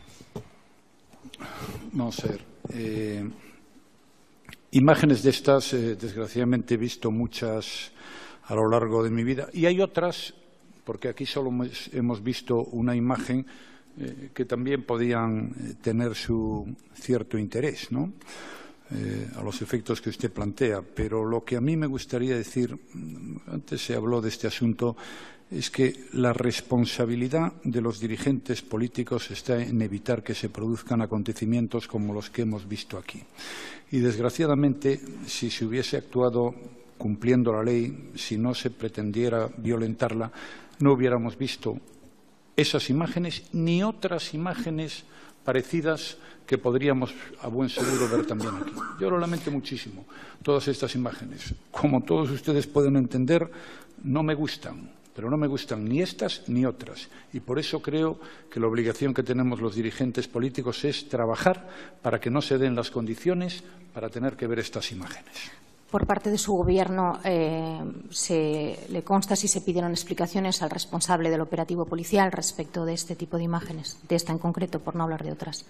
Vamos a ver. Eh, imágenes de estas, eh, desgraciadamente, he visto muchas a lo largo de mi vida. Y hay otras, porque aquí solo hemos visto una imagen eh, que también podían eh, tener su cierto interés, ¿no? Eh, a los efectos que usted plantea. Pero lo que a mí me gustaría decir, antes se habló de este asunto, es que la responsabilidad de los dirigentes políticos está en evitar que se produzcan acontecimientos como los que hemos visto aquí. Y, desgraciadamente, si se hubiese actuado cumpliendo la ley, si no se pretendiera violentarla, no hubiéramos visto esas imágenes ni otras imágenes parecidas que podríamos, a buen seguro, ver también aquí. Yo lo lamento muchísimo, todas estas imágenes. Como todos ustedes pueden entender, no me gustan, pero no me gustan ni estas ni otras. Y por eso creo que la obligación que tenemos los dirigentes políticos es trabajar para que no se den las condiciones para tener que ver estas imágenes. Por parte de su Gobierno, eh, se, ¿le consta si se pidieron explicaciones al responsable del operativo policial respecto de este tipo de imágenes, de esta en concreto, por no hablar de otras?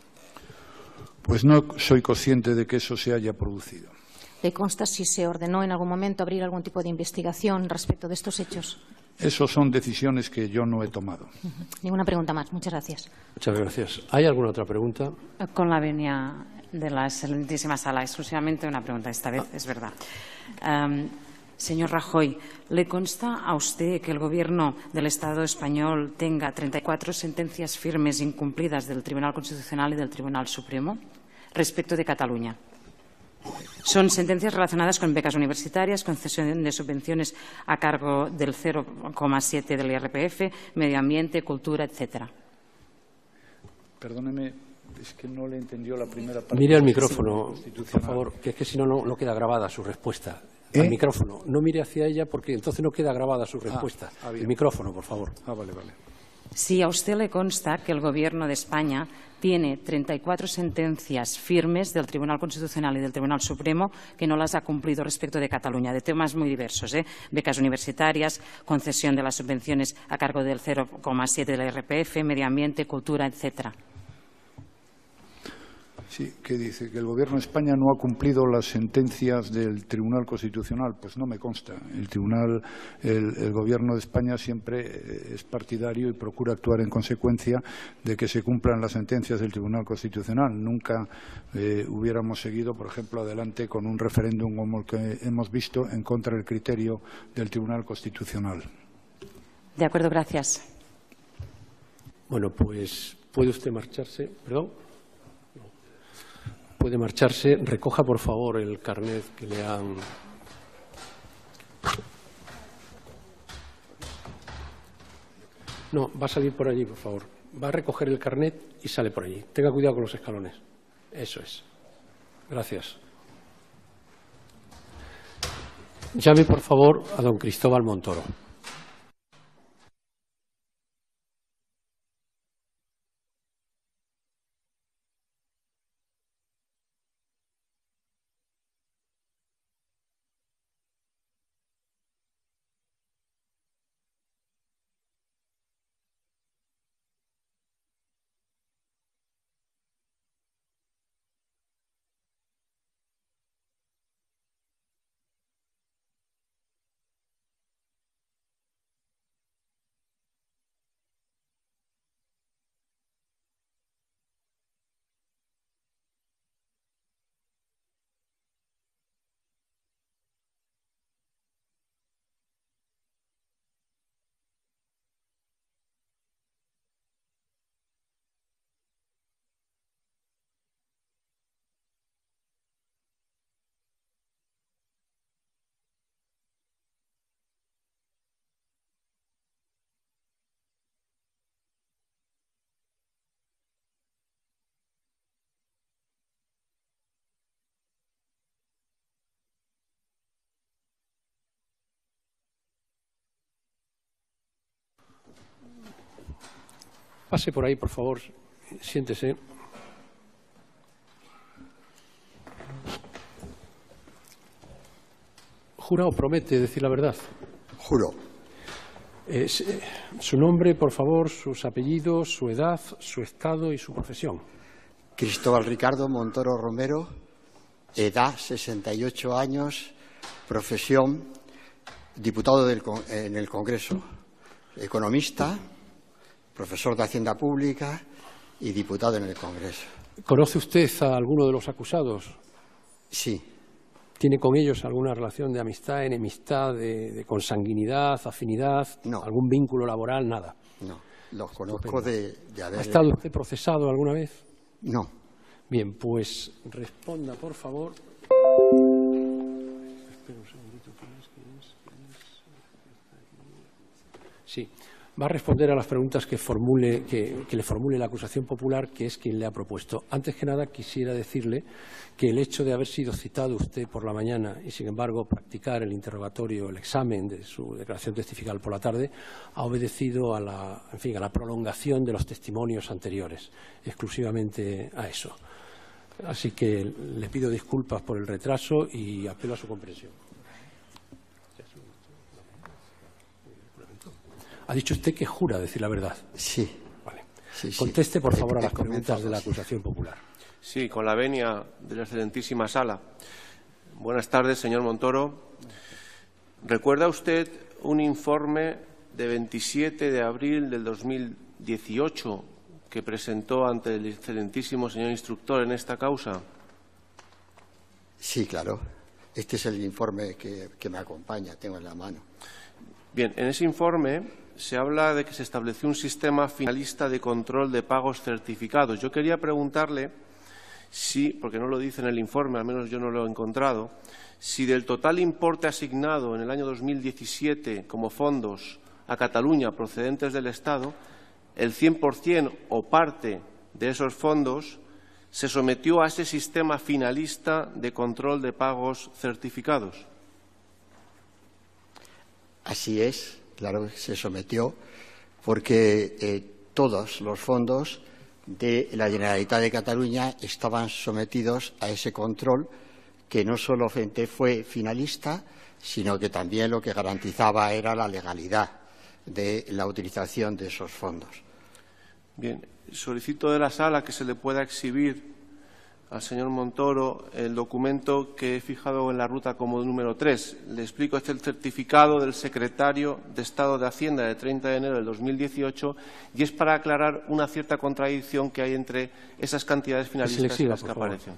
Pues no soy consciente de que eso se haya producido. ¿Le consta si se ordenó en algún momento abrir algún tipo de investigación respecto de estos hechos? Esas son decisiones que yo no he tomado. Uh-huh. Ninguna pregunta más. Muchas gracias. Muchas gracias. ¿Hay alguna otra pregunta? Con la venia de la excelentísima sala, exclusivamente una pregunta, esta vez es verdad. Um, señor Rajoy, ¿le consta a usted que el Gobierno del Estado español tenga treinta y cuatro sentencias firmes incumplidas del Tribunal Constitucional y del Tribunal Supremo respecto de Cataluña? Son sentencias relacionadas con becas universitarias, concesión de subvenciones a cargo del cero coma siete del I R P F, medio ambiente, cultura, etcétera. Perdóneme, es que no le entendió la primera parte. Mire al micrófono, por favor, que es que si no, no queda grabada su respuesta. ¿Eh? Al micrófono. No mire hacia ella porque entonces no queda grabada su respuesta. Ah, ah, el micrófono, por favor. Ah, vale, vale. Si a usted le consta que el Gobierno de España tiene treinta y cuatro sentencias firmes del Tribunal Constitucional y del Tribunal Supremo que no las ha cumplido respecto de Cataluña, de temas muy diversos, ¿eh? Becas universitarias, concesión de las subvenciones a cargo del cero coma siete del I R P F, medio ambiente, cultura, etcétera. Sí, que dice que el Gobierno de España no ha cumplido las sentencias del Tribunal Constitucional. Pues no me consta. El Tribunal, el, el Gobierno de España siempre es partidario y procura actuar en consecuencia de que se cumplan las sentencias del Tribunal Constitucional. Nunca eh, hubiéramos seguido, por ejemplo, adelante con un referéndum como el que hemos visto en contra del criterio del Tribunal Constitucional. De acuerdo, gracias. Bueno, pues puede usted marcharse. Perdón. Puede marcharse. Recoja, por favor, el carnet que le han... No, va a salir por allí, por favor. Va a recoger el carnet y sale por allí. Tenga cuidado con los escalones. Eso es. Gracias. Llame, por favor, a don Cristóbal Montoro. Pase por ahí, por favor. Siéntese. ¿Jura o promete decir la verdad? Juro. Eh, su nombre, por favor, sus apellidos, su edad, su estado y su profesión. Cristóbal Ricardo Montoro Romero, edad sesenta y ocho años, profesión diputado del, en el Congreso, economista, profesor de Hacienda Pública y diputado en el Congreso. ¿Conoce usted a alguno de los acusados? Sí. ¿Tiene con ellos alguna relación de amistad, enemistad, de, de consanguinidad, afinidad? No. ¿Algún vínculo laboral? Nada. No, los conozco de, de haber... ¿Ha estado usted procesado alguna vez? No. Bien, pues responda, por favor. Espera un segundito. Sí. Va a responder a las preguntas que, formule, que, que le formule la acusación popular, que es quien le ha propuesto. Antes que nada, quisiera decirle que el hecho de haber sido citado usted por la mañana y, sin embargo, practicar el interrogatorio, el examen de su declaración testifical por la tarde, ha obedecido a la, en fin, a la prolongación de los testimonios anteriores, exclusivamente a eso. Así que le pido disculpas por el retraso y apelo a su comprensión. ¿Ha dicho usted que jura decir la verdad? Sí. Vale. Sí, sí. Conteste, por favor, a He- he las preguntas comenzado, de la sí. acusación popular. Sí, con la venia de la excelentísima sala. Buenas tardes, señor Montoro. ¿Recuerda usted un informe de veintisiete de abril del dos mil dieciocho que presentó ante el excelentísimo señor instructor en esta causa? Sí, claro. Este es el informe que, que me acompaña, tengo en la mano. Bien, en ese informe se habla de que se estableció un sistema finalista de control de pagos certificados. Yo quería preguntarle si, porque no lo dice en el informe, al menos yo no lo he encontrado, si del total importe asignado en el año dos mil diecisiete como fondos a Cataluña procedentes del Estado, el cien por cien o parte de esos fondos se sometió a ese sistema finalista de control de pagos certificados. Así es, claro que se sometió, porque eh, todos los fondos de la Generalitat de Cataluña estaban sometidos a ese control que no solamente fue finalista, sino que también lo que garantizaba era la legalidad de la utilización de esos fondos. Bien, solicito de la sala que se le pueda exhibir al señor Montoro el documento que he fijado en la ruta como número tres. Le explico, este es el certificado del secretario de Estado de Hacienda de treinta de enero del dos mil dieciocho y es para aclarar una cierta contradicción que hay entre esas cantidades finalistas en las que aparecen.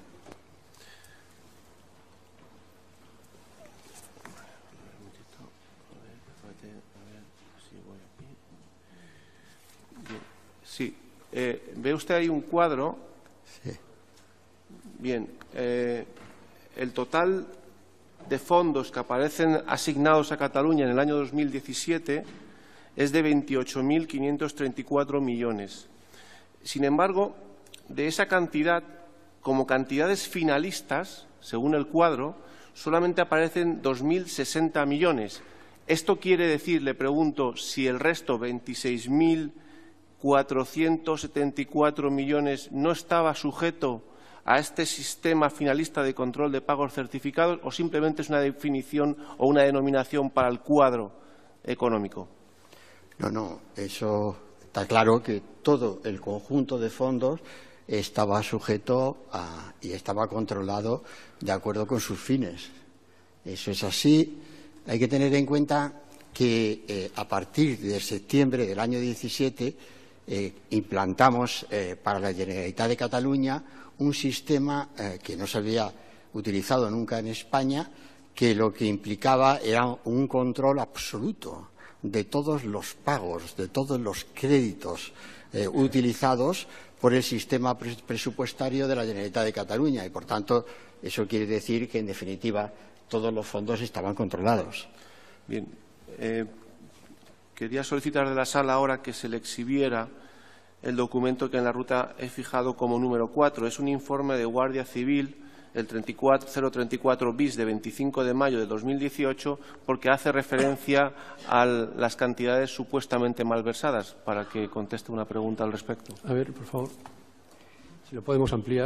Sí, eh, ve usted ahí un cuadro. Sí. Bien, eh, el total de fondos que aparecen asignados a Cataluña en el año dos mil diecisiete es de veintiocho mil quinientos treinta y cuatro millones. Sin embargo, de esa cantidad, como cantidades finalistas, según el cuadro, solamente aparecen dos mil sesenta millones. Esto quiere decir, le pregunto, si el resto, veintiséis mil cuatrocientos setenta y cuatro millones, no estaba sujeto a este sistema finalista de control de pagos certificados o simplemente es una definición o una denominación para el cuadro económico. No, no, eso está claro que todo el conjunto de fondos estaba sujeto a, y estaba controlado de acuerdo con sus fines. Eso es así. Hay que tener en cuenta que eh, a partir de septiembre del año diecisiete eh, implantamos eh, para la Generalitat de Cataluña un sistema eh, que no se había utilizado nunca en España, que lo que implicaba era un control absoluto de todos los pagos, de todos los créditos eh, utilizados por el sistema presupuestario de la Generalitat de Cataluña y, por tanto, eso quiere decir que, en definitiva, todos los fondos estaban controlados. Bien, eh, quería solicitar de la sala ahora que se le exhibiera el documento que en la ruta he fijado como número cuatro. Es un informe de Guardia Civil, el cero treinta y cuatro bis de veinticinco de mayo de dos mil dieciocho, porque hace referencia a las cantidades supuestamente malversadas, para que conteste una pregunta al respecto. A ver, por favor, si lo podemos ampliar.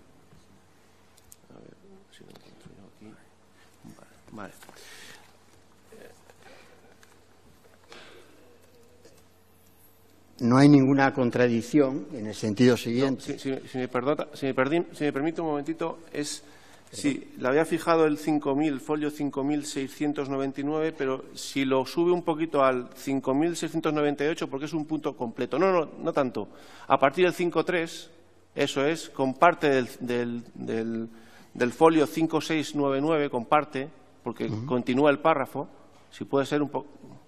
A ver, si lo encuentro yo aquí. Vale. Vale. No hay ninguna contradicción en el sentido siguiente. No, si, si, si, me perdona, si, me perdí, si me permite un momentito, es Sí, le había fijado el cinco mil, el folio cinco mil seiscientos noventa y nueve, pero si lo sube un poquito al cinco mil seiscientos noventa y ocho, porque es un punto completo. No, no, no tanto. A partir del cinco punto tres, eso es, comparte del, del, del, del folio cinco mil seiscientos noventa y nueve, comparte, porque uh-huh. continúa el párrafo. Si puede ser un poco...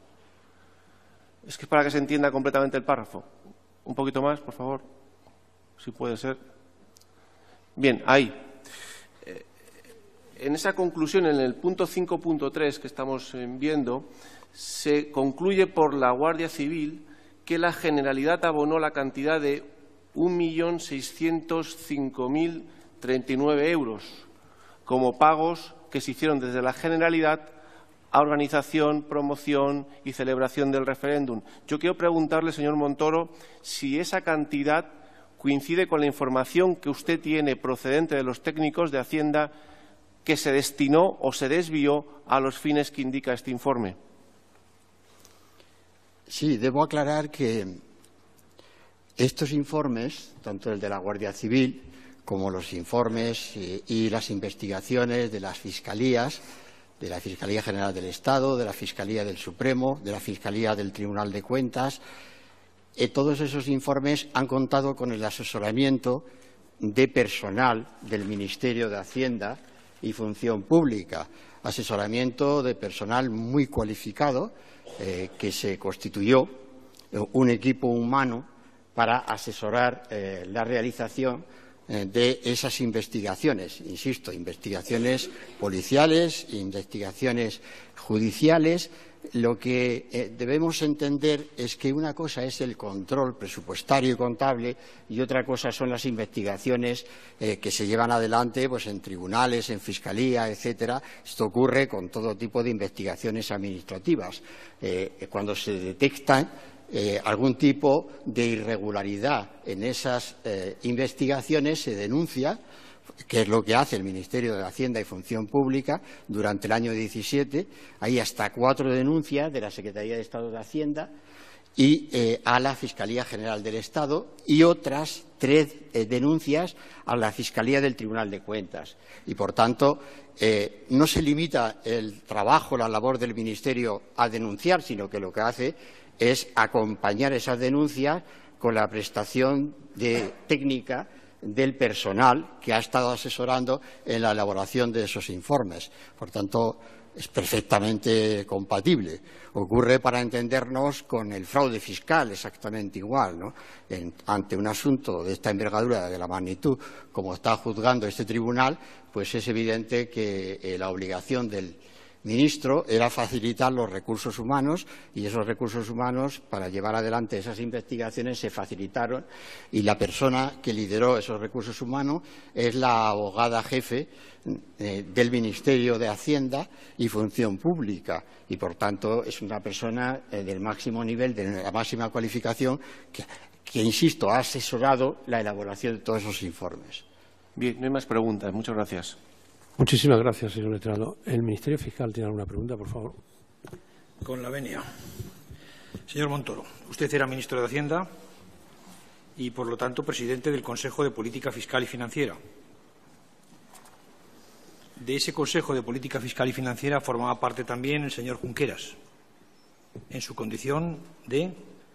Es que es para que se entienda completamente el párrafo. Un poquito más, por favor. Si puede ser. Bien, ahí. En esa conclusión, en el punto cinco punto tres que estamos viendo, se concluye por la Guardia Civil que la Generalidad abonó la cantidad de un millón seiscientos cinco mil treinta y nueve euros como pagos que se hicieron desde la Generalidad a organización, promoción y celebración del referéndum. Yo quiero preguntarle, señor Montoro, si esa cantidad coincide con la información que usted tiene procedente de los técnicos de Hacienda que se destinó o se desvió a los fines que indica este informe. Sí, debo aclarar que estos informes, tanto el de la Guardia Civil como los informes y, y las investigaciones de las fiscalías, de la Fiscalía General del Estado, de la Fiscalía del Supremo, de la Fiscalía del Tribunal de Cuentas, eh, todos esos informes han contado con el asesoramiento de personal del Ministerio de Hacienda y Función Pública, asesoramiento de personal muy cualificado eh, que se constituyó eh, un equipo humano para asesorar eh, la realización eh, de esas investigaciones, insisto, investigaciones policiales, investigaciones judiciales. Lo que eh, debemos entender es que una cosa es el control presupuestario y contable y otra cosa son las investigaciones eh, que se llevan adelante pues, en tribunales, en fiscalía, etcétera. Esto ocurre con todo tipo de investigaciones administrativas. Eh, cuando se detecta eh, algún tipo de irregularidad en esas eh, investigaciones, se denuncia, que es lo que hace el Ministerio de Hacienda y Función Pública durante el año diecisiete. Hay hasta cuatro denuncias de la Secretaría de Estado de Hacienda y eh, a la Fiscalía General del Estado y otras tres eh, denuncias a la Fiscalía del Tribunal de Cuentas. Y, por tanto, eh, no se limita el trabajo, la labor del Ministerio a denunciar, sino que lo que hace es acompañar esas denuncias con la prestación de técnica del personal que ha estado asesorando en la elaboración de esos informes. Por tanto, es perfectamente compatible. Ocurre, para entendernos, con el fraude fiscal exactamente igual, ¿no? En, ante un asunto de esta envergadura, de la magnitud, como está juzgando este tribunal, pues es evidente que eh, la obligación del ministro era facilitar los recursos humanos y esos recursos humanos para llevar adelante esas investigaciones se facilitaron y la persona que lideró esos recursos humanos es la abogada jefe eh, del Ministerio de Hacienda y Función Pública y por tanto es una persona eh, del máximo nivel, de la máxima cualificación que, que, insisto, ha asesorado la elaboración de todos esos informes. Bien, no hay más preguntas. Muchas gracias. Muchísimas gracias, señor letrado. ¿El Ministerio Fiscal tiene alguna pregunta, por favor? Con la venia. Señor Montoro, usted era ministro de Hacienda y, por lo tanto, presidente del Consejo de Política Fiscal y Financiera. De ese Consejo de Política Fiscal y Financiera formaba parte también el señor Junqueras, en su condición de...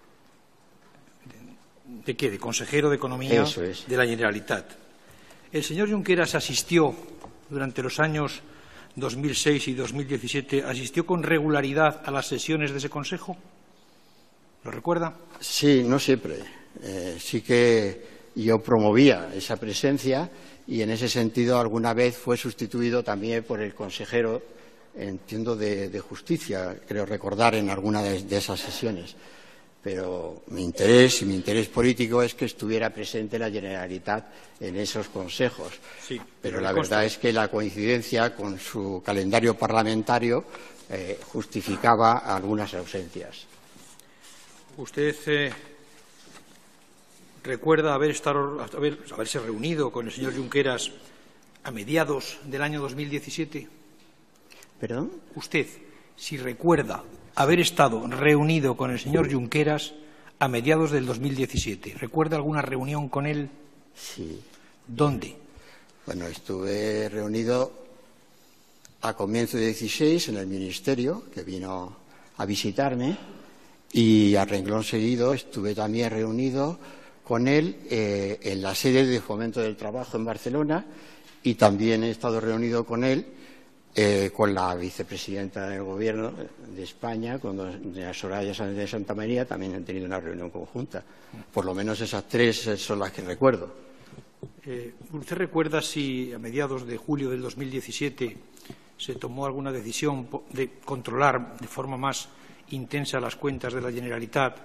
¿De qué? De consejero de Economía Eso es. de la Generalitat. El señor Junqueras asistió durante los años dos mil seis y dos mil diecisiete, ¿asistió con regularidad a las sesiones de ese Consejo? ¿Lo recuerda? Sí, no siempre. Eh, sí que yo promovía esa presencia y en ese sentido alguna vez fue sustituido también por el consejero, entiendo, de, de Justicia, creo recordar, en alguna de, de esas sesiones. Pero mi interés y mi interés político es que estuviera presente la Generalitat en esos consejos. Sí, pero la verdad es que la coincidencia con su calendario parlamentario eh, justificaba algunas ausencias. ¿Usted eh, recuerda haber estado, haber, haberse reunido con el señor Junqueras a mediados del año dos mil diecisiete? ¿Perdón? ¿Usted, si recuerda haber estado reunido con el señor Junqueras a mediados del dos mil diecisiete. ¿Recuerda alguna reunión con él? Sí. ¿Dónde? Bueno, estuve reunido a comienzo de dieciséis en el Ministerio, que vino a visitarme, y a renglón seguido estuve también reunido con él eh, en la sede de Fomento del Trabajo en Barcelona, y también he estado reunido con él eh, con la vicepresidenta del Gobierno de España, con doña Soraya Sáenz de Santa María, también han tenido una reunión conjunta. Por lo menos esas tres son las que recuerdo. Eh, ¿Usted recuerda si a mediados de julio del dos mil diecisiete se tomó alguna decisión de controlar de forma más intensa las cuentas de la Generalitat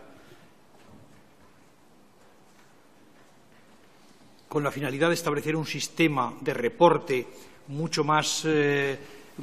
con la finalidad de establecer un sistema de reporte mucho más eh,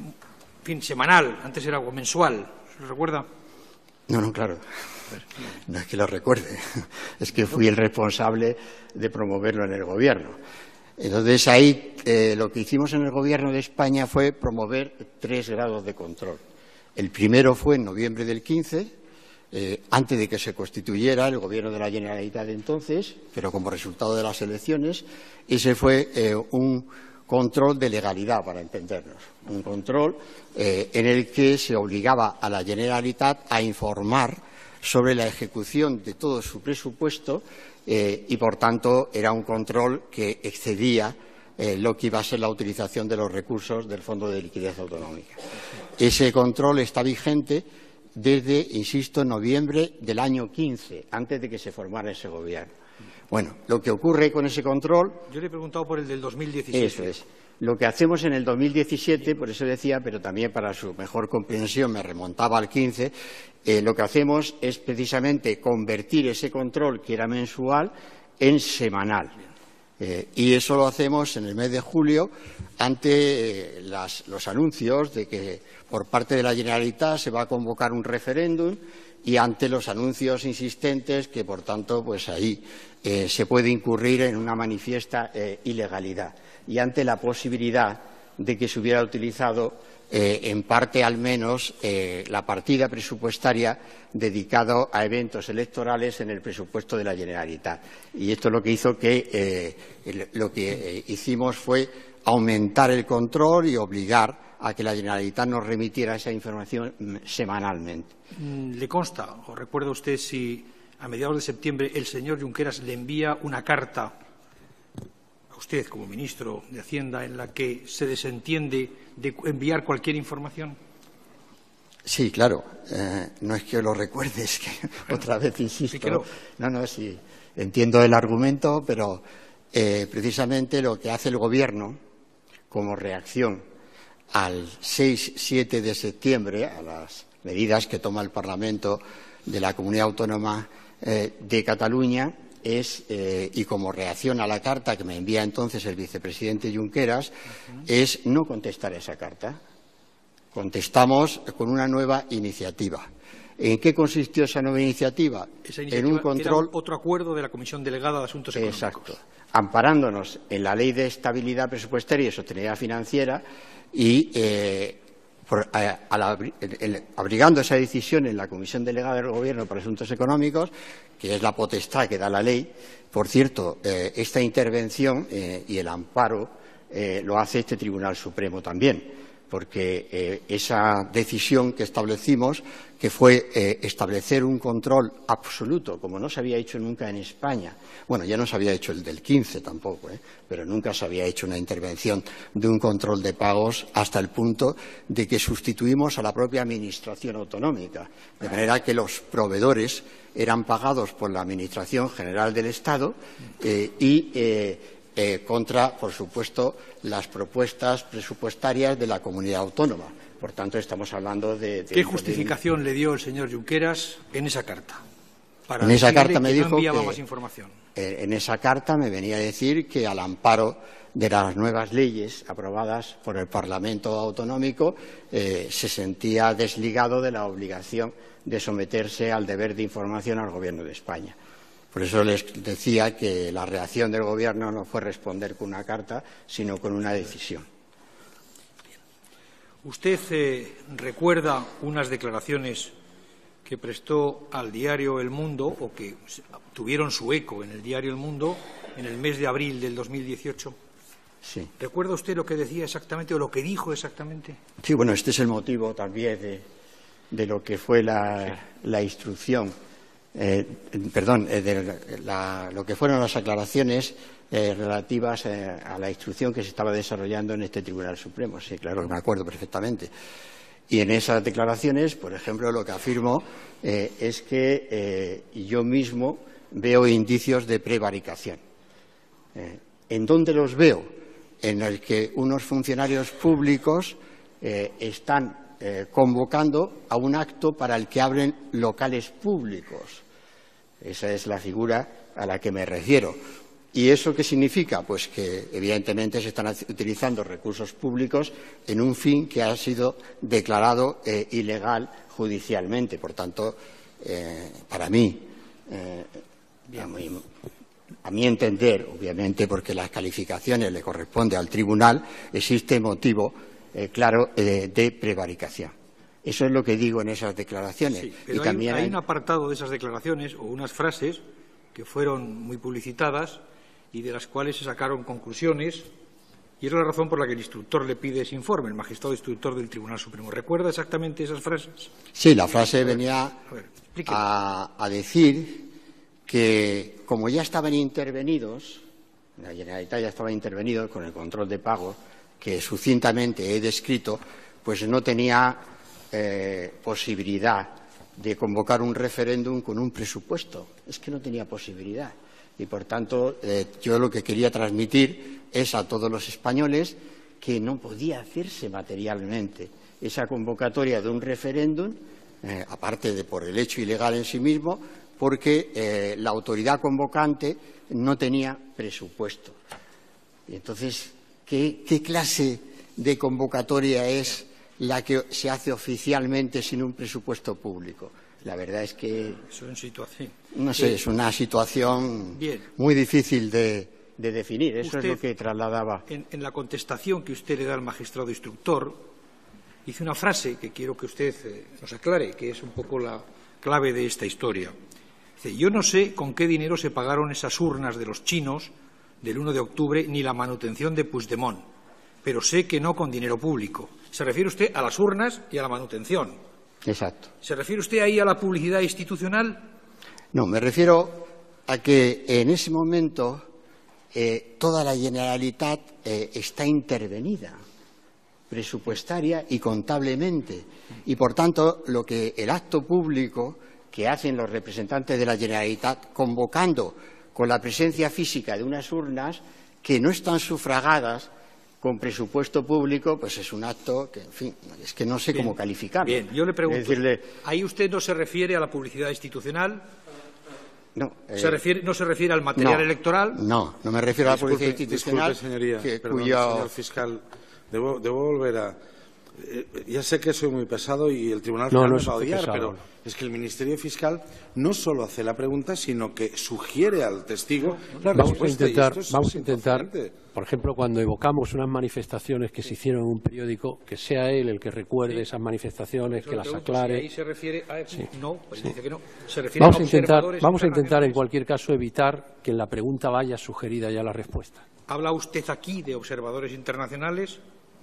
en fin, semanal? Antes era algo mensual. ¿Se lo recuerda? No, no, claro. No es que lo recuerde, es que fui el responsable de promoverlo en el Gobierno. Entonces, ahí eh, lo que hicimos en el Gobierno de España fue promover tres grados de control. El primero fue en noviembre del quince, eh, antes de que se constituyera el Gobierno de la Generalitat de entonces, pero como resultado de las elecciones. Ese fue eh, un control de legalidad, para entendernos. Un control eh, en el que se obligaba a la Generalitat a informar sobre la ejecución de todo su presupuesto eh, y, por tanto, era un control que excedía eh, lo que iba a ser la utilización de los recursos del Fondo de Liquidez Autonómica. Ese control está vigente desde, insisto, noviembre del año quince, antes de que se formara ese Gobierno. Bueno, lo que ocurre con ese control... Yo le he preguntado por el del dos mil diecisiete. Eso es. Lo que hacemos en el dos mil diecisiete, por eso decía, pero también para su mejor comprensión me remontaba al quince, eh, lo que hacemos es precisamente convertir ese control, que era mensual, en semanal. Eh, y eso lo hacemos en el mes de julio ante eh, las, los anuncios de que por parte de la Generalitat se va a convocar un referéndum y ante los anuncios insistentes que, por tanto, pues ahí eh, se puede incurrir en una manifiesta eh, ilegalidad. Y ante la posibilidad de que se hubiera utilizado, eh, en parte al menos, eh, la partida presupuestaria dedicada a eventos electorales en el presupuesto de la Generalitat. Y esto es lo que hizo que eh, lo que eh, hicimos fue aumentar el control y obligar a que la Generalitat nos remitiera esa información semanalmente. ¿Le consta o recuerda usted si a mediados de septiembre el señor Junqueras le envía una carta a usted como ministro de Hacienda en la que se desentiende de enviar cualquier información? Sí, claro. Eh, no es que lo recuerde, es que bueno, otra vez insisto. Sí que no. no, no, sí. Entiendo el argumento, pero eh, precisamente lo que hace el Gobierno como reacción al seis siete de septiembre, a las medidas que toma el Parlamento de la Comunidad Autónoma eh, de Cataluña, es, eh, y como reacción a la carta que me envía entonces el vicepresidente Junqueras, uh-huh. es no contestar esa carta. Contestamos con una nueva iniciativa. ¿En qué consistió esa nueva iniciativa? Esa iniciativa en un control... era otro acuerdo de la Comisión Delegada de Asuntos Económicos. Exacto. Amparándonos en la Ley de Estabilidad Presupuestaria y Sostenibilidad Financiera y eh, por, a, a la, el, abrigando esa decisión en la Comisión Delegada del Gobierno para Asuntos Económicos, que es la potestad que da la ley. Por cierto, eh, esta intervención eh, y el amparo eh, lo hace este Tribunal Supremo también, porque eh, esa decisión que establecimos, que fue eh, establecer un control absoluto, como no se había hecho nunca en España. Bueno, ya no se había hecho el del quince tampoco, ¿eh? pero nunca se había hecho una intervención de un control de pagos hasta el punto de que sustituimos a la propia Administración autonómica, de manera que los proveedores eran pagados por la Administración General del Estado eh, y eh, eh, contra, por supuesto, las propuestas presupuestarias de la comunidad autónoma. Por tanto, estamos hablando de... de ¿Qué justificación de... le dio el señor Junqueras en esa carta? Para en esa carta me que dijo no enviaba que, más información. Eh, en esa carta me venía a decir que al amparo de las nuevas leyes aprobadas por el Parlamento autonómico eh, se sentía desligado de la obligación de someterse al deber de información al Gobierno de España. Por eso les decía que la reacción del Gobierno no fue responder con una carta, sino con una decisión. ¿Usted eh, recuerda unas declaraciones que prestó al diario El Mundo o que tuvieron su eco en el diario El Mundo en el mes de abril del dos mil dieciocho? Sí. ¿Recuerda usted lo que decía exactamente o lo que dijo exactamente? Sí, bueno, este es el motivo también de, de lo que fue la, sí. la instrucción, eh, perdón, eh, de la, lo que fueron las aclaraciones eh, relativas eh, a la instrucción que se estaba desarrollando en este Tribunal Supremo. Sí, claro, me acuerdo perfectamente. Y en esas declaraciones, por ejemplo, lo que afirmo eh, es que eh, yo mismo veo indicios de prevaricación. Eh, ¿En dónde los veo? En el que unos funcionarios públicos eh, están eh, convocando a un acto para el que abren locales públicos. Esa es la figura a la que me refiero. ¿Y eso qué significa? Pues que, evidentemente, se están utilizando recursos públicos en un fin que ha sido declarado eh, ilegal judicialmente. Por tanto, eh, para mí, eh, a mí, a mi entender, obviamente, porque las calificaciones le corresponde al tribunal, existe motivo eh, claro eh, de prevaricación. Eso es lo que digo en esas declaraciones. Sí, pero y hay, también hay hay un apartado de esas declaraciones o unas frases que fueron muy publicitadas y de las cuales se sacaron conclusiones, y es la razón por la que el instructor le pide ese informe, el magistrado instructor del Tribunal Supremo. ¿Recuerda exactamente esas frases? Sí, la frase venía a, ver, a, a decir que, como ya estaban intervenidos, la Generalitat ya estaba intervenido con el control de pago, que sucintamente he descrito, pues no tenía eh, posibilidad de convocar un referéndum con un presupuesto. Es que no tenía posibilidad. Y, por tanto, eh, yo lo que quería transmitir es a todos los españoles que no podía hacerse materialmente esa convocatoria de un referéndum, eh, aparte de por el hecho ilegal en sí mismo, porque eh, la autoridad convocante no tenía presupuesto. Y entonces, ¿qué, qué clase de convocatoria es la que se hace oficialmente sin un presupuesto público? La verdad es que, Eso en situación. no sé, es una situación Bien. muy difícil de, de definir. Eso Usted, es lo que trasladaba. En, en la contestación que usted le da al magistrado instructor, dice una frase que quiero que usted eh, nos aclare, que es un poco la clave de esta historia. Dice, yo no sé con qué dinero se pagaron esas urnas de los chinos del uno de octubre ni la manutención de Puigdemont, pero sé que no con dinero público. Se refiere usted a las urnas y a la manutención. Exacto. ¿Se refiere usted ahí a la publicidad institucional? No, me refiero a que en ese momento eh, toda la Generalitat eh, está intervenida presupuestaria y contablemente. Y, por tanto, lo que el acto público que hacen los representantes de la Generalitat convocando con la presencia física de unas urnas que no están sufragadas con presupuesto público, pues es un acto que, en fin, es que no sé Bien. cómo calificarlo. Bien, yo le pregunto, decirle, ¿ahí usted no se refiere a la publicidad institucional? No, eh, ¿Se refiere, ¿No se refiere al material no, electoral? No, no me refiero a la Disculpe, publicidad institucional. Disculpe, señoría, que, perdón, cuyo... señor fiscal, debo, debo volver a... Eh, ya sé que soy muy pesado y el Tribunal no, Fiscal no me va a odiar, pesado. pero es que el Ministerio Fiscal no solo hace la pregunta, sino que sugiere al testigo la vamos respuesta. a intentar, y esto es vamos a intentar, improcedente. por ejemplo, cuando evocamos unas manifestaciones que se hicieron en un periódico, que sea él el que recuerde Sí. esas manifestaciones, Yo que le las pregunto aclare. Si ahí se refiere a... Sí. No, pues dice que no. Se refiere Vamos a a intentar, observadores vamos a intentar en internacionales. cualquier caso evitar que en la pregunta vaya sugerida ya la respuesta. ¿Habla usted aquí de observadores internacionales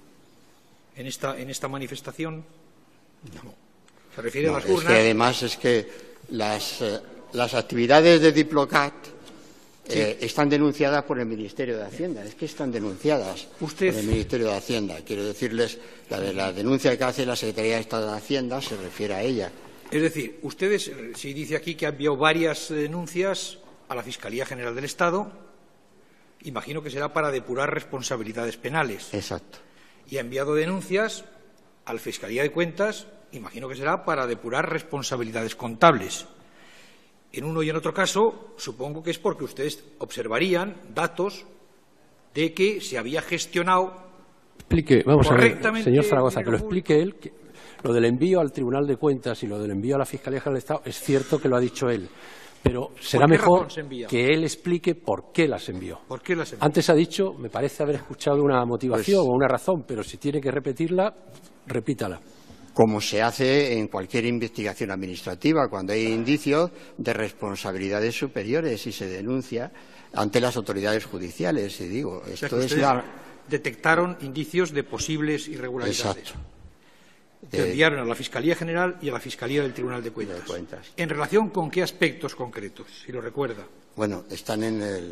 en esta, en esta manifestación? No. ¿Se refiere No, a las es urnas? que además es que las, eh, las actividades de Diplocat eh, Sí. están denunciadas por el Ministerio de Hacienda. Es que están denunciadas Usted- por el Ministerio de Hacienda. Quiero decirles, la de la denuncia que hace la Secretaría de Estado de Hacienda se refiere a ella. Es decir, ustedes, eh, si dice aquí que ha enviado varias denuncias a la Fiscalía General del Estado, imagino que será para depurar responsabilidades penales. Exacto. Y ha enviado denuncias a la Fiscalía de Cuentas, imagino que será para depurar responsabilidades contables. En uno y en otro caso, supongo que es porque ustedes observarían datos de que se había gestionado Explique, vamos a ver, correctamente señor Zaragoza, el que lo dinero explique él. Que lo del envío al Tribunal de Cuentas y lo del envío a la Fiscalía General del Estado es cierto que lo ha dicho él, pero será qué mejor razón se envía? que él explique por qué las envió. ¿Por qué las envió? Antes ha dicho, me parece haber escuchado una motivación Pues- o una razón, pero si tiene que repetirla, repítala. Como se hace en cualquier investigación administrativa, cuando hay indicios de responsabilidades superiores y se denuncia ante las autoridades judiciales. Y digo, O sea, esto que es usted- la, detectaron indicios de posibles irregularidades. Exacto. Que Eh, enviaron a la Fiscalía General y a la Fiscalía del Tribunal de Cuentas. de Cuentas. ¿En relación con qué aspectos concretos, si lo recuerda? Bueno, están en el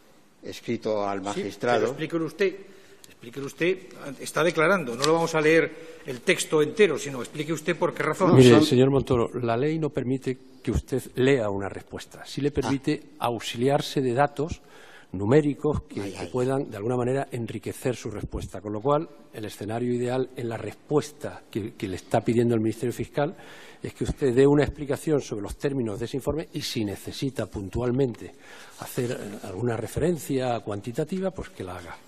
escrito al Sí, magistrado. pero explíquelo usted. Explíquelo usted. Está declarando. No lo vamos a leer el texto entero, sino explique usted por qué razón. Mire, Son- señor Montoro, la ley no permite que usted lea una respuesta. Sí le permite auxiliarse de datos numéricos que, que puedan, de alguna manera, enriquecer su respuesta. Con lo cual, el escenario ideal en la respuesta que, que le está pidiendo el Ministerio Fiscal es que usted dé una explicación sobre los términos de ese informe y, si necesita puntualmente hacer eh, alguna referencia cuantitativa, pues que la haga.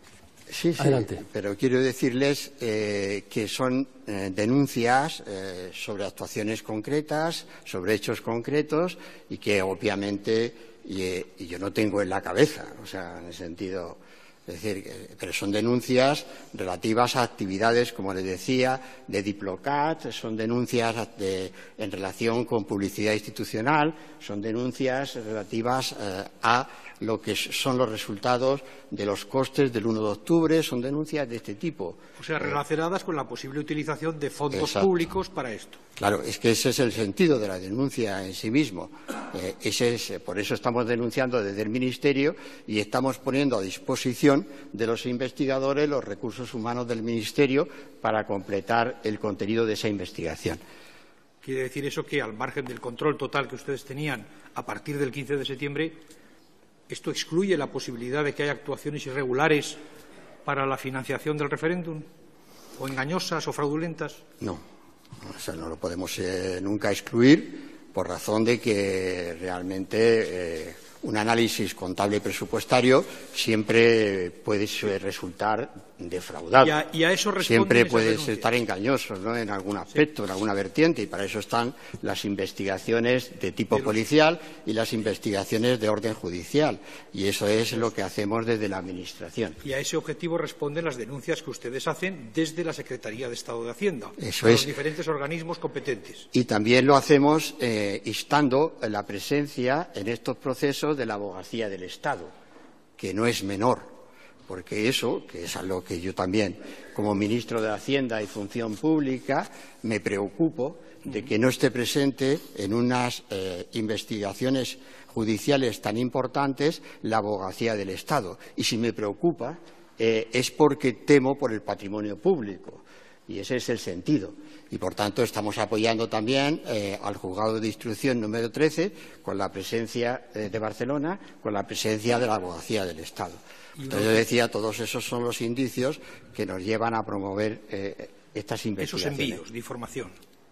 Sí, sí, Adelante. pero quiero decirles eh, que son eh, denuncias eh, sobre actuaciones concretas, sobre hechos concretos y que obviamente y, eh, y yo no tengo en la cabeza, o sea, en el sentido, es decir, que- pero son denuncias relativas a actividades, como les decía, de Diplocat, son denuncias de- en relación con publicidad institucional, son denuncias relativas eh, a lo que son los resultados de los costes del uno de octubre, son denuncias de este tipo. O sea, relacionadas con la posible utilización de fondos Exacto. públicos para esto. Claro, es que ese es el sentido de la denuncia en sí mismo. Eh, ese es, eh, por eso estamos denunciando desde el Ministerio y estamos poniendo a disposición de los investigadores los recursos humanos del Ministerio para completar el contenido de esa investigación. Quiere decir eso que, al margen del control total que ustedes tenían a partir del quince de septiembre, ¿esto excluye la posibilidad de que haya actuaciones irregulares para la financiación del referéndum? ¿O engañosas o fraudulentas? No, eso no lo podemos eh, nunca excluir por razón de que realmente eh, un análisis contable y presupuestario siempre puede eh, resultar defraudado. Y a- y a eso responden siempre esas puede denuncias. estar engañoso, ¿no?, en algún aspecto, en alguna vertiente, y para eso están las investigaciones de tipo policial y las investigaciones de orden judicial. Y eso es lo que hacemos desde la Administración. Y a ese objetivo responden las denuncias que ustedes hacen desde la Secretaría de Estado de Hacienda, Eso a es. los diferentes organismos competentes. Y también lo hacemos eh, instando la presencia en estos procesos de la Abogacía del Estado, que no es menor, porque eso, que es a lo que yo también, como ministro de Hacienda y Función Pública, me preocupo de que no esté presente en unas eh, investigaciones judiciales tan importantes la Abogacía del Estado. Y si me preocupa eh, es porque temo por el patrimonio público. Y ese es el sentido. Y, por tanto, estamos apoyando también eh, al Juzgado de Instrucción número trece, con la presencia eh, de Barcelona, con la presencia de la Abogacía del Estado. Entonces, yo decía, todos esos son los indicios que nos llevan a promover eh, estas Esos investigaciones. envíos de información.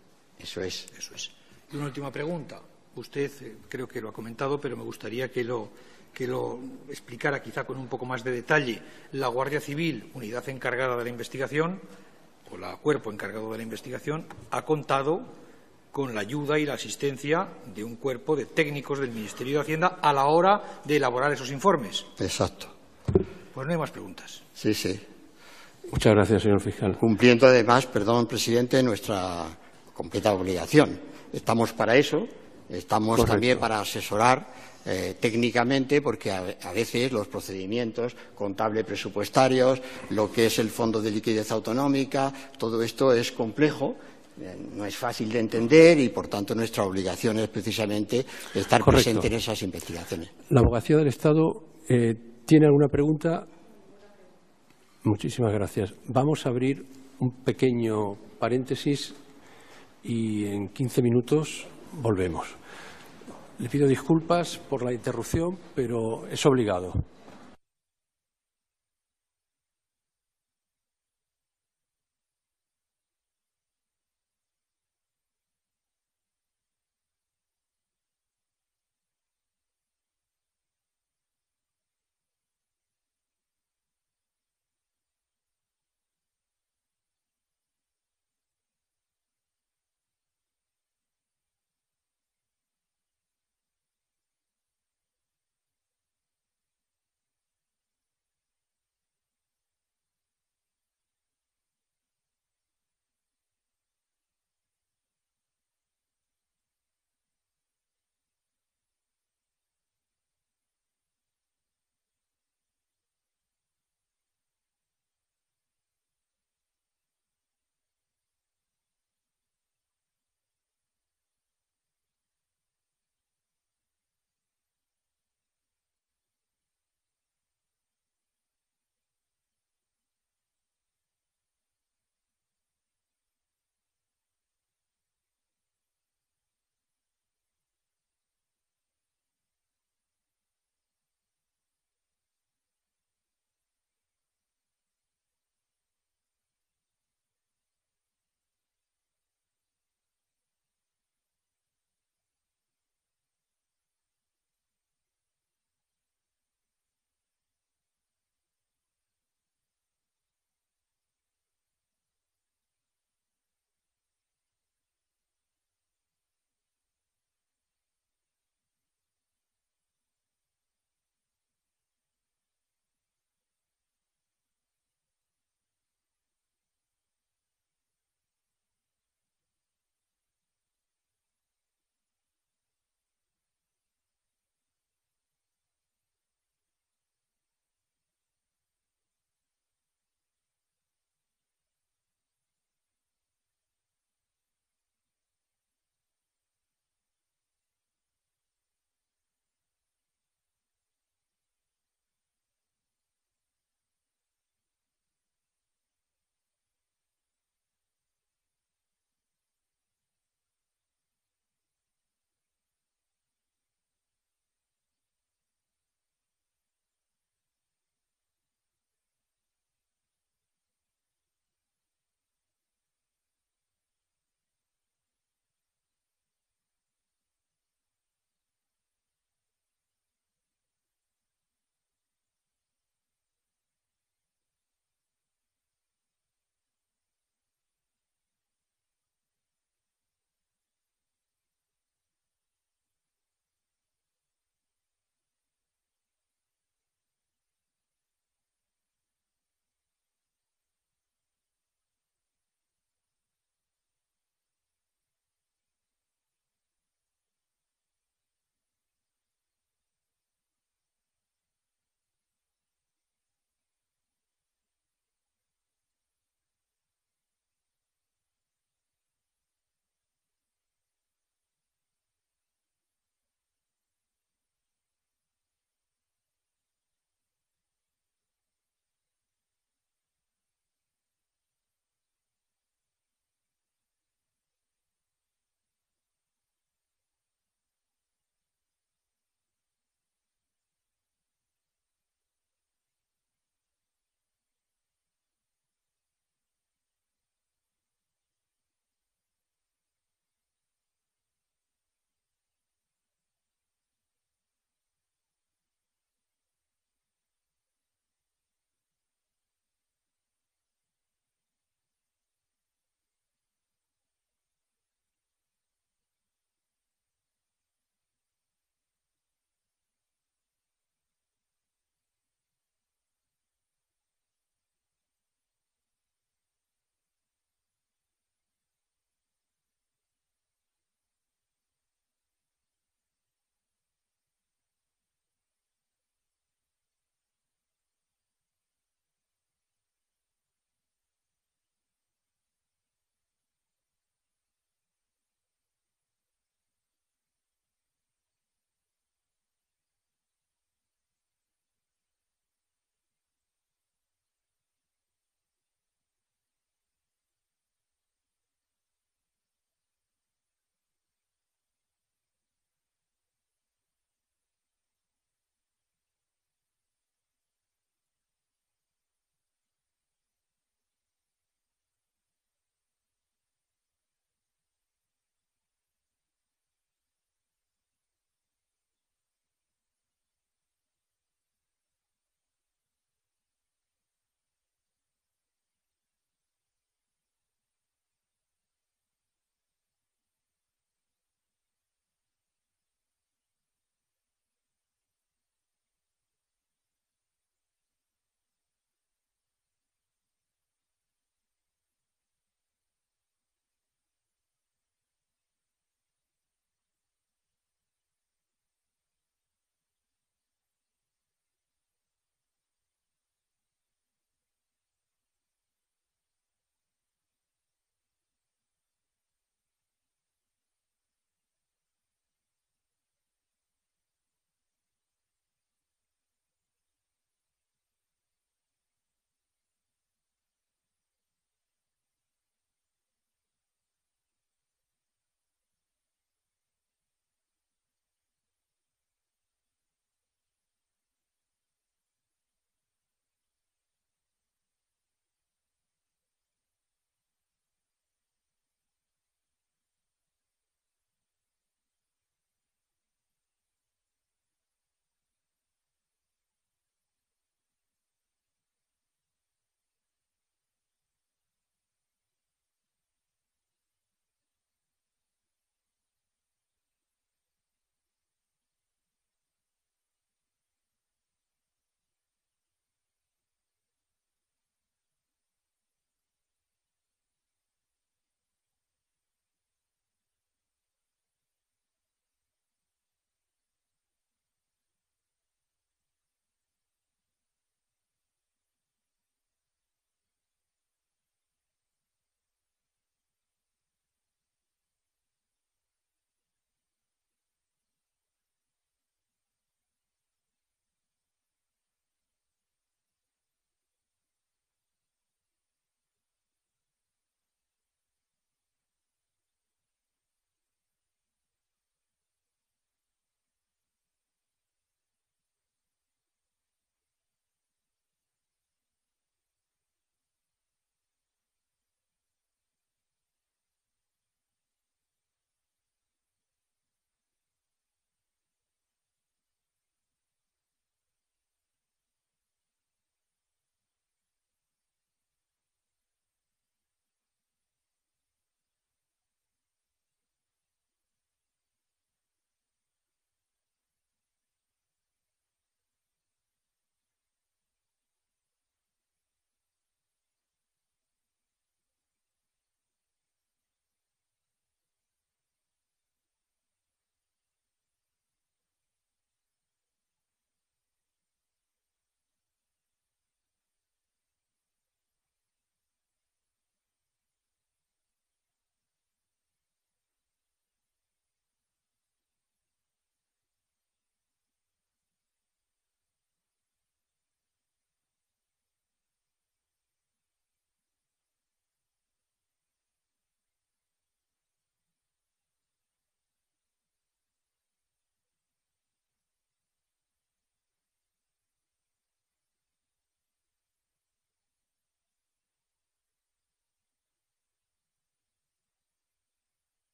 Eso es. Eso es. Y una última pregunta. Usted eh, creo que lo ha comentado, pero me gustaría que lo, que lo explicara quizá con un poco más de detalle. La Guardia Civil, unidad encargada de la investigación, o la cuerpo encargado de la investigación, ha contado con la ayuda y la asistencia de un cuerpo de técnicos del Ministerio de Hacienda a la hora de elaborar esos informes. Exacto. Pues no hay más preguntas. Sí, sí. Muchas gracias, señor fiscal. Cumpliendo, además, perdón, presidente, nuestra completa obligación. Estamos para eso, estamos Correcto. también para asesorar eh, técnicamente, porque a, a veces los procedimientos contables presupuestarios, lo que es el Fondo de Liquidez Autonómica, todo esto es complejo, eh, no es fácil de entender y, por tanto, nuestra obligación es precisamente estar Correcto. presente en esas investigaciones. La Abogacía del Estado eh, tiene alguna pregunta. Muchísimas gracias. Vamos a abrir un pequeño paréntesis y en quince minutos volvemos. Le pido disculpas por la interrupción, pero es obligado.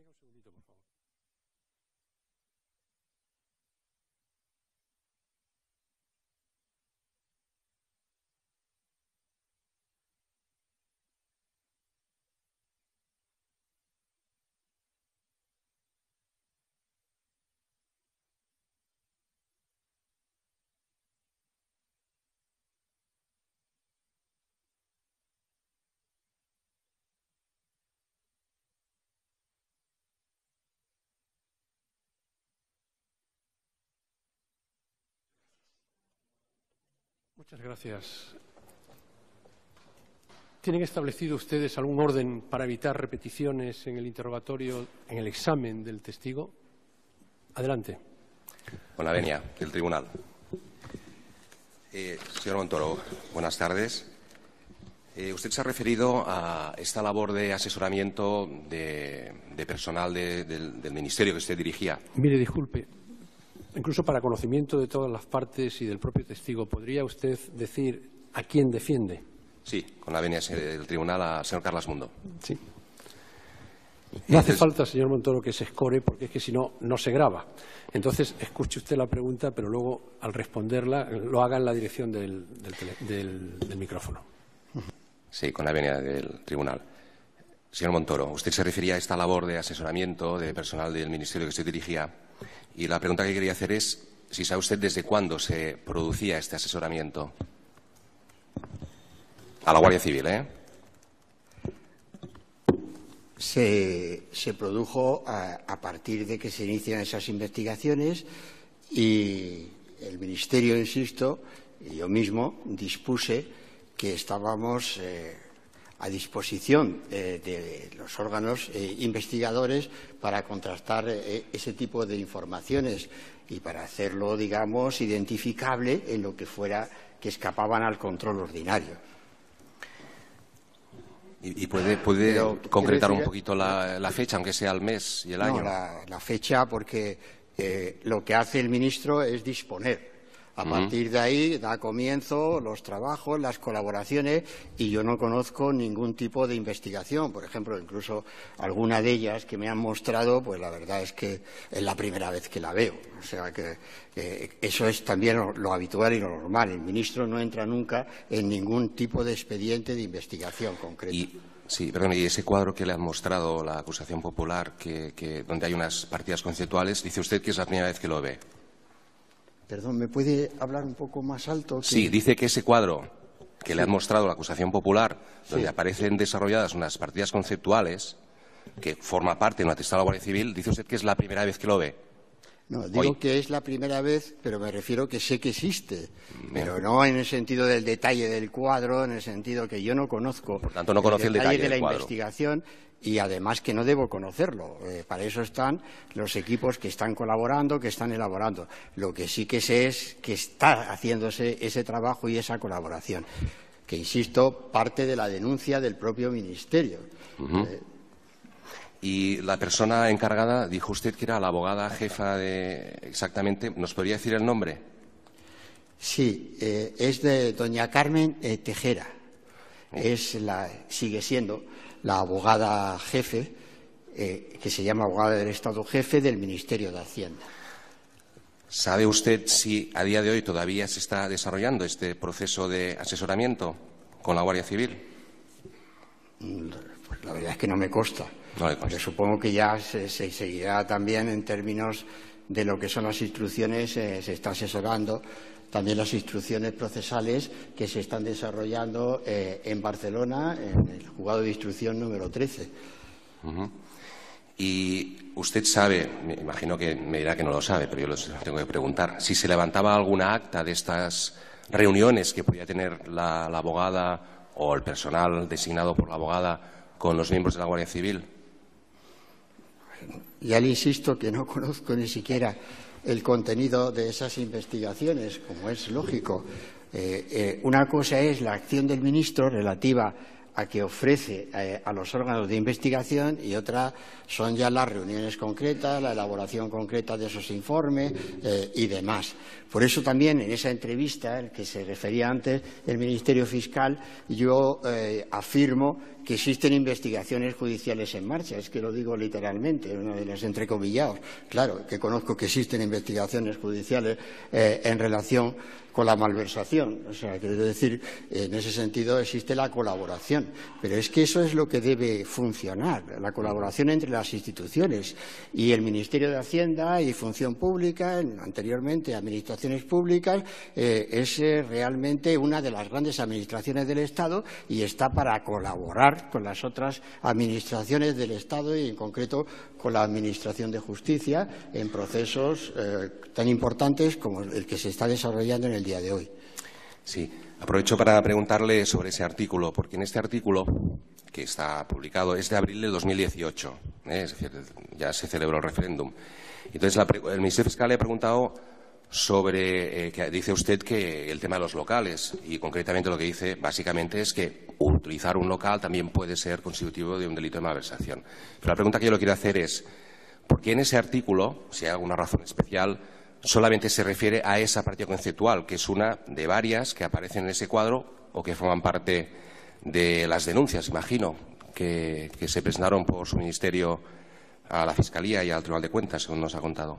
Muchas gracias. ¿Tienen establecido ustedes algún orden para evitar repeticiones en el interrogatorio, en el examen del testigo? Adelante. Con la venia del tribunal. Eh, señor Montoro, buenas tardes. Eh, usted se ha referido a esta labor de asesoramiento de, de personal de, del, del ministerio que usted dirigía. Mire, disculpe. Incluso para conocimiento de todas las partes y del propio testigo, ¿podría usted decir a quién defiende? Sí, con la venia del tribunal al señor Carles Mundó. Sí. No hace falta, señor Montoro, que se escore, porque es que si no, no se graba. Entonces, escuche usted la pregunta, pero luego, al responderla, lo haga en la dirección del, del, tele, del, del micrófono. Sí, con la venia del tribunal. Señor Montoro, usted se refería a esta labor de asesoramiento de personal del ministerio que usted dirigía. Y la pregunta que quería hacer es si sabe usted desde cuándo se producía este asesoramiento. A la Guardia Civil, ¿eh? Se, se produjo a, a partir de que se inician esas investigaciones y el Ministerio, insisto, y yo mismo dispuse que estábamos eh, a disposición eh, de los órganos eh, investigadores para contrastar eh, ese tipo de informaciones y para hacerlo, digamos, identificable en lo que fuera que escapaban al control ordinario. ¿Y, y puede, puede Pero, concretar decir, un poquito la, la fecha, aunque sea el mes y el no, año? La, la fecha, porque eh, lo que hace el ministro es disponer. A partir de ahí da comienzo los trabajos, las colaboraciones, y yo no conozco ningún tipo de investigación. Por ejemplo, incluso alguna de ellas que me han mostrado, pues la verdad es que es la primera vez que la veo. O sea que eh, eso es también lo, lo habitual y lo normal. El ministro no entra nunca en ningún tipo de expediente de investigación concreto. Y, sí, perdón, y ese cuadro que le han mostrado, la acusación popular, que, que, donde hay unas partidas conceptuales, dice usted que es la primera vez que lo ve. Perdón, ¿me puede hablar un poco más alto? Que... Sí, dice que ese cuadro que sí. le han mostrado la acusación popular, donde sí. aparecen desarrolladas unas partidas conceptuales, que forma parte de un atestado de la Guardia Civil, dice usted que es la primera vez que lo ve. No, digo Hoy. que es la primera vez, pero me refiero que sé que existe, Bien. pero no en el sentido del detalle del cuadro, en el sentido que yo no conozco. Por tanto, no conoce el detalle, el detalle de del la cuadro. investigación. Y además que no debo conocerlo. Eh, para eso están los equipos que están colaborando, que están elaborando. Lo que sí que sé es que está haciéndose ese trabajo y esa colaboración, que, insisto, parte de la denuncia del propio Ministerio. Uh-huh. eh, y la persona encargada, dijo usted que era la abogada jefa de... Exactamente, ¿nos podría decir el nombre? Sí, eh, es de doña Carmen eh, Tejera. Es la, sigue siendo la abogada jefe, eh, que se llama abogada del Estado jefe del Ministerio de Hacienda. ¿Sabe usted si a día de hoy todavía se está desarrollando este proceso de asesoramiento con la Guardia Civil? Pues la verdad es que no me consta. No le consta. Pero supongo que ya se, se seguirá también en términos de lo que son las instrucciones, eh, se está asesorando también las instrucciones procesales que se están desarrollando eh, en Barcelona, en el juzgado de instrucción número trece. Uh-huh. Y usted sabe, me imagino que me dirá que no lo sabe, pero yo lo tengo que preguntar, si se levantaba alguna acta de estas reuniones que podía tener la, la abogada o el personal designado por la abogada con los miembros de la Guardia Civil. Ya le insisto que no conozco ni siquiera el contenido de esas investigaciones, como es lógico. Eh, eh, una cosa es la acción del ministro relativa a que ofrece eh, a los órganos de investigación y otra son ya las reuniones concretas, la elaboración concreta de esos informes eh, y demás. Por eso también en esa entrevista, en que se refería antes el Ministerio Fiscal, yo eh, afirmo que existen investigaciones judiciales en marcha. Es que lo digo literalmente, uno de los entrecomillados. Claro, que conozco que existen investigaciones judiciales eh, en relación con la malversación. O sea, quiero decir, en ese sentido existe la colaboración. Pero es que eso es lo que debe funcionar, la colaboración entre las instituciones. Y el Ministerio de Hacienda y Función Pública, anteriormente Administraciones Públicas, eh, es eh, realmente una de las grandes administraciones del Estado y está para colaborar con las otras administraciones del Estado y, en concreto, con la Administración de Justicia en procesos eh, tan importantes como el que se está desarrollando en el día de hoy. Sí, aprovecho para preguntarle sobre ese artículo, porque en este artículo que está publicado es de abril de dos mil dieciocho, ¿eh? Es decir, ya se celebró el referéndum. Entonces, la, el Ministerio Fiscal le ha preguntado sobre, eh, que dice usted que el tema de los locales, y concretamente lo que dice básicamente es que utilizar un local también puede ser constitutivo de un delito de malversación. Pero la pregunta que yo le quiero hacer es, ¿por qué en ese artículo, si hay alguna razón especial, solamente se refiere a esa partida conceptual, que es una de varias que aparecen en ese cuadro o que forman parte de las denuncias, imagino, que, que se presentaron por su ministerio a la Fiscalía y al Tribunal de Cuentas, según nos ha contado?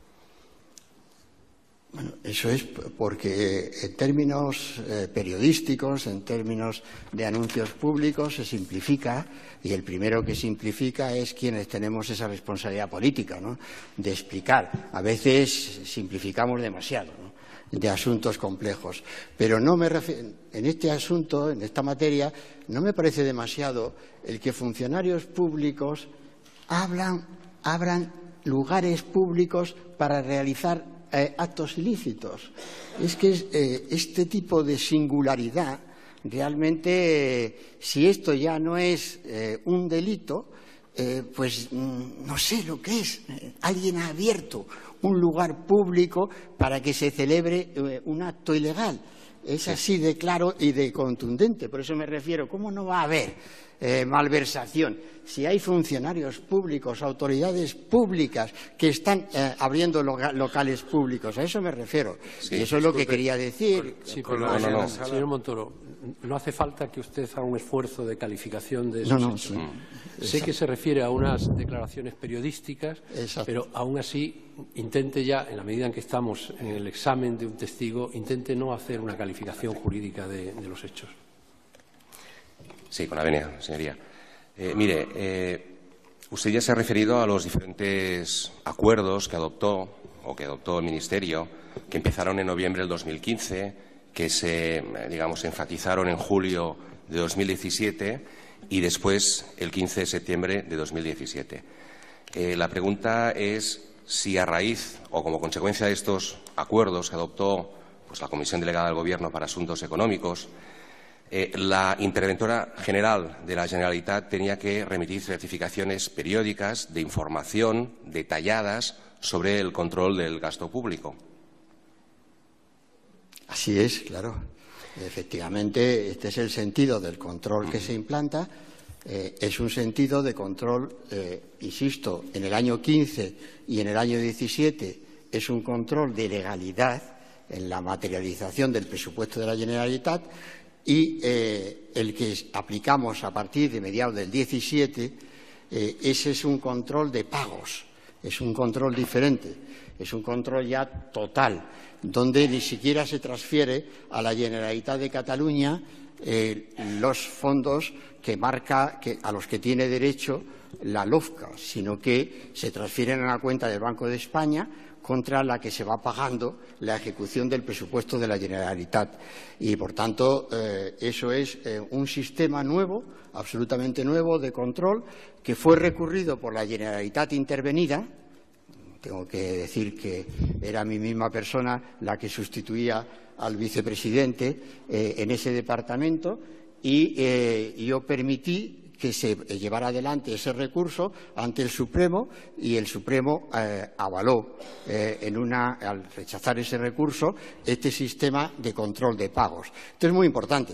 Bueno, eso es porque en términos eh, periodísticos, en términos de anuncios públicos, se simplifica, y el primero que simplifica es quienes tenemos esa responsabilidad política, ¿no?, de explicar. A veces simplificamos demasiado, ¿no?, de asuntos complejos. Pero no me refiero, en este asunto, en esta materia, no me parece demasiado el que funcionarios públicos hablan, abran lugares públicos para realizar Eh, actos ilícitos. Es que eh, este tipo de singularidad, realmente, eh, si esto ya no es eh, un delito, eh, pues mm, no sé lo que es. Eh, alguien ha abierto un lugar público para que se celebre eh, un acto ilegal. Es así de claro y de contundente. Por eso me refiero, ¿cómo no va a haber eh, malversación? Si hay funcionarios públicos, autoridades públicas que están eh, abriendo loca locales públicos, a eso me refiero. Sí, y eso es lo que quería decir. Sí, pero no, no, no. Señor Montoro, no hace falta que usted haga un esfuerzo de calificación de esos no, no, hechos. Sí. Sé que se refiere a unas declaraciones periodísticas, Exacto. pero aún así intente ya, en la medida en que estamos en el examen de un testigo, intente no hacer una calificación jurídica de, de los hechos. Sí, con la venia, señoría. Eh, mire, eh, usted ya se ha referido a los diferentes acuerdos que adoptó o que adoptó el Ministerio, que empezaron en noviembre del dos mil quince, que se, digamos, enfatizaron en julio de dos mil diecisiete y después el quince de septiembre de dos mil diecisiete. Eh, la pregunta es si a raíz o como consecuencia de estos acuerdos que adoptó pues, la Comisión Delegada del Gobierno para Asuntos Económicos, Eh, la interventora general de la Generalitat tenía que remitir certificaciones periódicas de información detalladas sobre el control del gasto público. Así es, claro. Efectivamente, este es el sentido del control que se implanta. Eh, es un sentido de control, eh, insisto, en el año quince y en el año diecisiete es un control de legalidad en la materialización del presupuesto de la Generalitat. Y eh, el que aplicamos a partir de mediados del diecisiete, eh, ese es un control de pagos, es un control diferente, es un control ya total, donde ni siquiera se transfiere a la Generalitat de Cataluña eh, los fondos que marca, que, a los que tiene derecho la LOFCA, sino que se transfieren a la cuenta del Banco de España, contra la que se va pagando la ejecución del presupuesto de la Generalitat. Y, por tanto, eh, eso es eh, un sistema nuevo, absolutamente nuevo, de control, que fue recurrido por la Generalitat intervenida. Tengo que decir que era mi misma persona la que sustituía al vicepresidente eh, en ese departamento y eh, yo permití que se llevara adelante ese recurso ante el Supremo y el Supremo eh, avaló eh, en una, al rechazar ese recurso este sistema de control de pagos. Esto es muy importante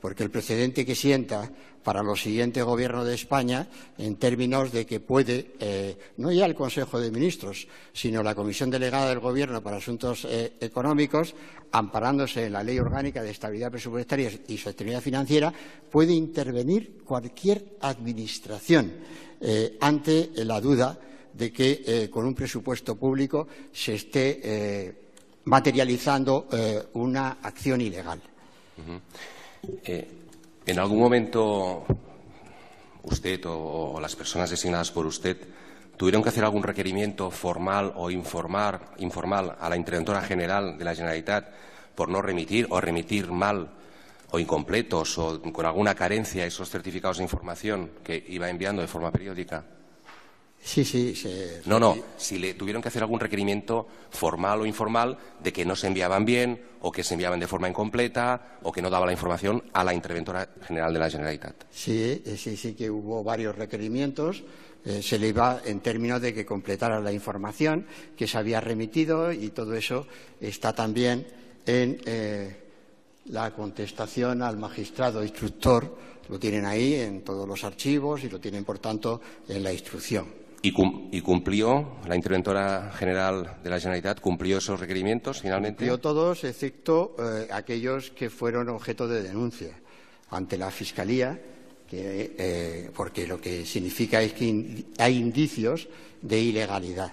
porque el precedente que sienta para los siguientes gobiernos de España, en términos de que puede, eh, no ya el Consejo de Ministros, sino la Comisión Delegada del Gobierno para Asuntos eh, Económicos, amparándose en la Ley Orgánica de Estabilidad Presupuestaria y Sostenibilidad Financiera, puede intervenir cualquier administración eh, ante la duda de que eh, con un presupuesto público se esté eh, materializando eh, una acción ilegal. Uh-huh. eh, ¿En algún momento usted o, o las personas designadas por usted tuvieron que hacer algún requerimiento formal o informal, informal a la Interventora General de la Generalitat por no remitir o remitir mal o incompletos o con alguna carencia esos certificados de información que iba enviando de forma periódica? Sí, sí. Se... No, no. Si le tuvieron que hacer algún requerimiento formal o informal de que no se enviaban bien o que se enviaban de forma incompleta o que no daba la información a la Interventora General de la Generalitat. Sí, sí, sí que hubo varios requerimientos. Eh, se le iba en términos de que completara la información que se había remitido y todo eso está también en eh, la contestación al magistrado instructor. Lo tienen ahí en todos los archivos y lo tienen, por tanto, en la instrucción. ¿Y, cum ¿Y cumplió la Interventora General de la Generalitat? ¿Cumplió esos requerimientos finalmente? Cumplió todos, excepto eh, aquellos que fueron objeto de denuncia ante la Fiscalía, que, eh, porque lo que significa es que in hay indicios de ilegalidad.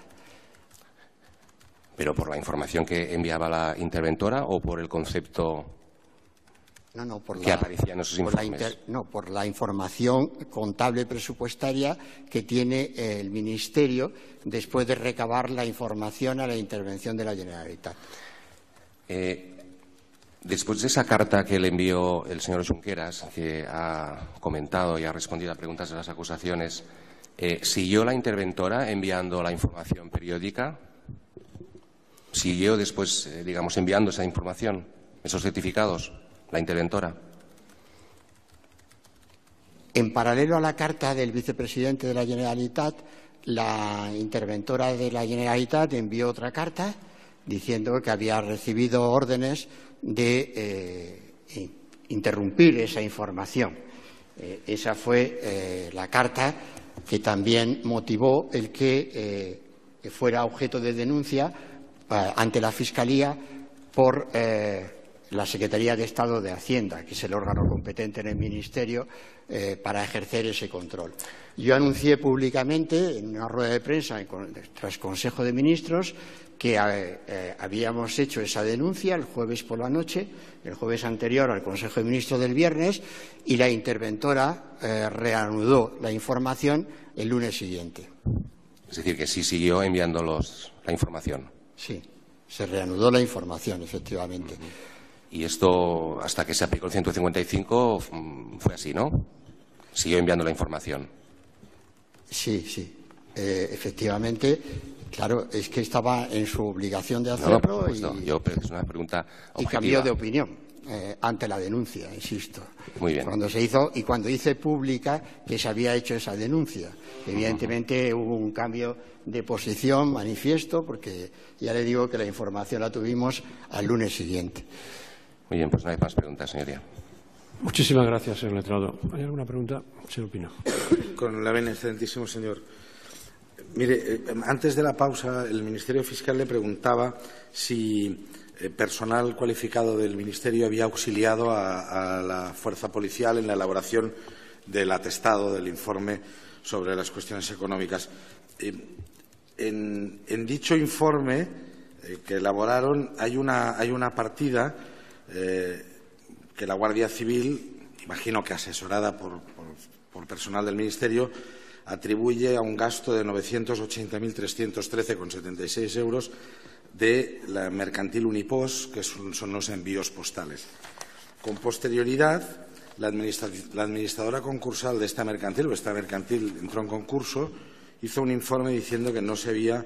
¿Pero por la información que enviaba la interventora o por el concepto no, no, por que la, aparecía en esos por informes? la inter, no, por la información contable presupuestaria que tiene el Ministerio después de recabar la información a la intervención de la Generalitat. Eh, después de esa carta que le envió el señor Junqueras, que ha comentado y ha respondido a preguntas de las acusaciones, eh, ¿siguió la interventora enviando la información periódica? ¿Siguió después, eh, digamos, enviando esa información, esos certificados, la interventora? En paralelo a la carta del vicepresidente de la Generalitat, la interventora de la Generalitat envió otra carta diciendo que había recibido órdenes de eh, interrumpir esa información. Eh, esa fue eh, la carta que también motivó el que, eh, que fuera objeto de denuncia eh, ante la Fiscalía por eh, la Secretaría de Estado de Hacienda, que es el órgano competente en el Ministerio eh, para ejercer ese control. Yo anuncié públicamente en una rueda de prensa tras Consejo de Ministros que eh, eh, habíamos hecho esa denuncia el jueves por la noche, el jueves anterior al Consejo de Ministros del viernes, y la interventora eh, reanudó la información el lunes siguiente. Es decir, que sí siguió enviando los, la información. Sí, se reanudó la información, efectivamente. Uh-huh. Y esto, hasta que se aplicó el ciento cincuenta y cinco, fue así, ¿no? Siguió enviando la información. Sí, sí. Eh, efectivamente, claro, es que estaba en su obligación de hacerlo. No, por supuesto. Y, Yo, es una pregunta objetiva. Y cambió de opinión eh, ante la denuncia, insisto. Muy bien. Cuando se hizo, y cuando hice pública que se había hecho esa denuncia. Evidentemente uh-huh. hubo un cambio de posición manifiesto, porque ya le digo que la información la tuvimos al lunes siguiente. Muy bien, pues no hay más preguntas, señoría. Muchísimas gracias, señor letrado. ¿Hay alguna pregunta? Señor Pino. Con la venia, excelentísimo señor. Mire, eh, antes de la pausa, el Ministerio Fiscal le preguntaba si eh, personal cualificado del Ministerio había auxiliado a, a la fuerza policial en la elaboración del atestado, del informe sobre las cuestiones económicas. Eh, en, en dicho informe eh, que elaboraron hay una, hay una partida eh, que la Guardia Civil, imagino que asesorada por, por, por personal del Ministerio, atribuye a un gasto de novecientos ochenta mil trescientos trece coma setenta y seis euros de la mercantil Unipos, que son, son los envíos postales. Con posterioridad, la, administra la administradora concursal de esta mercantil, o esta mercantil entró en concurso, hizo un informe diciendo que no se había,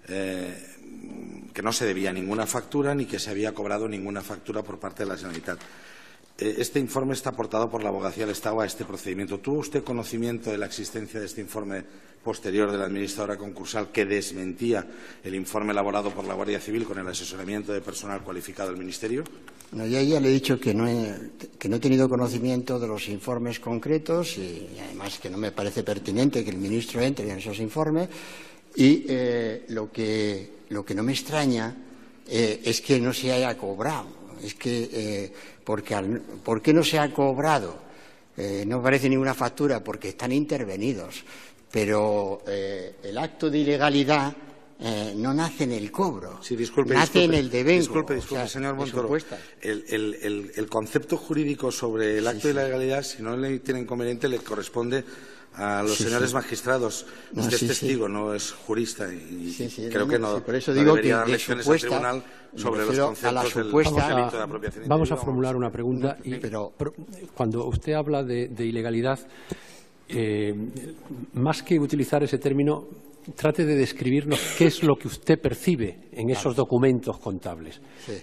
eh, que no se debía ninguna factura ni que se había cobrado ninguna factura por parte de la Generalitat. Este informe está aportado por la Abogacía del Estado a este procedimiento. ¿Tuvo usted conocimiento de la existencia de este informe posterior de la administradora concursal que desmentía el informe elaborado por la Guardia Civil con el asesoramiento de personal cualificado del Ministerio? No, ya, ya le he dicho que, no he, que no he tenido conocimiento de los informes concretos y, y además que no me parece pertinente que el ministro entre en esos informes y eh, lo, que, lo que no me extraña eh, es que no se haya cobrado. Es que, eh, porque al, ¿por qué no se ha cobrado? Eh, no aparece ninguna factura porque están intervenidos, pero eh, el acto de ilegalidad Eh, no nace en el cobro, sí, disculpe, nace disculpe, en el devengo. Disculpe, disculpe, o sea, señor Montoro. El, el, el, el concepto jurídico sobre el acto sí, sí. de la ilegalidad, si no le tiene inconveniente, le corresponde a los sí, señores sí. magistrados. No, Usted sí, es testigo, sí. no es jurista y sí, sí, creo no, que no, sí, por eso no digo debería que dar de lecciones supuesta, al tribunal sobre los conceptos a la supuesta, del delito de apropiación Vamos a indebida. formular una pregunta. Y, pero, cuando usted habla de, de ilegalidad, eh, más que utilizar ese término, trate de describirnos qué es lo que usted percibe en esos documentos contables. Sí.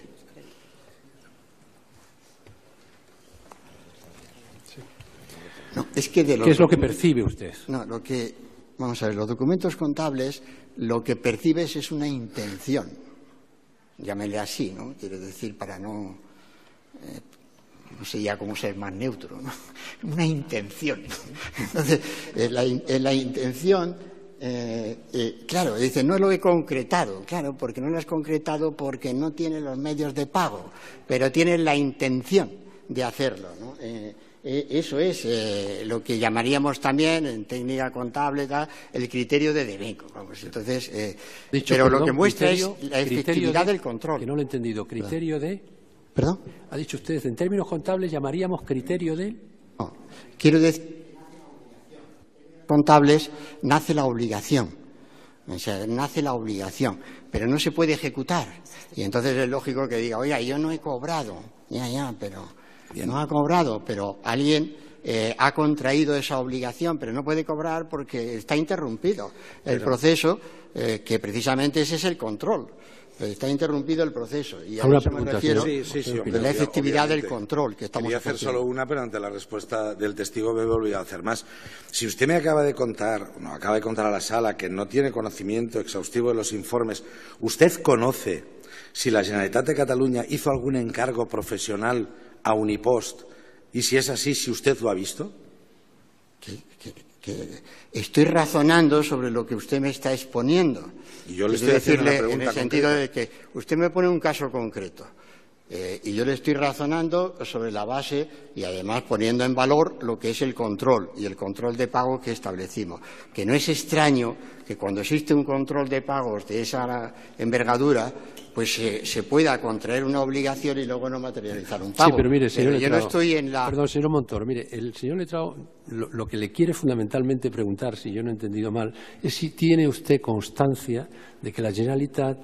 No, es que de los ¿Qué es lo que percibe usted? No, lo que, vamos a ver, los documentos contables, lo que percibes es una intención. Llámele así, ¿no? Quiere decir, para no, eh, no sé ya cómo ser más neutro, ¿no? Una intención. Entonces, eh, la, eh, la intención... Eh, eh, claro, dice, no lo he concretado, claro, porque no lo has concretado porque no tiene los medios de pago, pero tiene la intención de hacerlo, ¿no? Eh, eh, eso es eh, lo que llamaríamos también en técnica contable tal, el criterio de devengo. Vamos, entonces, eh, Dicho, pero perdón, lo que muestra criterio, es la efectividad de, del control. Que no lo he entendido. Criterio de. ¿Perdón? Ha dicho usted, en términos contables llamaríamos criterio de. No, quiero decir. Contables nace la obligación, o sea, nace la obligación, pero no se puede ejecutar. Y entonces es lógico que diga, oiga, yo no he cobrado, ya, ya, pero Bien. no ha cobrado, pero alguien eh, ha contraído esa obligación, pero no puede cobrar porque está interrumpido el pero... proceso, eh, que precisamente ese es el control. Está interrumpido el proceso y a eso me refiero sí, sí, sí, de la efectividad del control que estamos Quería hacer haciendo. solo una, pero ante la respuesta del testigo me he obligado a hacer más. Si usted me acaba de contar, no acaba de contar a la sala que no tiene conocimiento exhaustivo de los informes, ¿usted conoce si la Generalitat de Cataluña hizo algún encargo profesional a Unipost? Y si es así, si usted lo ha visto. ¿Qué, qué, qué? Estoy razonando sobre lo que usted me está exponiendo. Y yo le Quiero estoy decirle haciendo una pregunta en el sentido concreta. de que usted me pone un caso concreto eh, y yo le estoy razonando sobre la base y además poniendo en valor lo que es el control y el control de pago que establecimos. Que no es extraño que cuando existe un control de pagos de esa envergadura, pues eh, se pueda contraer una obligación y luego no materializar un pago. Sí, pero mire, señor pero yo Letrado, no estoy en la... Perdón, señor Montoro, mire, el señor Letrado lo, lo que le quiere fundamentalmente preguntar, si yo no he entendido mal, es si tiene usted constancia de que la Generalitat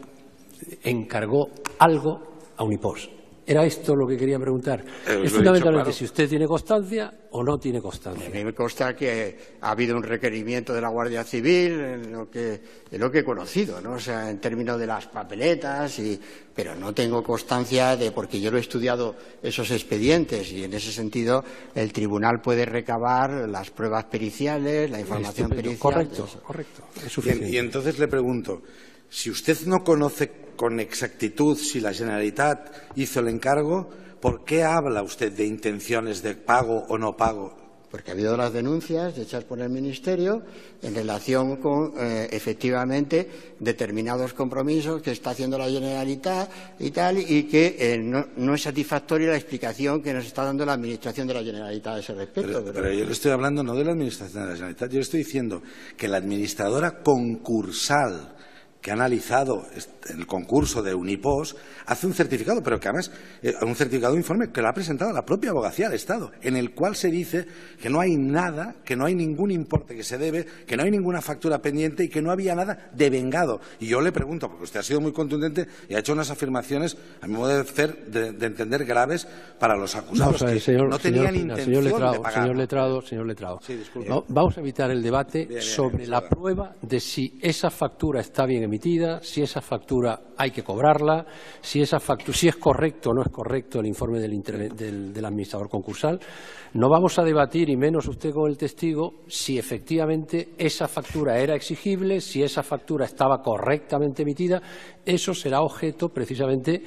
encargó algo a Unipost. Era esto lo que quería preguntar. Eh, es fundamentalmente dicho, claro. Si usted tiene constancia o no tiene constancia. A mí me consta que ha habido un requerimiento de la Guardia Civil en lo que, en lo que he conocido, ¿no? O sea, en términos de las papeletas, y, pero no tengo constancia de, porque yo lo he estudiado esos expedientes y en ese sentido el tribunal puede recabar las pruebas periciales, la información pericial. Correcto, correcto. Es suficiente. Y, y entonces le pregunto, si usted no conoce con exactitud si la Generalitat hizo el encargo, ¿por qué habla usted de intenciones de pago o no pago? Porque ha habido las denuncias hechas por el Ministerio en relación con, eh, efectivamente, determinados compromisos que está haciendo la Generalitat y tal, y que eh, no, no es satisfactoria la explicación que nos está dando la Administración de la Generalitat a ese respecto. Pero, pero yo le estoy hablando no de la Administración de la Generalitat, yo le estoy diciendo que la administradora concursal que ha analizado el concurso de Unipost hace un certificado, pero que además eh, un certificado de informe que lo ha presentado la propia Abogacía del Estado, en el cual se dice que no hay nada, que no hay ningún importe que se debe, que no hay ninguna factura pendiente y que no había nada devengado. Y yo le pregunto, porque usted ha sido muy contundente y ha hecho unas afirmaciones, a mi modo de, hacer, de, de entender, graves para los acusados, no, que señor, no tenían señor, intención señor Letrado, de pagar. Señor Letrado, señor Letrado. Sí, disculpe. No, vamos a evitar el debate bien, bien, sobre bien, la bien. prueba de si esa factura está bien emitida, si esa factura hay que cobrarla, si esa factura, si es correcto o no es correcto el informe del, del, del administrador concursal. No vamos a debatir, y menos usted con el testigo, si efectivamente esa factura era exigible, si esa factura estaba correctamente emitida. Eso será objeto precisamente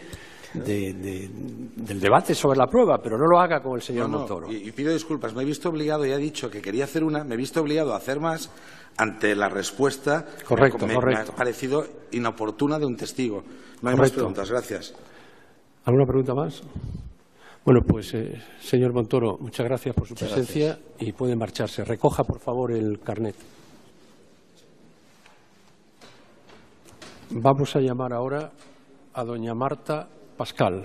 de, de, del debate sobre la prueba, pero no lo haga con el señor no, no, Montoro. Y, y pido disculpas, me he visto obligado, ya he dicho que quería hacer una, me he visto obligado a hacer más ante la respuesta. Correcto, me, correcto. me ha parecido inoportuna de un testigo. No hay Correcto. más preguntas, gracias. ¿Alguna pregunta más? Bueno, pues, eh, señor Montoro, muchas gracias por su Muchas presencia gracias. y puede marcharse. Recoja, por favor, el carnet. Vamos a llamar ahora a doña Marta Pascal.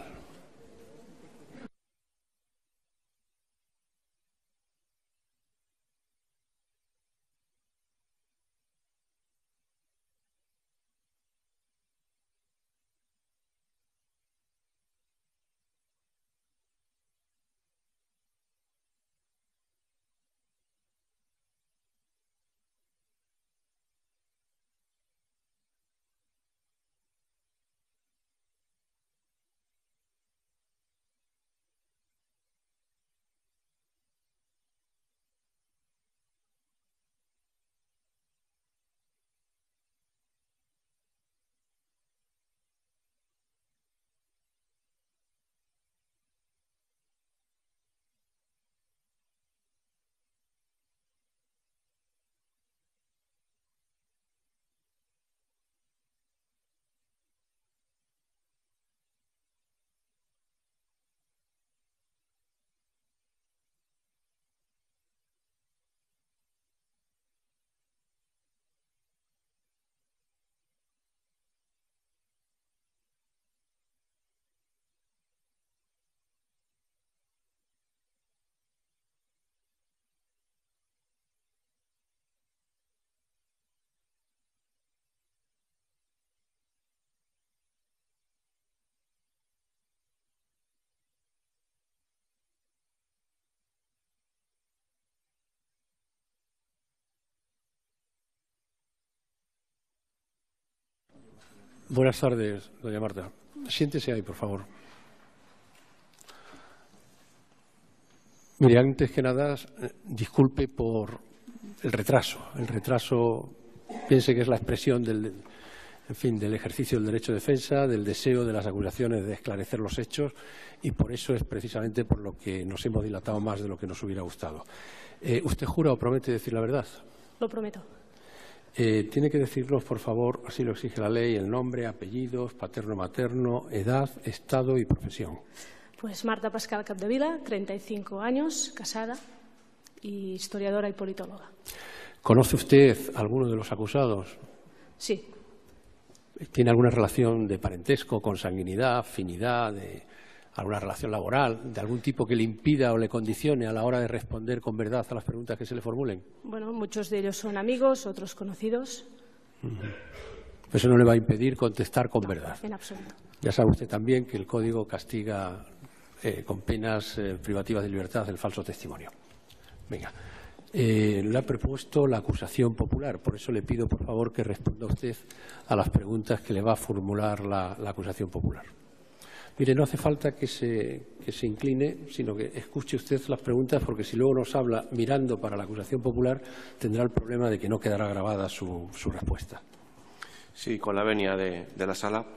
Buenas tardes, doña Marta. Siéntese ahí, por favor. Mire, antes que nada, disculpe por el retraso. El retraso, piense que es la expresión del, en fin, del ejercicio del derecho de defensa, del deseo de las acusaciones de esclarecer los hechos, y por eso es precisamente por lo que nos hemos dilatado más de lo que nos hubiera gustado. Eh, ¿Usted jura o promete decir la verdad? Lo prometo. Eh, tiene que decirnos, por favor, así lo exige la ley, el nombre, apellidos, paterno-materno, edad, estado y profesión. Pues Marta Pascal Capdevila, treinta y cinco años, casada y historiadora y politóloga. ¿Conoce usted a alguno de los acusados? Sí. ¿Tiene alguna relación de parentesco, consanguinidad, afinidad, de alguna relación laboral, de algún tipo que le impida o le condicione a la hora de responder con verdad a las preguntas que se le formulen? Bueno, muchos de ellos son amigos, otros conocidos. Uh-huh. Eso no le va a impedir contestar con no, verdad. En absoluto. Ya sabe usted también que el Código castiga eh, con penas eh, privativas de libertad el falso testimonio. Venga. Eh, le ha propuesto la acusación popular, por eso le pido, por favor, que responda usted a las preguntas que le va a formular la, la acusación popular. Mire, no hace falta que se, que se incline, sino que escuche usted las preguntas, porque si luego nos habla mirando para la acusación popular, tendrá el problema de que no quedará grabada su, su respuesta. Sí, con la venia de, de la sala.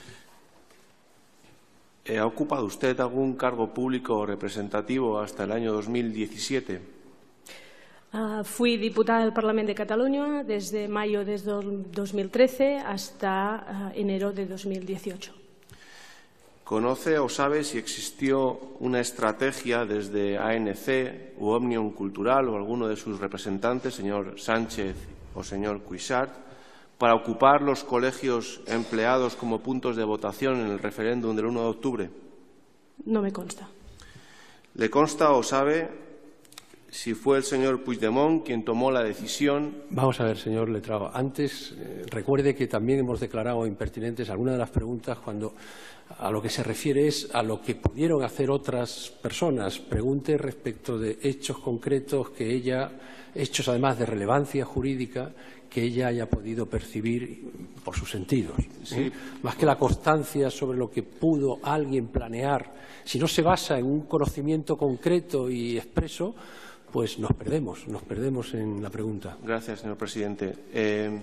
¿Ha ocupado usted algún cargo público o representativo hasta el año dos mil diecisiete? Uh, fui diputada del Parlamento de Cataluña desde mayo de dos mil trece hasta uh, enero de dos mil dieciocho. ¿Conoce o sabe si existió una estrategia desde A N C u Òmnium Cultural o alguno de sus representantes, señor Sánchez o señor Cuixart, para ocupar los colegios empleados como puntos de votación en el referéndum del uno de octubre? No me consta. ¿Le consta o sabe si fue el señor Puigdemont quien tomó la decisión? Vamos a ver, señor Letrao. Antes, eh, recuerde que también hemos declarado impertinentes algunas de las preguntas cuando a lo que se refiere es a lo que pudieron hacer otras personas. Pregunte respecto de hechos concretos que ella, hechos además de relevancia jurídica, que ella haya podido percibir por sus sentidos. Sí. ¿eh? Más que la constancia sobre lo que pudo alguien planear. Si no se basa en un conocimiento concreto y expreso, pues nos perdemos, nos perdemos en la pregunta. Gracias, señor presidente. Eh,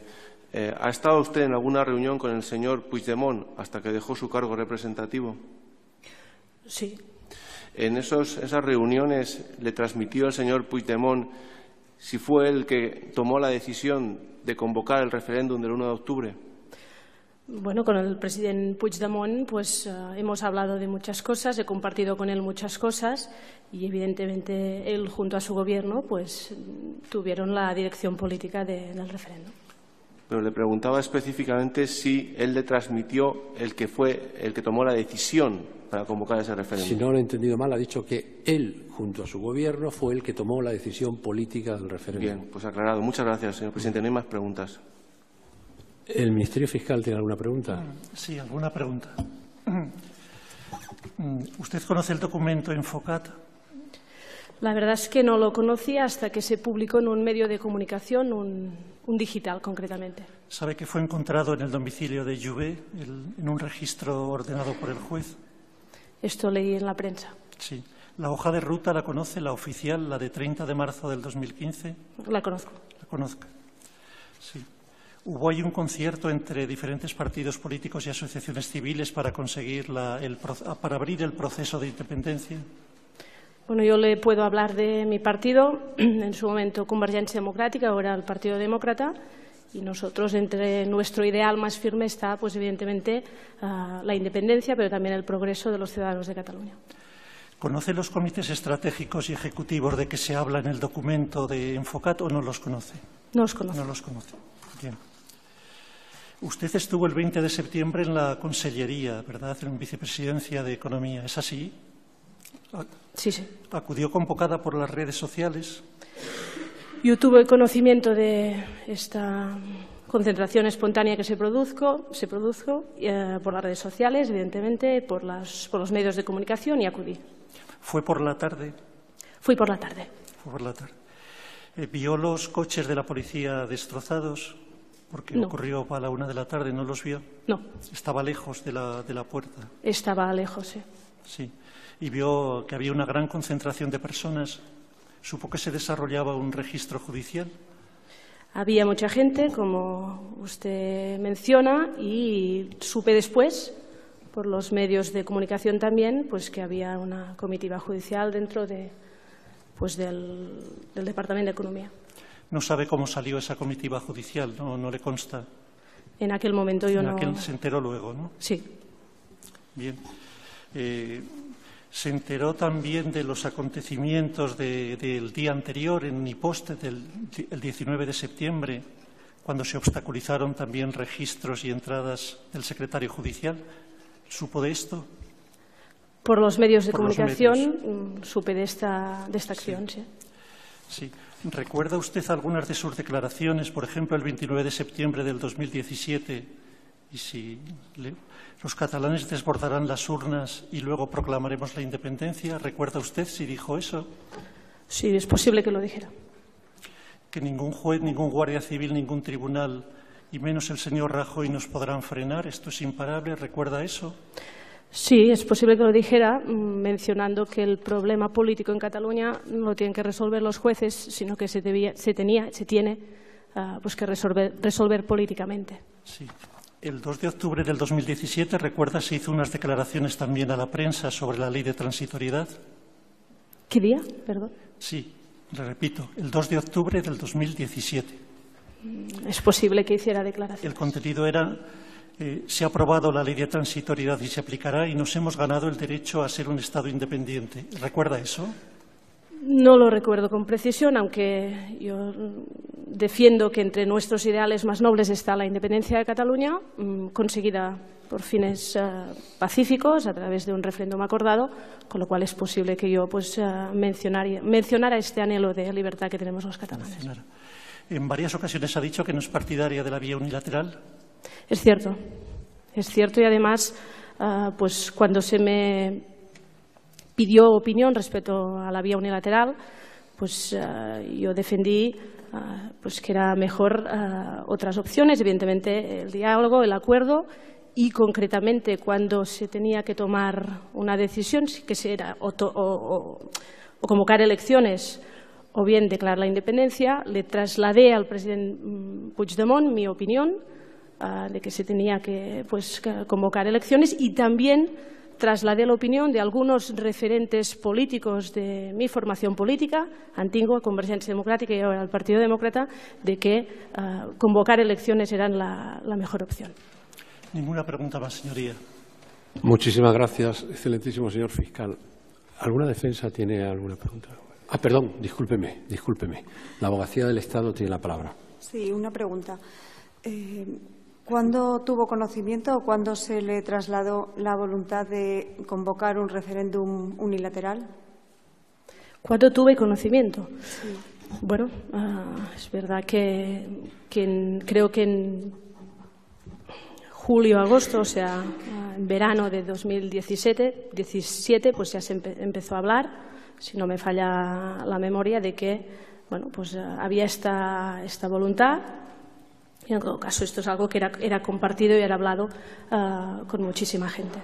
Eh, ¿Ha estado usted en alguna reunión con el señor Puigdemont hasta que dejó su cargo representativo? Sí. ¿En esos, esas reuniones le transmitió el señor Puigdemont si fue el que tomó la decisión de convocar el referéndum del uno de octubre? Bueno, con el presidente Puigdemont pues uh, hemos hablado de muchas cosas, he compartido con él muchas cosas y evidentemente él junto a su gobierno pues tuvieron la dirección política de, del referéndum. Pero le preguntaba específicamente si él le transmitió el que fue el que tomó la decisión para convocar ese referéndum. Si no lo he entendido mal, ha dicho que él, junto a su gobierno, fue el que tomó la decisión política del referéndum. Bien, pues aclarado. Muchas gracias, señor presidente. No hay más preguntas. ¿El Ministerio Fiscal tiene alguna pregunta? Sí, alguna pregunta. ¿Usted conoce el documento Enfocat? La verdad es que no lo conocía hasta que se publicó en un medio de comunicación, un, un digital concretamente. ¿Sabe que fue encontrado en el domicilio de Jouvet, el, en un registro ordenado por el juez? Esto leí en la prensa. Sí. ¿La hoja de ruta la conoce, la oficial, la de treinta de marzo del dos mil quince? La conozco. La conozco. Sí. ¿Hubo ahí un concierto entre diferentes partidos políticos y asociaciones civiles para conseguir la, el, para abrir el proceso de independencia? Bueno, yo le puedo hablar de mi partido, en su momento Convergencia Democrática, ahora el Partido Demócrata, y nosotros entre nuestro ideal más firme está, pues evidentemente, uh, la independencia, pero también el progreso de los ciudadanos de Cataluña. ¿Conoce los comités estratégicos y ejecutivos de que se habla en el documento de Enfocat o no los conoce? No los conoce. No los conoce. Bien. Usted estuvo el veinte de septiembre en la Consellería, ¿verdad?, en Vicepresidencia de Economía. ¿Es así? Sí, sí. ¿Acudió convocada por las redes sociales? Yo tuve conocimiento de esta concentración espontánea que se produjo, se produjo eh, por las redes sociales, evidentemente, por, las, por los medios de comunicación y acudí. ¿Fue por la tarde? Fui por la tarde. Fue por la tarde. Eh, ¿Vio los coches de la policía destrozados? Porque no. Ocurrió a la una de la tarde, ¿no los vio? No. ¿Estaba lejos de la, de la puerta? Estaba lejos, sí. Sí. ¿Y vio que había una gran concentración de personas? ¿Supo que se desarrollaba un registro judicial? Había mucha gente, como usted menciona, y supe después, por los medios de comunicación también, pues que había una comitiva judicial dentro de, pues del, del Departamento de Economía. ¿No sabe cómo salió esa comitiva judicial? ¿No, no le consta? En aquel momento yo en no... Aquel se enteró luego, ¿no? Sí. Bien. Eh, ¿Se enteró también de los acontecimientos de, del día anterior en Uniposte, del el diecinueve de septiembre, cuando se obstaculizaron también registros y entradas del secretario judicial? ¿Supo de esto? Por los medios de Por comunicación medios. Supe de esta, de esta acción, sí. Sí. ¿Recuerda usted algunas de sus declaraciones, por ejemplo, el veintinueve de septiembre del dos mil diecisiete? Y si le, los catalanes desbordarán las urnas y luego proclamaremos la independencia. ¿Recuerda usted si dijo eso? Sí, es posible que lo dijera. Que ningún juez, ningún guardia civil, ningún tribunal, y menos el señor Rajoy, nos podrán frenar. Esto es imparable. ¿Recuerda eso? Sí, es posible que lo dijera, mencionando que el problema político en Cataluña no lo tienen que resolver los jueces, sino que se, debía, se tenía, se tiene uh, pues que resolver, resolver políticamente. Sí. El dos de octubre del dos mil diecisiete, recuerda, se hizo unas declaraciones también a la prensa sobre la ley de transitoriedad. ¿Qué día? Perdón. Sí, le repito, el dos de octubre del dos mil diecisiete. Es posible que hiciera declaraciones. El contenido era, eh, se ha aprobado la ley de transitoriedad y se aplicará y nos hemos ganado el derecho a ser un Estado independiente. ¿Recuerda eso? No lo recuerdo con precisión, aunque yo defiendo que entre nuestros ideales más nobles está la independencia de Cataluña, conseguida por fines uh, pacíficos a través de un referéndum acordado, con lo cual es posible que yo pues, uh, mencionara, mencionara este anhelo de libertad que tenemos los catalanes. Mencionar. En varias ocasiones ha dicho que no es partidaria de la vía unilateral. Es cierto, es cierto y además uh, pues, cuando se me pidió opinión respecto a la vía unilateral, pues uh, yo defendí uh, pues que era mejor uh, otras opciones, evidentemente el diálogo, el acuerdo y concretamente cuando se tenía que tomar una decisión, que era o, to, o, o, o convocar elecciones o bien declarar la independencia. Le trasladé al presidente Puigdemont mi opinión uh, de que se tenía que, pues, convocar elecciones, y también trasladé la opinión de algunos referentes políticos de mi formación política, antigua, Convergencia Democrática y ahora el Partido Demócrata, de que uh, convocar elecciones era la, la mejor opción. Ninguna pregunta más, señoría. Muchísimas gracias, excelentísimo señor fiscal. ¿Alguna defensa tiene alguna pregunta? Ah, perdón, discúlpeme, discúlpeme. La Abogacía del Estado tiene la palabra. Sí, una pregunta. Eh, ¿Cuándo tuvo conocimiento o cuándo se le trasladó la voluntad de convocar un referéndum unilateral? ¿Cuándo tuve conocimiento? Sí. Bueno, uh, es verdad que, que en, creo que en julio, agosto, o sea, en verano de dos mil diecisiete, diecisiete, pues ya se empe empezó a hablar, si no me falla la memoria, de que bueno, pues uh, había esta, esta voluntad. Y en todo caso, esto es algo que era, era compartido y era hablado uh, con muchísima gente.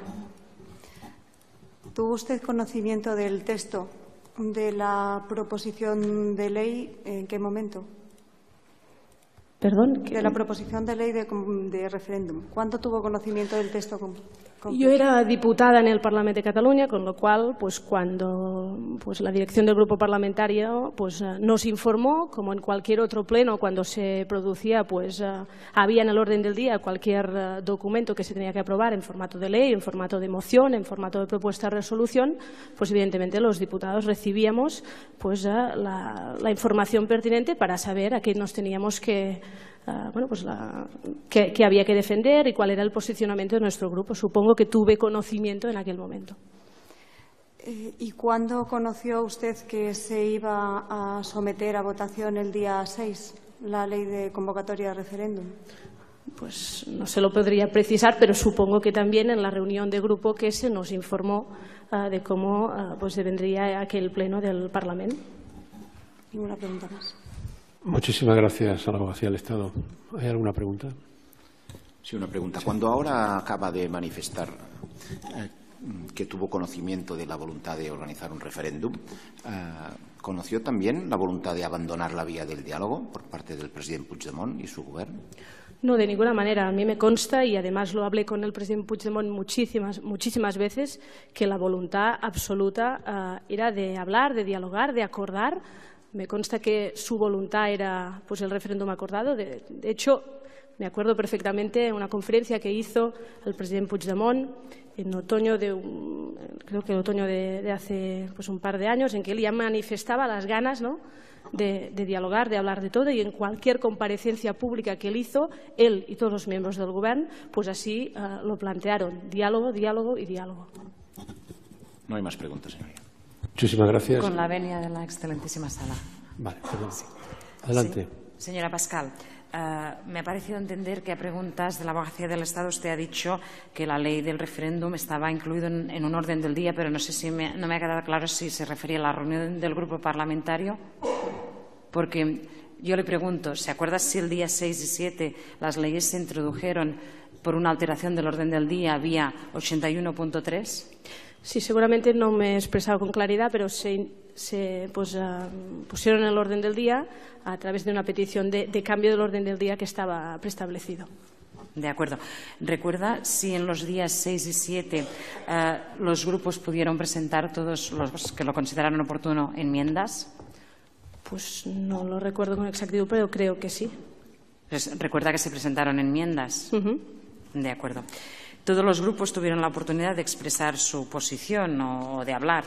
¿Tuvo usted conocimiento del texto de la proposición de ley? ¿En qué momento? ¿Perdón? De la proposición de ley de, de referéndum. ¿Cuándo tuvo conocimiento del texto? Con, con... Yo era diputada en el Parlamento de Cataluña, con lo cual, pues cuando pues, la dirección del grupo parlamentario pues, uh, nos informó, como en cualquier otro pleno, cuando se producía, pues uh, había en el orden del día cualquier uh, documento que se tenía que aprobar en formato de ley, en formato de moción, en formato de propuesta de resolución, pues evidentemente los diputados recibíamos pues, uh, la, la información pertinente para saber a qué nos teníamos que Uh, bueno, pues la, que, que había que defender y cuál era el posicionamiento de nuestro grupo. Supongo que tuve conocimiento en aquel momento. Eh, ¿Y cuándo conoció usted que se iba a someter a votación el día seis la ley de convocatoria de referéndum? Pues no se lo podría precisar, pero supongo que también en la reunión de grupo que se nos informó uh, de cómo uh, pues vendría aquel pleno del Parlamento. Ninguna pregunta más. Muchísimas gracias a la Abogacía del Estado. ¿Hay alguna pregunta? Sí, una pregunta. Sí. Cuando ahora acaba de manifestar eh, que tuvo conocimiento de la voluntad de organizar un referéndum, eh, ¿conoció también la voluntad de abandonar la vía del diálogo por parte del presidente Puigdemont y su gobierno? No, de ninguna manera. A mí me consta, y además lo hablé con el presidente Puigdemont muchísimas, muchísimas veces, que la voluntad absoluta uh, era de hablar, de dialogar, de acordar. Me consta que su voluntad era pues, el referéndum acordado. De, de hecho, me acuerdo perfectamente de una conferencia que hizo el presidente Puigdemont en otoño de un, creo que en otoño de, de hace pues, un par de años, en que él ya manifestaba las ganas, ¿no?, de, de dialogar, de hablar de todo, y en cualquier comparecencia pública que él hizo, él y todos los miembros del Gobierno, pues así uh, lo plantearon: diálogo, diálogo y diálogo. No hay más preguntas, señoría. Muchísimas gracias. Con la venia de la excelentísima sala. Vale, perdón. Sí. Adelante. Sí. Señora Pascal, uh, me ha parecido entender que a preguntas de la Abogacía del Estado usted ha dicho que la ley del referéndum estaba incluido en, en un orden del día, pero no sé si me, no me ha quedado claro si se refería a la reunión del grupo parlamentario, porque yo le pregunto, ¿se acuerda si el día seis y siete las leyes se introdujeron por una alteración del orden del día vía ochenta y uno punto tres? Sí, seguramente no me he expresado con claridad, pero se, se pues, uh, pusieron en el orden del día a través de una petición de, de cambio del orden del día que estaba preestablecido. De acuerdo. ¿Recuerda si en los días seis y siete uh, los grupos pudieron presentar, todos los que lo consideraron oportuno, enmiendas? Pues no lo recuerdo con exactitud, pero creo que sí. Pues, ¿recuerda que se presentaron enmiendas? Uh-huh. De acuerdo. ¿Todos los grupos tuvieron la oportunidad de expresar su posición o de hablar?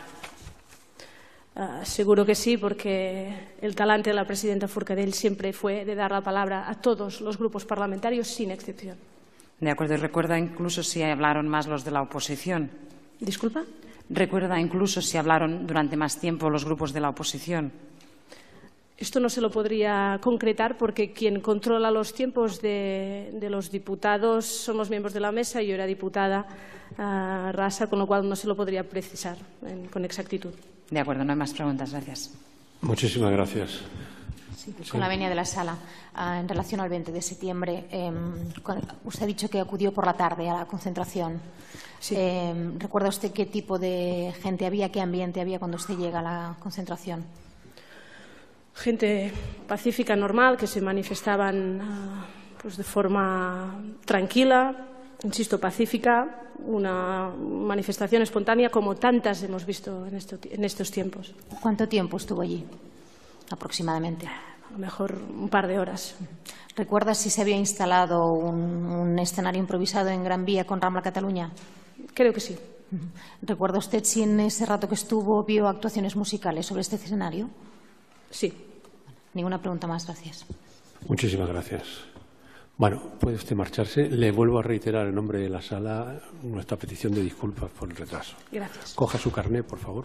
Uh, seguro que sí, porque el talante de la presidenta Forcadell siempre fue de dar la palabra a todos los grupos parlamentarios, sin excepción. De acuerdo. ¿Y recuerda incluso si hablaron más los de la oposición? ¿Disculpa? ¿Recuerda incluso si hablaron durante más tiempo los grupos de la oposición? Esto no se lo podría concretar porque quien controla los tiempos de, de los diputados son los miembros de la mesa. Yo era diputada uh, rasa, con lo cual no se lo podría precisar en, con exactitud. De acuerdo, no hay más preguntas. Gracias. Muchísimas gracias. Sí, pues con la venia de la sala, uh, en relación al veinte de septiembre, eh, usted ha dicho que acudió por la tarde a la concentración. Sí. Eh, ¿Recuerda usted qué tipo de gente había, qué ambiente había cuando usted llega a la concentración? gente pacífica, normal, que se manifestaban uh, pues de forma tranquila, insisto, pacífica, una manifestación espontánea como tantas hemos visto en, esto, en estos tiempos. ¿Cuánto tiempo estuvo allí, aproximadamente? A lo mejor un par de horas. ¿Recuerdas si se había instalado un, un escenario improvisado en Gran Vía con Rambla Cataluña? Creo que sí. ¿Recuerda usted si en ese rato que estuvo vio actuaciones musicales sobre este escenario? Sí. Ninguna pregunta más, gracias. Muchísimas gracias. Bueno, puede usted marcharse. Le vuelvo a reiterar en nombre de la sala nuestra petición de disculpas por el retraso. Gracias. Coja su carné, por favor.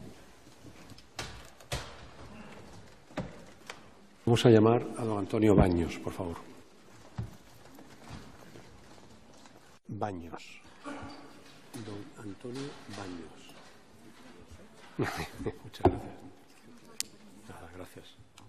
Vamos a llamar a don Antonio Baños, por favor. Baños. Don Antonio Baños. Muchas gracias. Nada, gracias.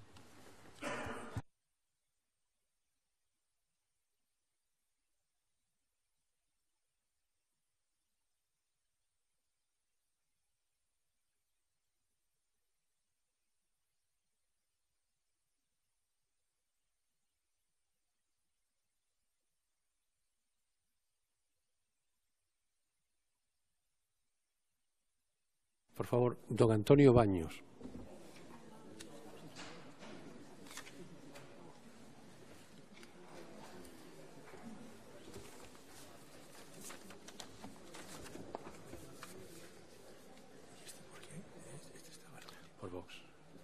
Por favor, don Antonio Baños. Por Vox.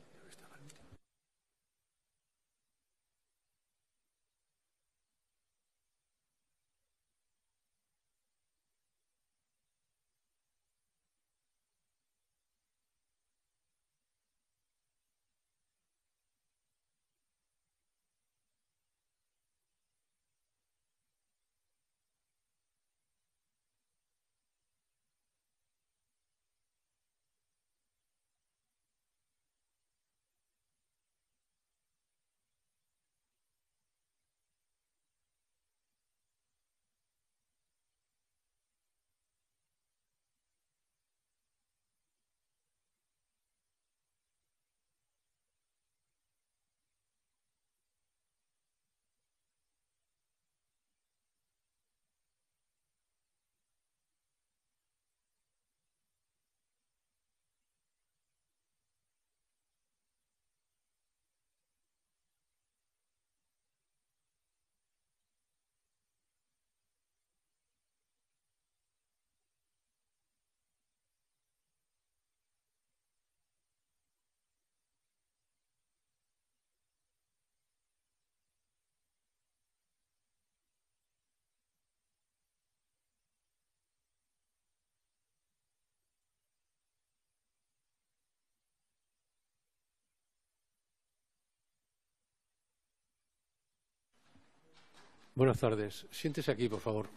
Buenas tardes. Siéntese aquí, por favor.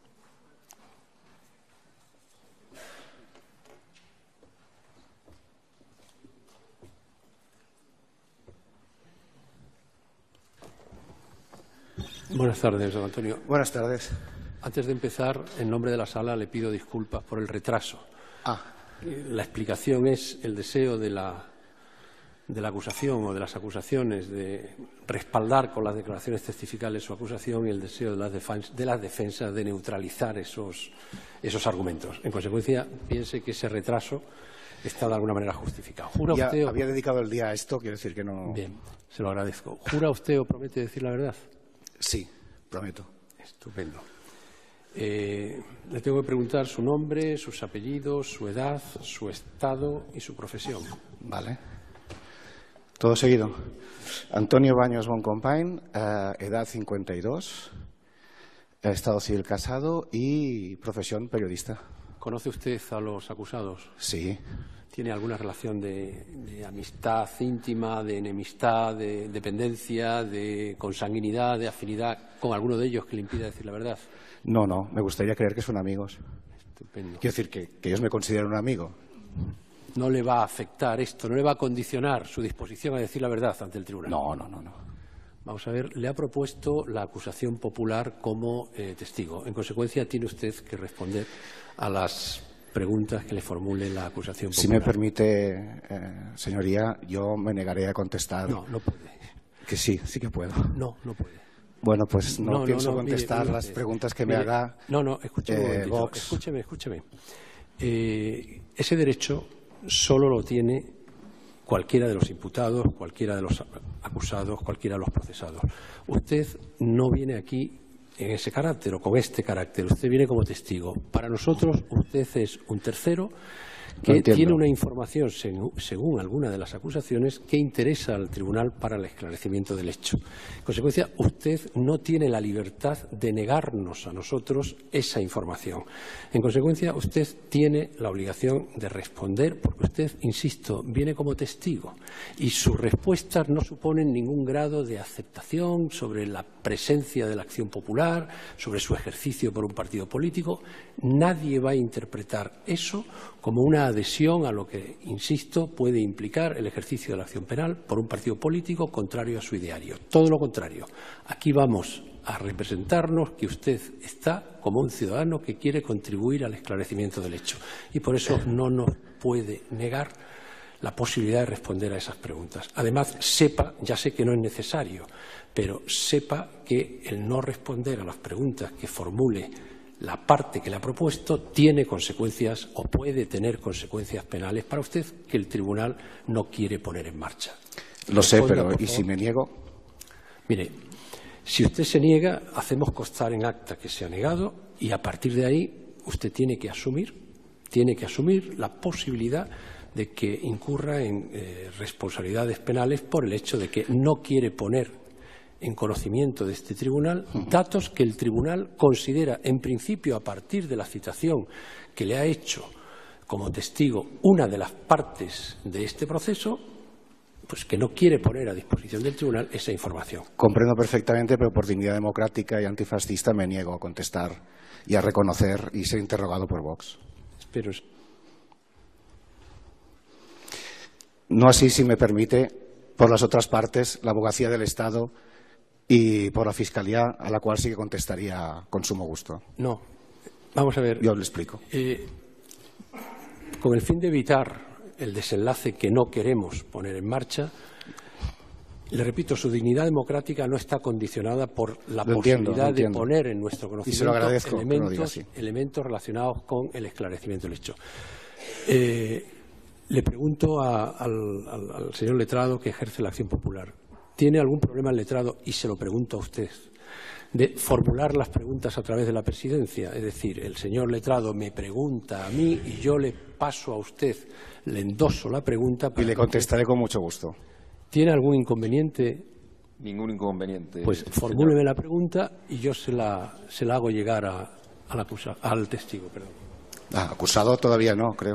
Buenas tardes, don Antonio. Buenas tardes. Antes de empezar, en nombre de la sala, le pido disculpas por el retraso. Ah. La explicación es el deseo de la, de la acusación o de las acusaciones de respaldar con las declaraciones testificales su acusación y el deseo de las, defens de las defensas de neutralizar esos, esos argumentos. En consecuencia, piense que ese retraso está de alguna manera justificado. ¿Jura ya usted o... había dedicado el día a esto, quiero decir que no... Bien, se lo agradezco. ¿Jura usted o promete decir la verdad? Sí, prometo. Estupendo. Eh, le tengo que preguntar su nombre, sus apellidos, su edad, su estado y su profesión. Vale. Todo seguido. Antonio Baños Boncompain, eh, edad cincuenta y dos, estado civil casado y profesión periodista. ¿Conoce usted a los acusados? Sí. ¿Tiene alguna relación de, de amistad íntima, de enemistad, de dependencia, de consanguinidad, de afinidad con alguno de ellos que le impida decir la verdad? No, no, me gustaría creer que son amigos. Estupendo. Quiero decir que, que ellos me consideran un amigo. ¿No le va a afectar esto, no le va a condicionar su disposición a decir la verdad ante el tribunal? No, no, no, no. Vamos a ver, le ha propuesto la acusación popular como eh, testigo. En consecuencia, tiene usted que responder a las preguntas que le formule la acusación popular. Si me permite, eh, señoría, yo me negaré a contestar. No, no puede. Que sí, sí que puedo. No, no puede. Bueno, pues no, no pienso no, no, contestar mire, mire, las preguntas que mire, me haga No, no, escúcheme un eh, momentito, Vox. escúcheme, escúcheme. Eh, ese derecho solo lo tiene cualquiera de los imputados, cualquiera de los acusados, cualquiera de los procesados. Usted no viene aquí en ese carácter o con este carácter, usted viene como testigo. Para nosotros usted es un tercero que tiene una información, según, según alguna de las acusaciones, que interesa al tribunal para el esclarecimiento del hecho. En consecuencia, usted no tiene la libertad de negarnos a nosotros esa información. En consecuencia, usted tiene la obligación de responder, porque usted, insisto, viene como testigo y sus respuestas no suponen ningún grado de aceptación sobre la presencia de la acción popular, sobre su ejercicio por un partido político. Nadie va a interpretar eso como una adhesión a lo que, insisto, puede implicar el ejercicio de la acción penal por un partido político contrario a su ideario. Todo lo contrario. Aquí vamos a representarnos que usted está como un ciudadano que quiere contribuir al esclarecimiento del hecho. Y por eso no nos puede negar la posibilidad de responder a esas preguntas. Además, sepa, ya sé que no es necesario, pero sepa que el no responder a las preguntas que formule la parte que le ha propuesto tiene consecuencias o puede tener consecuencias penales para usted que el tribunal no quiere poner en marcha. Lo sé, Responda, pero por ¿y favor. si me niego? Mire, si usted se niega, hacemos constar en acta que se ha negado y a partir de ahí usted tiene que asumir, tiene que asumir la posibilidad de que incurra en eh, responsabilidades penales por el hecho de que no quiere poner en conocimiento de este tribunal datos que el tribunal considera, en principio, a partir de la citación que le ha hecho como testigo una de las partes de este proceso, pues que no quiere poner a disposición del tribunal esa información. Comprendo perfectamente, pero por dignidad democrática y antifascista me niego a contestar y a reconocer y ser interrogado por Vox. Espero. No así, si me permite, por las otras partes, la abogacía del Estado y por la Fiscalía, a la cual sí que contestaría con sumo gusto. No. Vamos a ver. Yo le explico. Eh, con el fin de evitar el desenlace que no queremos poner en marcha, le repito, su dignidad democrática no está condicionada por la Lo posibilidad entiendo, lo entiendo. de poner en nuestro Y conocimiento se lo agradezco que lo diga elementos, así. elementos relacionados con el esclarecimiento del hecho. Eh, le pregunto a, al, al, al señor letrado que ejerce la acción popular. ¿Tiene algún problema el letrado? Y se lo pregunto a usted, de formular las preguntas a través de la presidencia. Es decir, el señor letrado me pregunta a mí y yo le paso a usted, le endoso la pregunta. Y le contestaré con mucho gusto. ¿Tiene algún inconveniente? Ningún inconveniente. Pues formúleme la pregunta y yo se la, se la hago llegar a, a la acusa, al testigo. Perdón. Ah, acusado todavía no, creo.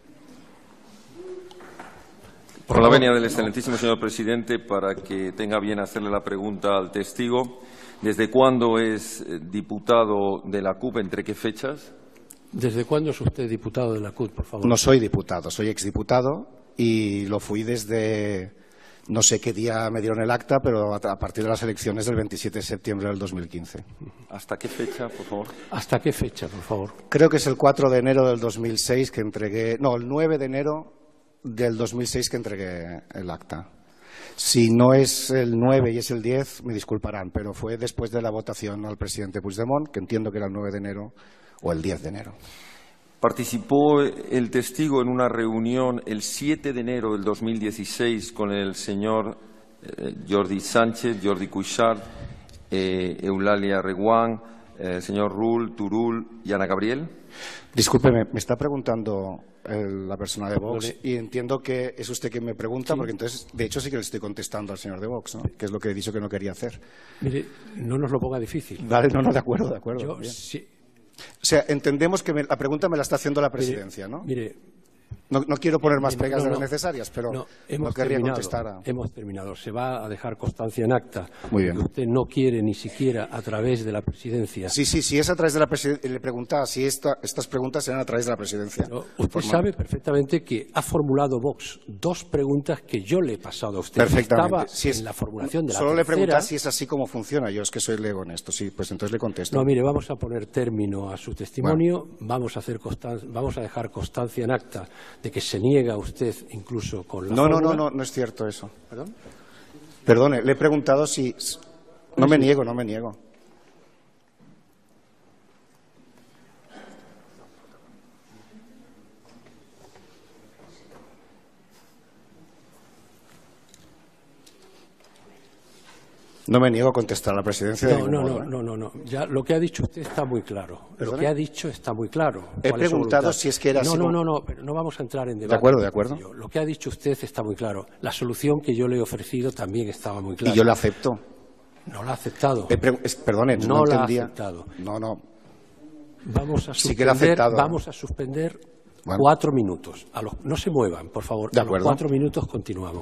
Por la venia del excelentísimo señor presidente, para que tenga bien hacerle la pregunta al testigo, ¿desde cuándo es diputado de la C U P? ¿Entre qué fechas? ¿Desde cuándo es usted diputado de la C U P, por favor? No soy diputado, soy exdiputado y lo fui desde, no sé qué día me dieron el acta, pero a partir de las elecciones del veintisiete de septiembre del dos mil quince. ¿Hasta qué fecha, por favor? ¿Hasta qué fecha, por favor? Creo que es el cuatro de enero del dos mil seis que entregué, no, el nueve de enero del dos mil seis que entregué el acta. Si no es el nueve y es el diez, me disculparán, pero fue después de la votación al presidente Puigdemont, que entiendo que era el nueve de enero o el diez de enero. Participó el testigo en una reunión el siete de enero del dos mil dieciséis con el señor eh, Jordi Sánchez, Jordi Cuixart, eh, Eulalia Reguant, eh, el señor Rull, Turul y Ana Gabriel. Discúlpeme, me está preguntando el, la persona de Vox y entiendo que es usted quien me pregunta, sí. Porque entonces, de hecho, sí que le estoy contestando al señor de Vox, ¿no? Que es lo que he dicho que no quería hacer. Mire, no nos lo ponga difícil. Vale, no, no, de acuerdo, de acuerdo. Yo, sí. O sea, entendemos que me, la pregunta me la está haciendo la presidencia, mire, ¿no? Mire, No, no quiero poner más No, pegas no, de las no. necesarias, pero No, no, hemos querría terminado, contestar a... Hemos terminado. Se va a dejar constancia en acta Muy bien. que usted no quiere ni siquiera a través de la presidencia. Sí, sí, sí, es a través de la presidencia. Le preguntaba si esta, estas preguntas eran a través de la presidencia. Pero usted Formal. sabe perfectamente que ha formulado Vox dos preguntas que yo le he pasado a usted. Perfectamente. Estaba Si es- en la formulación de la Solo le tercera. preguntaba si es así como funciona. Yo es que soy lego en esto, sí, pues entonces le contesto. No, mire, vamos a poner término a su testimonio, vamos a hacer constan- vamos a dejar constancia en acta de que se niega usted incluso con la No, no, no, fórmula. no, no es cierto eso. ¿Perdón? Perdone, le he preguntado si... No me niego, no me niego. No me niego a contestar a la presidencia de No, ningún no, modo, no, ¿eh? no, no, no. Ya lo que ha dicho usted está muy claro. Lo ¿Perdone? que ha dicho está muy claro. He ¿Cuál es su preguntado voluntad? si es que era no, así No, como- no, no, pero no vamos a entrar en debate. De acuerdo, de acuerdo. Lo que ha dicho usted está muy claro. La solución que yo le he ofrecido también estaba muy clara. Y yo la acepto. No la ha aceptado. He pre- es- Perdone, no, No la ha entendía. aceptado. No, no. Vamos a Sí que la ha suspender, aceptado. vamos a suspender Bueno. cuatro minutos. A los, no se muevan, por favor. De A los acuerdo. cuatro minutos continuamos.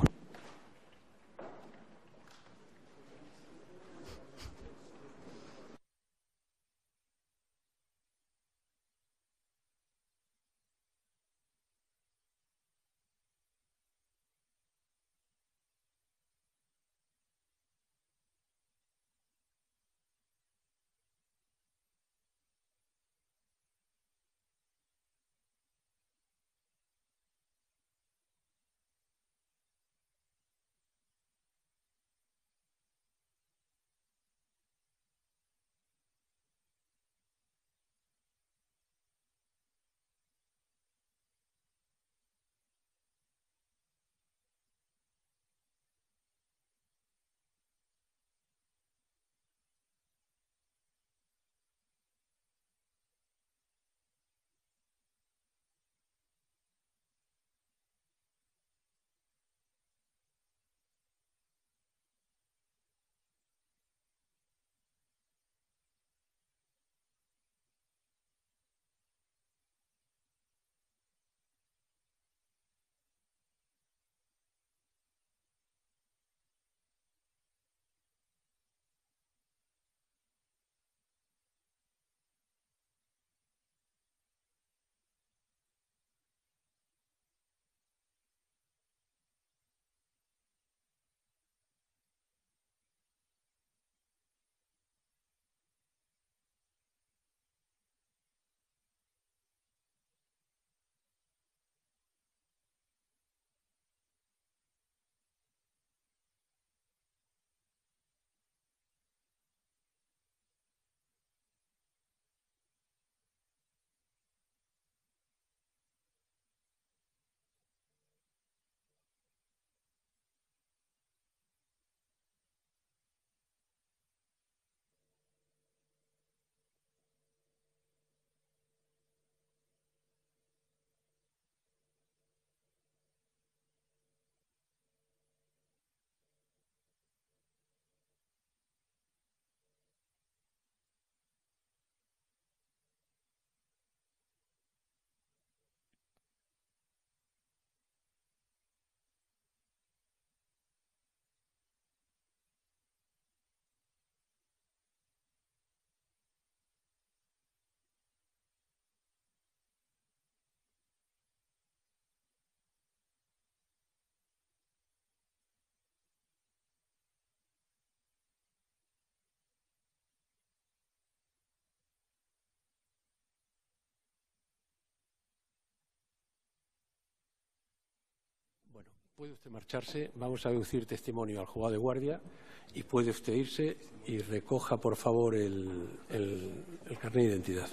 Puede usted marcharse, vamos a deducir testimonio al juzgado de guardia y puede usted irse y recoja, por favor, el, el, el carnet de identidad.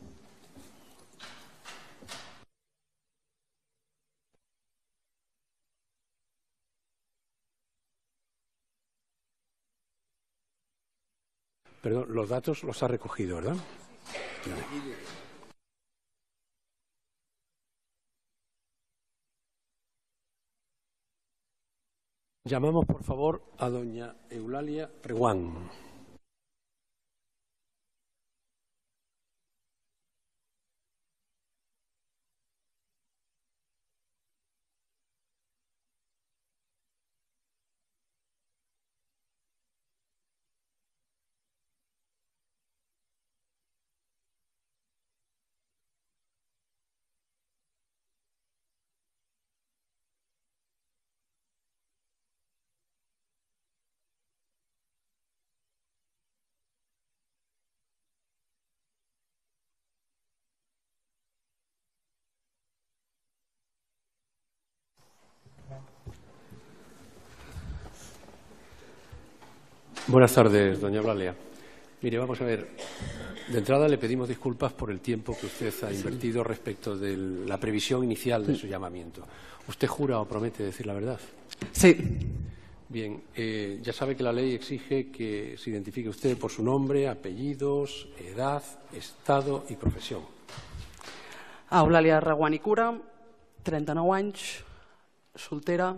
Perdón, los datos los ha recogido, ¿verdad? Llamamos, por favor, a doña Eulalia Reguán. Buenas tardes, doña Eulalia. Mire, vamos a ver. De entrada le pedimos disculpas por el tiempo que usted ha invertido respecto de la previsión inicial de su llamamiento. ¿Usted jura o promete decir la verdad? Sí. Bien, eh, ya sabe que la ley exige que se identifique usted por su nombre, apellidos, edad, estado y profesión. Eulàlia Reguant i Cura, trenta-nou anys, soltera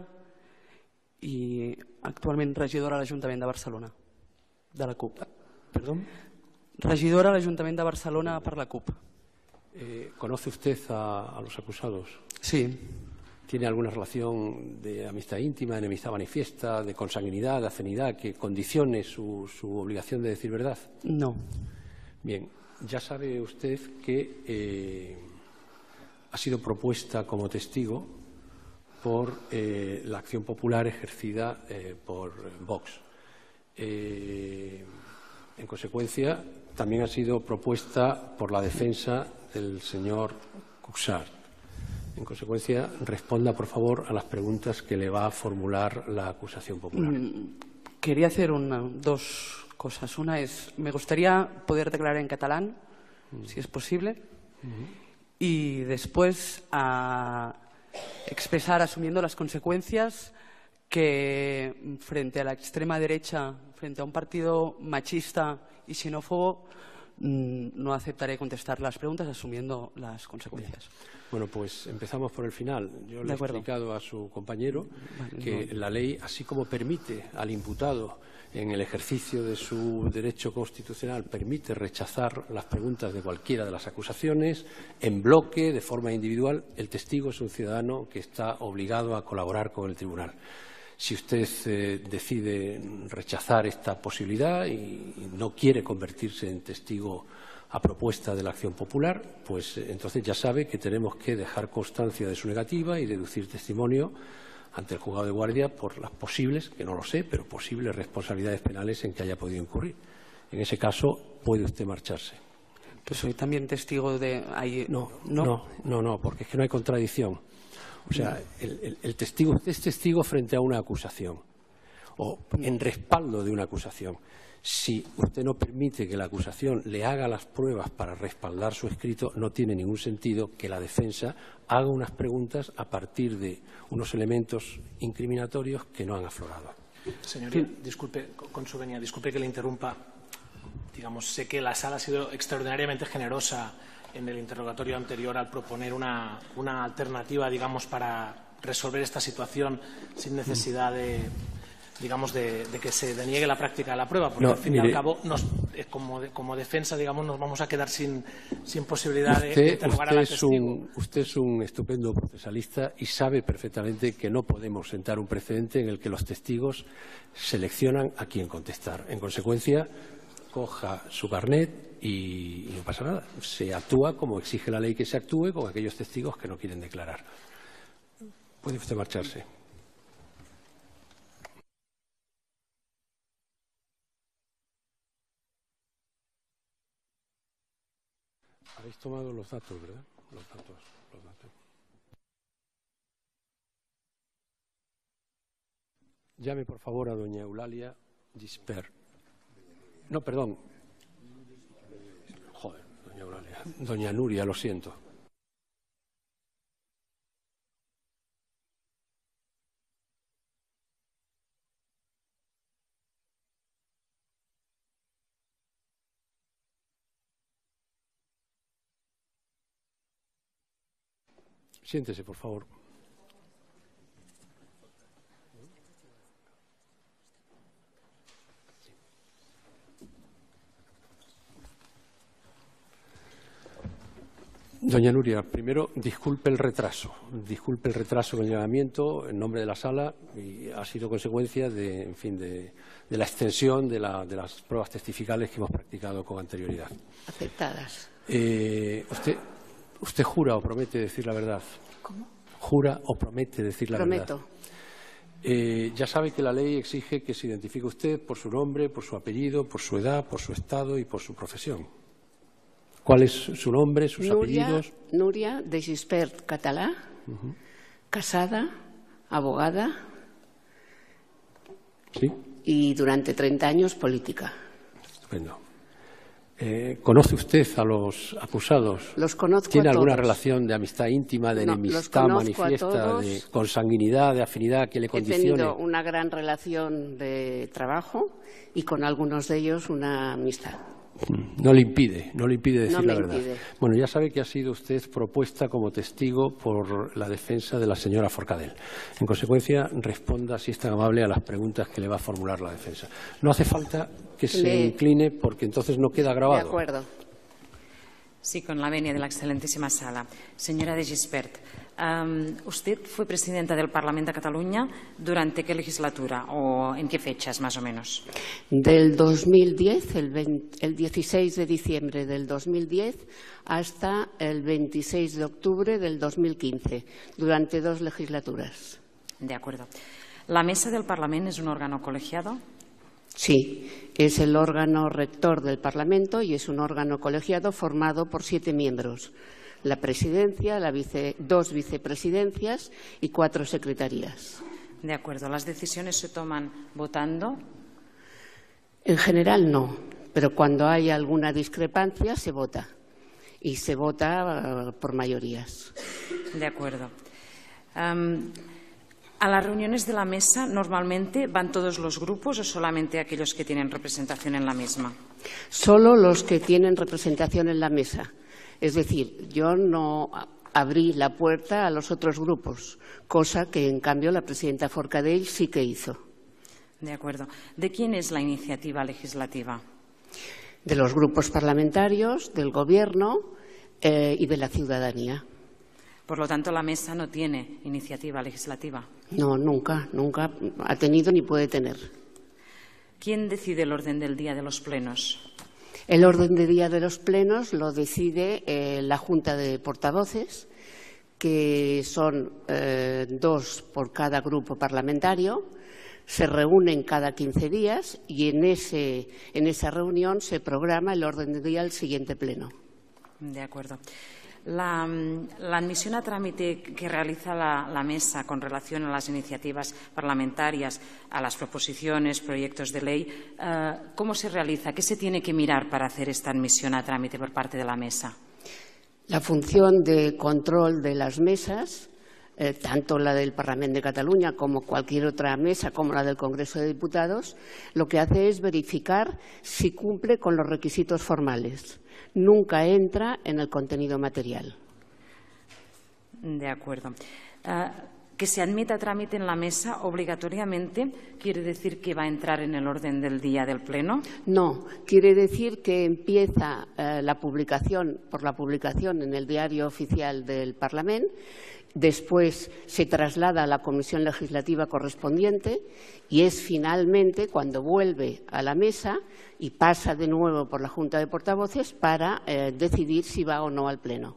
i actualment regidora a l'Ajuntament de Barcelona, de la CUP. Perdó? Regidora a l'Ajuntament de Barcelona per la CUP. Eh, ¿Conoce usted a, a los acusados? Sí. ¿Tiene alguna relación de amistad íntima, de enemistad manifiesta, de consanguinidad, de afinidad que condicione su, su obligación de decir verdad? No. Bien, ya sabe usted que eh, ha sido propuesta como testigo por eh, la acción popular ejercida eh, por Vox. Eh, en consecuencia, también ha sido propuesta por la defensa del señor Cuixart. En consecuencia, responda, por favor, a las preguntas que le va a formular la acusación popular. Mm, quería hacer una, dos cosas. Una es, me gustaría poder declarar en catalán, mm. si es posible, mm-hmm. y después a expresar, asumiendo las consecuencias, que frente a la extrema derecha, frente a un partido machista y xenófobo, no aceptaré contestar las preguntas asumiendo las consecuencias. Bueno, pues empezamos por el final. Yo le he explicado a su compañero que la ley, así como permite al imputado en el ejercicio de su derecho constitucional, permite rechazar las preguntas de cualquiera de las acusaciones en bloque, de forma individual, el testigo es un ciudadano que está obligado a colaborar con el tribunal. Si usted eh, decide rechazar esta posibilidad y, y no quiere convertirse en testigo a propuesta de la acción popular, pues eh, entonces ya sabe que tenemos que dejar constancia de su negativa y deducir testimonio ante el juzgado de guardia por las posibles, que no lo sé, pero posibles responsabilidades penales en que haya podido incurrir. En ese caso, puede usted marcharse. Pues soy también testigo de... Ahí... No, no, no, no, no, porque es que no hay contradicción. O sea, el, el, el testigo, usted es testigo frente a una acusación o en respaldo de una acusación. Si usted no permite que la acusación le haga las pruebas para respaldar su escrito, no tiene ningún sentido que la defensa haga unas preguntas a partir de unos elementos incriminatorios que no han aflorado. Señoría, disculpe, con su venia, disculpe que le interrumpa. Digamos, sé que la sala ha sido extraordinariamente generosa en el interrogatorio anterior al proponer una, una alternativa, digamos, para resolver esta situación sin necesidad de, digamos, de, de que se deniegue la práctica de la prueba, porque no, al fin mire, y al cabo, nos, eh, como, de, como defensa, digamos, nos vamos a quedar sin, sin posibilidad usted, de, de interrogar usted al es testigo. Un, usted es un estupendo procesalista y sabe perfectamente que no podemos sentar un precedente en el que los testigos seleccionan a quién contestar. En consecuencia, coja su carnet y, y no pasa nada. Se actúa como exige la ley que se actúe con aquellos testigos que no quieren declarar. Puede usted marcharse. Habéis tomado los datos, ¿verdad? Los datos, los datos. Llame, por favor, a doña Eulalia Gispert. No, perdón. Joder, doña Eulalia. Doña Nuria, lo siento. Siéntese, por favor. Doña Nuria, primero, disculpe el retraso. Disculpe el retraso en el llamamiento en nombre de la sala y ha sido consecuencia de, en fin, de, de la extensión de, la, de las pruebas testificales que hemos practicado con anterioridad. Aceptadas. Eh, usted, ¿Usted jura o promete decir la verdad? ¿Cómo? ¿Jura o promete decir la Prometo. verdad? Eh, ya sabe que la ley exige que se identifique usted por su nombre, por su apellido, por su edad, por su estado y por su profesión. ¿Cuál es su nombre, sus Núria, apellidos? Núria de Gispert Català, uh-huh. casada, abogada. Sí. y durante treinta años política. Estupendo. Eh, ¿Conoce usted a los acusados? Los conozco ¿Tiene a alguna todos. relación de amistad íntima, de No, enemistad los conozco a manifiesta, todos. de consanguinidad, de afinidad que le He condicione? tenido una gran relación de trabajo y con algunos de ellos una amistad. No le impide, no le impide decir No me la verdad. impide. Bueno, ya sabe que ha sido usted propuesta como testigo por la defensa de la señora Forcadell. En consecuencia, responda, si es tan amable, a las preguntas que le va a formular la defensa. No hace falta que se Le- incline porque entonces no queda grabado. De acuerdo. Sí, con la venia de la excelentísima sala. Señora de Gispert, um, ¿usted fue presidenta del Parlamento de Cataluña durante qué legislatura o en qué fechas, más o menos? Del dos mil diez, el, veinte el dieciséis de diciembre del dos mil diez, hasta el veintiséis de octubre del dos mil quince, durante dos legislaturas. De acuerdo. ¿La mesa del Parlamento es un órgano colegiado? Sí, es el órgano rector del Parlamento y es un órgano colegiado formado por siete miembros. La presidencia, la vice, dos vicepresidencias y cuatro secretarías. De acuerdo. ¿Las decisiones se toman votando? En general no, pero cuando hay alguna discrepancia se vota. Y se vota uh, por mayorías. De acuerdo. Um, ¿A las reuniones de la mesa normalmente van todos los grupos o solamente aquellos que tienen representación en la misma? Solo los que tienen representación en la mesa. Es decir, yo no abrí la puerta a los otros grupos, cosa que en cambio la presidenta Forcadell sí que hizo. De acuerdo. ¿De quién es la iniciativa legislativa? De los grupos parlamentarios, del Gobierno eh, y de la ciudadanía. Por lo tanto, la mesa no tiene iniciativa legislativa. No, nunca, nunca ha tenido ni puede tener. ¿Quién decide el orden del día de los plenos? El orden del día de los plenos lo decide eh, la Junta de Portavoces, que son eh, dos por cada grupo parlamentario. Se reúnen cada quince días y en, ese, en esa reunión se programa el orden del día del siguiente pleno. De acuerdo. La, la admisión a trámite que realiza la, la mesa con relación a las iniciativas parlamentarias, a las proposiciones, proyectos de ley, eh, ¿cómo se realiza? ¿Qué se tiene que mirar para hacer esta admisión a trámite por parte de la mesa? La función de control de las mesas, eh, tanto la del Parlamento de Cataluña como cualquier otra mesa, como la del Congreso de Diputados, lo que hace es verificar si cumple con los requisitos formales. Nunca entra en el contenido material. De acuerdo. Uh, que se admita a trámite en la mesa obligatoriamente, ¿quiere decir que va a entrar en el orden del día del Pleno? No, quiere decir que empieza eh, la publicación, por la publicación en el Diario Oficial del Parlamento, después se traslada a la Comisión Legislativa correspondiente y es finalmente cuando vuelve a la mesa y pasa de nuevo por la Junta de Portavoces para eh, decidir si va o no al Pleno.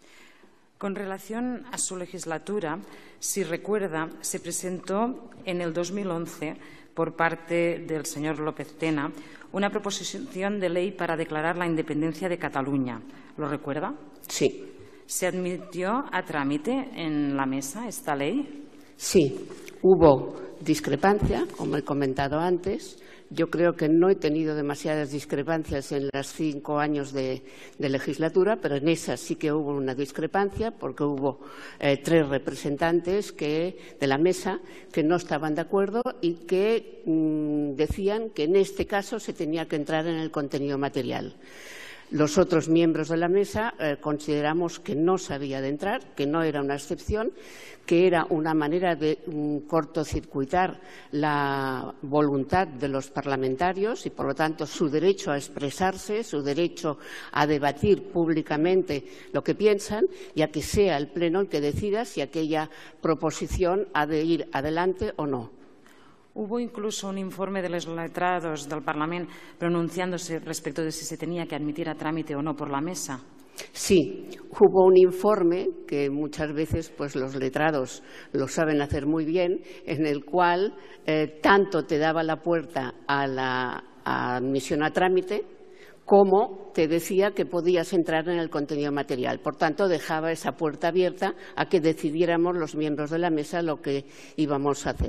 Con relación a su legislatura, si recuerda, se presentó en el dos mil once por parte del señor López Tena una proposición de ley para declarar la independencia de Cataluña. ¿Lo recuerda? Sí. ¿Se admitió a trámite en la mesa esta ley? Sí, hubo discrepancia, como he comentado antes. Yo creo que no he tenido demasiadas discrepancias en los cinco años de, de legislatura, pero en esa sí que hubo una discrepancia porque hubo eh, tres representantes que, de la mesa que no estaban de acuerdo y que mmm, decían que en este caso se tenía que entrar en el contenido material. Los otros miembros de la mesa eh, consideramos que no se había de entrar, que no era una excepción, que era una manera de um, cortocircuitar la voluntad de los parlamentarios y, por lo tanto, su derecho a expresarse, su derecho a debatir públicamente lo que piensan y a que sea el Pleno el que decida si aquella proposición ha de ir adelante o no. Hubo incluso un informe de los letrados del Parlamento pronunciándose respecto de si se tenía que admitir a trámite o no por la mesa. Sí, hubo un informe que muchas veces pues, los letrados lo saben hacer muy bien, en el cual eh, tanto te daba la puerta a la a admisión a trámite como te decía que podías entrar en el contenido material. Por tanto, dejaba esa puerta abierta a que decidiéramos los miembros de la mesa lo que íbamos a hacer.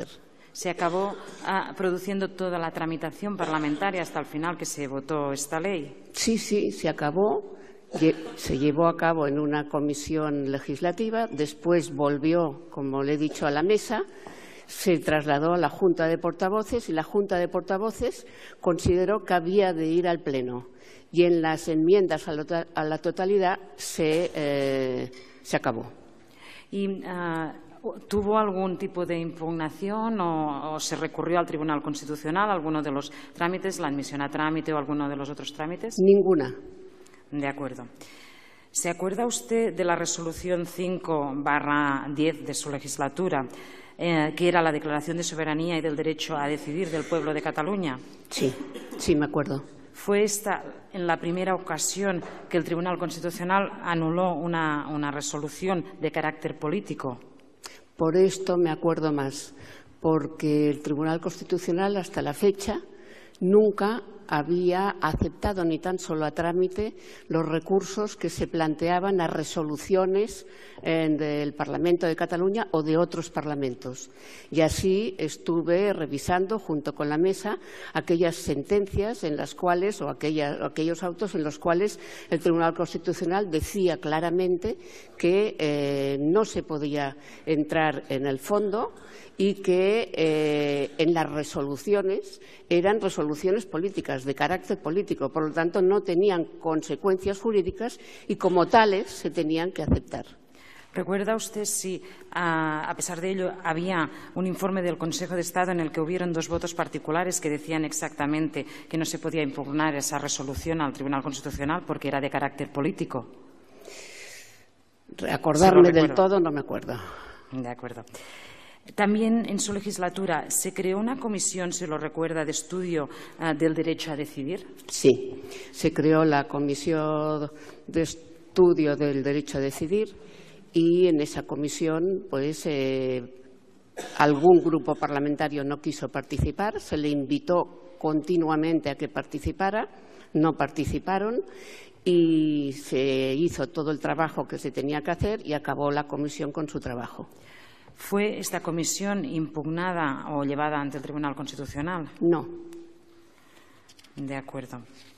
Se acabó ah, produciendo toda la tramitación parlamentaria hasta el final que se votó esta ley. Sí, sí, se acabó. Se llevó a cabo en una comisión legislativa, después volvió, como le he dicho, a la mesa, se trasladó a la Junta de Portavoces y la Junta de Portavoces consideró que había de ir al Pleno. Y en las enmiendas a la totalidad se, eh, se acabó. ¿Y uh, tuvo algún tipo de impugnación o, o se recurrió al Tribunal Constitucional, alguno de los trámites, la admisión a trámite o alguno de los otros trámites? Ninguna. De acuerdo. ¿Se acuerda usted de la resolución cinco barra diez de su legislatura, eh, que era la Declaración de Soberanía y del Derecho a Decidir del Pueblo de Cataluña? Sí, sí, me acuerdo. ¿Fue esta en la primera ocasión que el Tribunal Constitucional anuló una, una resolución de carácter político? Por esto me acuerdo más, porque el Tribunal Constitucional hasta la fecha nunca había aceptado ni tan solo a trámite los recursos que se planteaban a resoluciones eh, del Parlamento de Cataluña o de otros parlamentos. Y así estuve revisando junto con la mesa aquellas sentencias en las cuales, o aquella, aquellos autos en los cuales el Tribunal Constitucional decía claramente que eh, no se podía entrar en el fondo y que eh, en las resoluciones eran resoluciones políticas, de carácter político, por lo tanto no tenían consecuencias jurídicas y como tales se tenían que aceptar. ¿Recuerda usted si, a, a pesar de ello, había un informe del Consejo de Estado en el que hubieron dos votos particulares que decían exactamente que no se podía impugnar esa resolución al Tribunal Constitucional porque era de carácter político? Acordarme del todo no me acuerdo. De acuerdo. También en su legislatura se creó una comisión, si lo recuerda, de estudio uh, del derecho a decidir. Sí, se creó la comisión de estudio del derecho a decidir y en esa comisión, pues, eh, algún grupo parlamentario no quiso participar, se le invitó continuamente a que participara, no participaron y se hizo todo el trabajo que se tenía que hacer y acabó la comisión con su trabajo. ¿Fue esta comisión impugnada o llevada ante el Tribunal Constitucional? No. De acuerdo.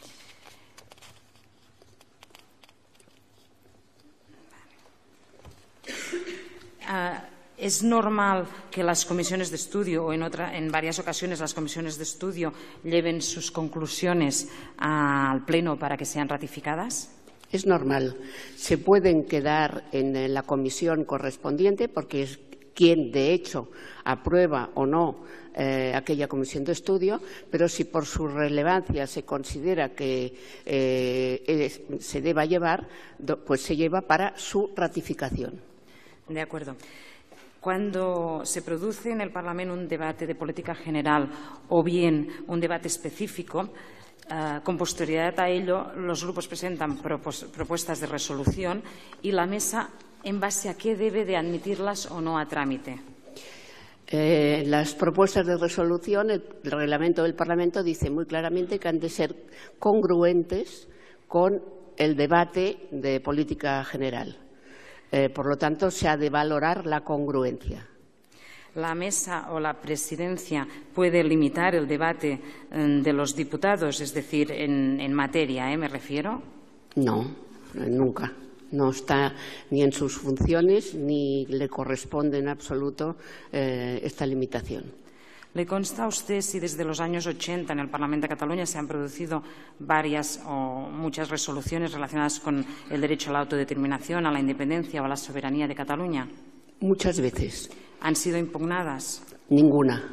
Uh, ¿Es normal que las comisiones de estudio o en, otra, en varias ocasiones las comisiones de estudio lleven sus conclusiones al Pleno para que sean ratificadas? Es normal. Se pueden quedar en la comisión correspondiente porque es quien, de hecho, aprueba o no eh, aquella comisión de estudio, pero si por su relevancia se considera que eh, es, se deba llevar, pues se lleva para su ratificación. De acuerdo. Cuando se produce en el Parlamento un debate de política general o bien un debate específico, eh, con posterioridad a ello, los grupos presentan propos, propuestas de resolución y la mesa, ¿en base a qué debe de admitirlas o no a trámite? Eh, las propuestas de resolución, el, el reglamento del Parlamento dice muy claramente que han de ser congruentes con el debate de política general. Eh, por lo tanto, se ha de valorar la congruencia. ¿La mesa o la presidencia puede limitar el debate eh, de los diputados, es decir, en, en materia, ¿eh, me refiero? No, nunca. No está ni en sus funciones ni le corresponde en absoluto eh, esta limitación. ¿Le consta a usted si desde los años ochenta en el Parlamento de Cataluña se han producido varias o muchas resoluciones relacionadas con el derecho a la autodeterminación, a la independencia o a la soberanía de Cataluña? Muchas veces. ¿Han sido impugnadas? Ninguna.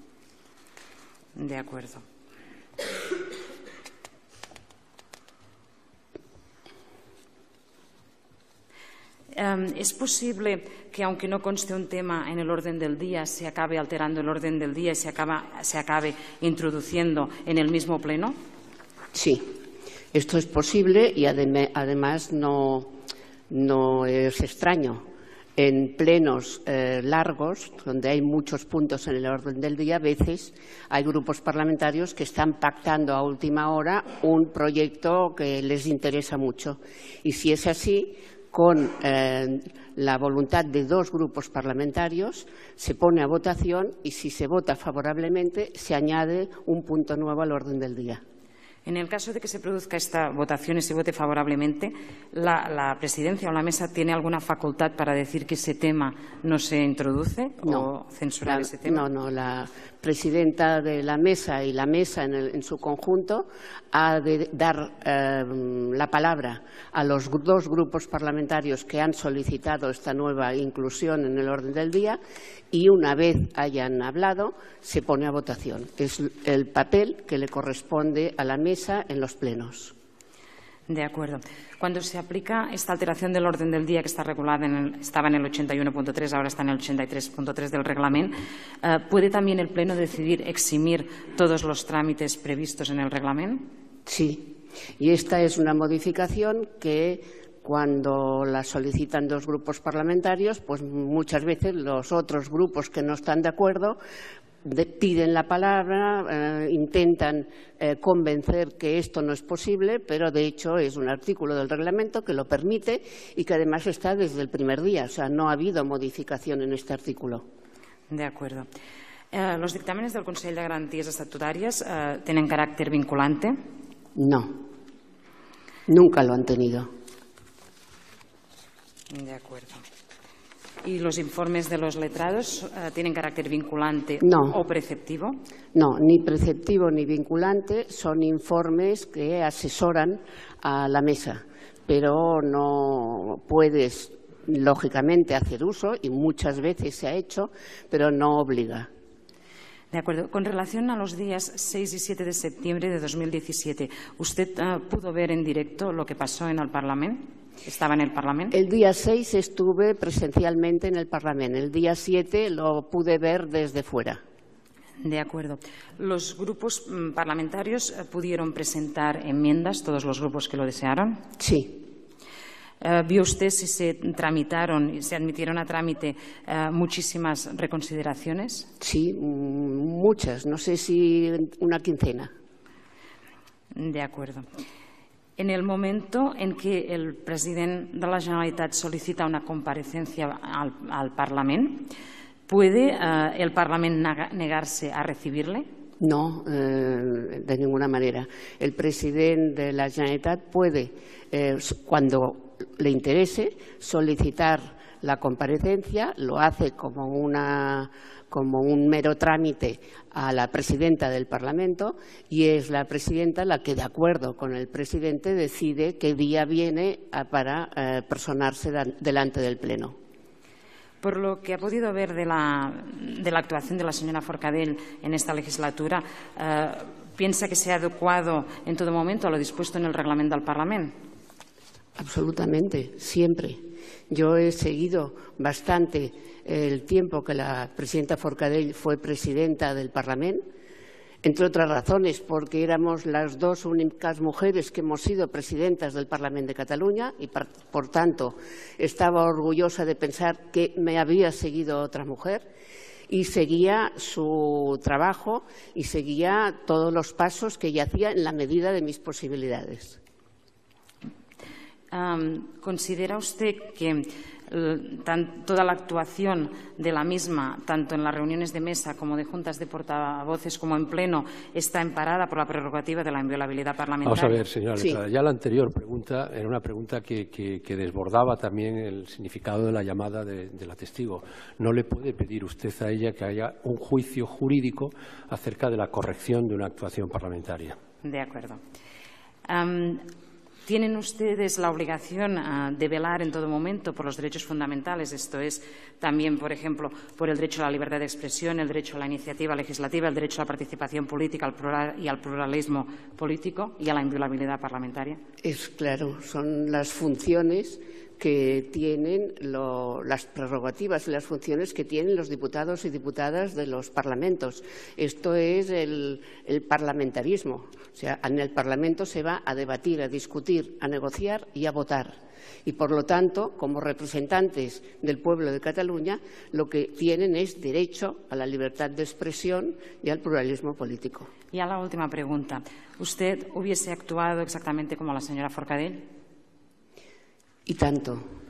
De acuerdo. ¿Es posible que, aunque no conste un tema en el orden del día, se acabe alterando el orden del día y se, acaba, se acabe introduciendo en el mismo pleno? Sí, esto es posible y adem además no, no es extraño. En plenos eh, largos, donde hay muchos puntos en el orden del día, a veces hay grupos parlamentarios que están pactando a última hora un proyecto que les interesa mucho. Y si es así, con eh, la voluntad de dos grupos parlamentarios, se pone a votación y si se vota favorablemente se añade un punto nuevo al orden del día. En el caso de que se produzca esta votación y se vote favorablemente, ¿la, la presidencia o la mesa tiene alguna facultad para decir que ese tema no se introduce no, o censurar la, ese tema? No, no. La presidenta de la mesa y la mesa en, el, en su conjunto ha de dar eh, la palabra a los dos grupos parlamentarios que han solicitado esta nueva inclusión en el orden del día y una vez hayan hablado se pone a votación. Es el papel que le corresponde a la mesa en los plenos. De acuerdo. Cuando se aplica esta alteración del orden del día que está regulada, en el, estaba en el ochenta y uno punto tres, ahora está en el ochenta y tres punto tres del reglamento, eh, ¿puede también el Pleno decidir eximir todos los trámites previstos en el reglamento? Sí, y esta es una modificación que cuando la solicitan dos grupos parlamentarios, pues muchas veces los otros grupos que no están de acuerdo de, piden la palabra, eh, intentan eh, convencer que esto no es posible, pero de hecho es un artículo del reglamento que lo permite y que además está desde el primer día. O sea, no ha habido modificación en este artículo. De acuerdo. Eh, ¿Los dictámenes del Consell de Garantías Estatutàries eh, tienen carácter vinculante? No. Nunca lo han tenido. De acuerdo. ¿Y los informes de los letrados eh, tienen carácter vinculante no. o preceptivo? No, ni preceptivo ni vinculante. Son informes que asesoran a la mesa, pero no puedes, lógicamente, hacer uso, y muchas veces se ha hecho, pero no obliga. De acuerdo. Con relación a los días seis y siete de septiembre de dos mil diecisiete, ¿usted uh, pudo ver en directo lo que pasó en el Parlamento? ¿Estaba en el Parlamento? El día seis estuve presencialmente en el Parlamento. El día siete lo pude ver desde fuera. De acuerdo. ¿Los grupos mm, parlamentarios uh, pudieron presentar enmiendas, todos los grupos que lo desearon? Sí. Uh, ¿Vio usted si se tramitaron y se admitieron a trámite uh, muchísimas reconsideraciones? Sí, muchas. No sé si una quincena. De acuerdo. En el momento en que el presidente de la Generalitat solicita una comparecencia al, al Parlamento, ¿puede uh, el Parlamento negarse a recibirle? No, eh, de ninguna manera. El presidente de la Generalitat puede, eh, cuando le interese, solicitar la comparecencia, lo hace como, una, como un mero trámite a la presidenta del Parlamento y es la presidenta la que, de acuerdo con el presidente, decide qué día viene a, para eh, personarse delante del Pleno. Por lo que ha podido ver de la, de la actuación de la señora Forcadell en esta legislatura, eh, ¿piensa que se ha adecuado en todo momento a lo dispuesto en el reglamento del Parlamento? Absolutamente, siempre. Yo he seguido bastante el tiempo que la presidenta Forcadell fue presidenta del Parlamento, entre otras razones porque éramos las dos únicas mujeres que hemos sido presidentas del Parlamento de Cataluña y, por tanto, estaba orgullosa de pensar que me había seguido otra mujer y seguía su trabajo y seguía todos los pasos que ella hacía en la medida de mis posibilidades. Um, ¿Considera usted que uh, tan, toda la actuación de la misma, tanto en las reuniones de mesa como de juntas de portavoces como en pleno, está amparada por la prerrogativa de la inviolabilidad parlamentaria? Vamos a ver, señora letrada. Sí. Ya la anterior pregunta era una pregunta que, que, que desbordaba también el significado de la llamada de, de la testigo. No le puede pedir usted a ella que haya un juicio jurídico acerca de la corrección de una actuación parlamentaria. De acuerdo. Um, ¿Tienen ustedes la obligación uh, de velar en todo momento por los derechos fundamentales? Esto es, también, por ejemplo, por el derecho a la libertad de expresión, el derecho a la iniciativa legislativa, el derecho a la participación política al plural y al pluralismo político y a la inviolabilidad parlamentaria. Es claro, son las funciones que tienen lo, las prerrogativas y las funciones que tienen los diputados y diputadas de los parlamentos. Esto es el, el parlamentarismo. O sea, en el Parlamento se va a debatir, a discutir, a negociar y a votar. Y, por lo tanto, como representantes del pueblo de Cataluña, lo que tienen es derecho a la libertad de expresión y al pluralismo político. Y a la última pregunta. ¿Usted hubiese actuado exactamente como la señora Forcadell? Y tanto.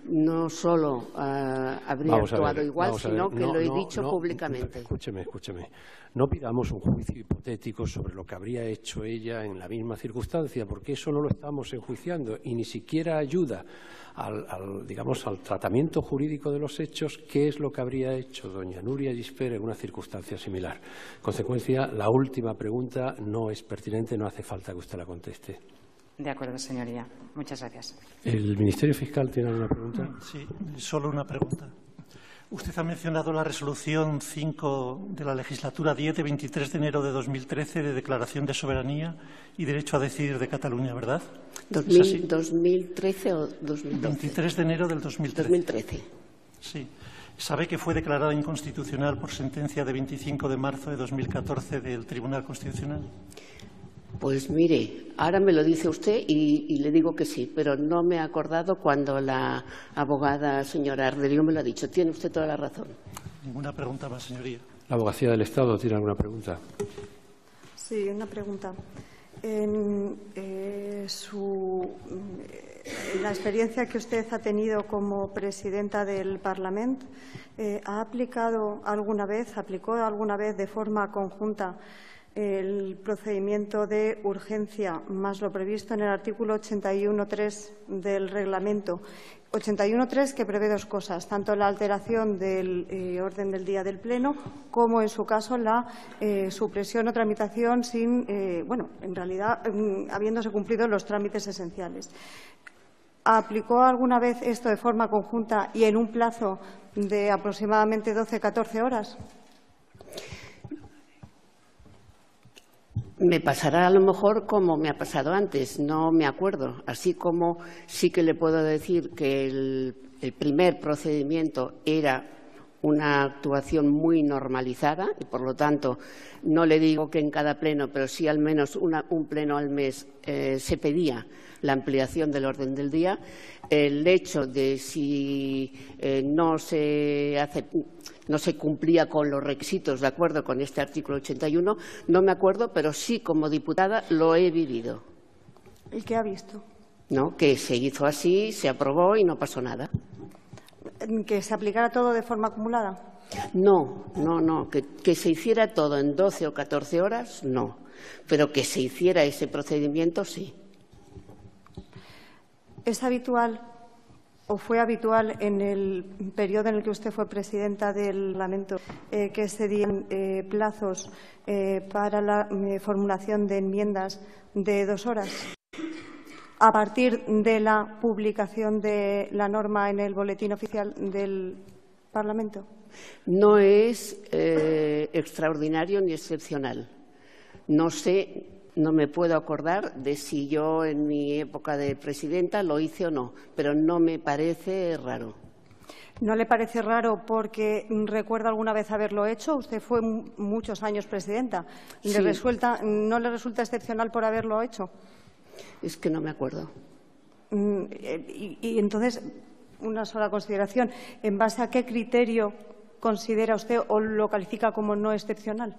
no solo uh, habría Vamos actuado ver, igual, sino que no, lo he no, dicho no, públicamente. Escúcheme, escúcheme. No pidamos un juicio hipotético sobre lo que habría hecho ella en la misma circunstancia, porque eso no lo estamos enjuiciando y ni siquiera ayuda al, al, digamos, al tratamiento jurídico de los hechos. ¿Qué es lo que habría hecho doña Nuria Gispert en una circunstancia similar? En consecuencia, la última pregunta no es pertinente, no hace falta que usted la conteste. De acuerdo, señoría. Muchas gracias. ¿El Ministerio Fiscal tiene alguna pregunta? Sí, solo una pregunta. Usted ha mencionado la resolución cinco de la legislatura diez de veintitrés de enero de dos mil trece de declaración de soberanía y derecho a decidir de Cataluña, ¿verdad? ¿dos mil, ¿dos mil trece o dos mil doce? veintitrés de enero del dos mil trece. dos mil trece. Sí. ¿Sabe que fue declarada inconstitucional por sentencia de veinticinco de marzo de dos mil catorce del Tribunal Constitucional? Pues mire, ahora me lo dice usted y, y le digo que sí, pero no me he acordado cuando la abogada señora Arderiu me lo ha dicho. Tiene usted toda la razón. Ninguna pregunta más, señoría. ¿La Abogacía del Estado tiene alguna pregunta? Sí, una pregunta. En eh, su, en la experiencia que usted ha tenido como presidenta del Parlamento, eh, ¿ha aplicado alguna vez, aplicó alguna vez de forma conjunta el procedimiento de urgencia más lo previsto en el artículo ochenta y uno punto tres del reglamento? ochenta y uno punto tres que prevé dos cosas, tanto la alteración del eh, orden del día del Pleno como, en su caso, la eh, supresión o tramitación sin, eh, bueno, en realidad, eh, habiéndose cumplido los trámites esenciales. ¿Aplicó alguna vez esto de forma conjunta y en un plazo de aproximadamente doce a catorce horas? Me pasará a lo mejor como me ha pasado antes, no me acuerdo. Así como sí que le puedo decir que el, el primer procedimiento era una actuación muy normalizada y, por lo tanto, no le digo que en cada pleno, pero sí al menos una, un pleno al mes eh, se pedía la ampliación del orden del día. El hecho de si eh, no se hace, no se cumplía con los requisitos de acuerdo con este artículo ochenta y uno, no me acuerdo, pero sí como diputada lo he vivido. ¿Y qué ha visto? No, que se hizo así, se aprobó y no pasó nada. ¿Que se aplicara todo de forma acumulada? No, no, no. Que, que se hiciera todo en doce o catorce horas, no. Pero que se hiciera ese procedimiento, sí. ¿Es habitual o fue habitual en el periodo en el que usted fue presidenta del Parlamento eh, que se dieran eh, plazos eh, para la eh, formulación de enmiendas de dos horas? A partir de la publicación de la norma en el Boletín Oficial del Parlamento. No es eh, extraordinario ni excepcional. No sé, no me puedo acordar de si yo en mi época de presidenta lo hice o no, pero no me parece raro. ¿No le parece raro porque recuerda alguna vez haberlo hecho? Usted fue muchos años presidenta. ¿Le Sí. resulta, ¿No le resulta excepcional por haberlo hecho? Es que no me acuerdo. Mm, Y, y entonces, una sola consideración. ¿En base a qué criterio considera usted o lo califica como no excepcional?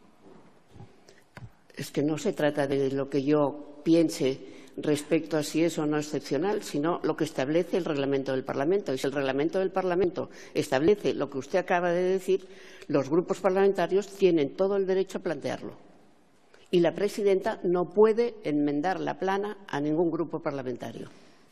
Es que no se trata de lo que yo piense respecto a si es o no excepcional, sino lo que establece el reglamento del Parlamento. Y si el reglamento del Parlamento establece lo que usted acaba de decir, los grupos parlamentarios tienen todo el derecho a plantearlo. Y la presidenta no puede enmendar la plana a ningún grupo parlamentario.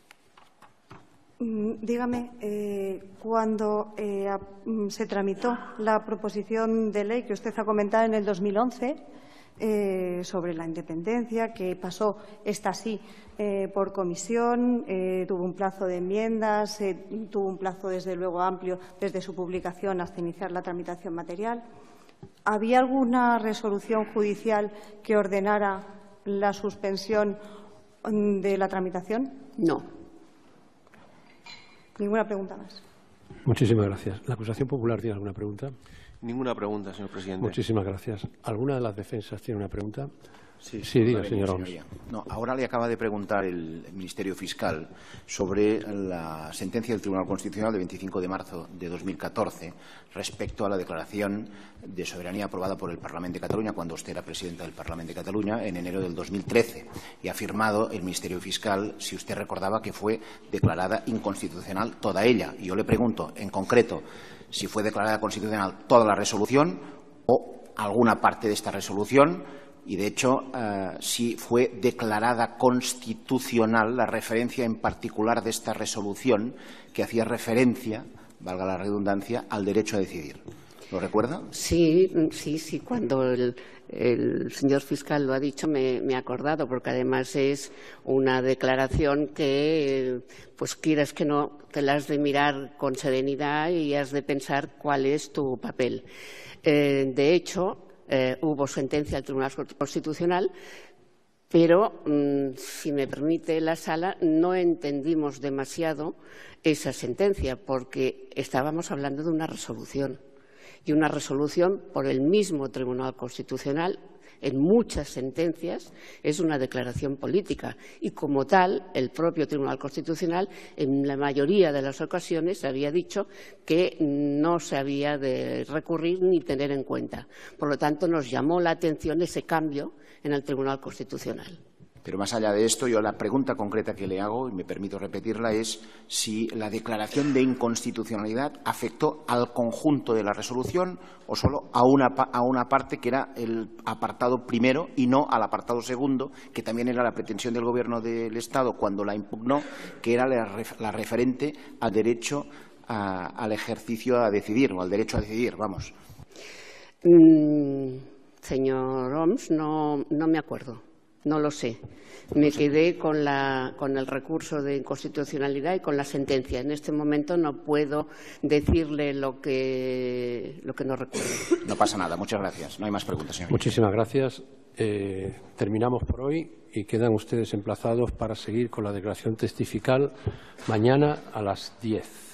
Mm, Dígame, eh, cuando eh, a- mm, se tramitó la proposición de ley que usted ha comentado en el dos mil once eh, sobre la independencia, que pasó, esta sí, eh, por comisión, eh, tuvo un plazo de enmiendas, eh, tuvo un plazo, desde luego, amplio desde su publicación hasta iniciar la tramitación material. ¿Había alguna resolución judicial que ordenara la suspensión mm, de la tramitación? No. Ninguna pregunta más. Muchísimas gracias. ¿La acusación popular tiene alguna pregunta? Ninguna pregunta, señor presidente. Muchísimas gracias. ¿Alguna de las defensas tiene una pregunta? Sí, sí diga, vale, señor Oms. No, ahora le acaba de preguntar el Ministerio Fiscal sobre la sentencia del Tribunal Constitucional de veinticinco de marzo de dos mil catorce respecto a la declaración de soberanía aprobada por el Parlamento de Cataluña cuando usted era presidenta del Parlamento de Cataluña en enero del dos mil trece. Y ha afirmado el Ministerio Fiscal, si usted recordaba, que fue declarada inconstitucional toda ella. Y yo le pregunto, en concreto, si fue declarada constitucional toda la resolución o alguna parte de esta resolución. Y, de hecho, eh, si fue declarada constitucional la referencia en particular de esta resolución que hacía referencia, valga la redundancia, al derecho a decidir. ¿Lo recuerda? Sí, sí, sí. Cuando el, el señor fiscal lo ha dicho me, me he acordado, porque además es una declaración que, pues quieras que no, te la has de mirar con serenidad y has de pensar cuál es tu papel. Eh, de hecho, Eh, hubo sentencia del Tribunal Constitucional, pero, mmm, si me permite la sala, no entendimos demasiado esa sentencia, porque estábamos hablando de una resolución, y una resolución por el mismo Tribunal Constitucional, en muchas sentencias, es una declaración política. Y, como tal, el propio Tribunal Constitucional, en la mayoría de las ocasiones, había dicho que no se había de recurrir ni tener en cuenta. Por lo tanto, nos llamó la atención ese cambio en el Tribunal Constitucional. Pero más allá de esto, yo la pregunta concreta que le hago, y me permito repetirla, es si la declaración de inconstitucionalidad afectó al conjunto de la resolución o solo a una, a una parte que era el apartado primero y no al apartado segundo, que también era la pretensión del Gobierno del Estado cuando la impugnó, que era la, la referente al derecho a, al ejercicio a decidir, o al derecho a decidir, vamos. Mm, señor Oms, no, no me acuerdo. No lo sé. Me quedé con, la, con el recurso de inconstitucionalidad y con la sentencia. En este momento no puedo decirle lo que, lo que no recuerdo. No pasa nada. Muchas gracias. No hay más preguntas, señor. Muchísimas gracias. Eh, terminamos por hoy y quedan ustedes emplazados para seguir con la declaración testifical mañana a las diez.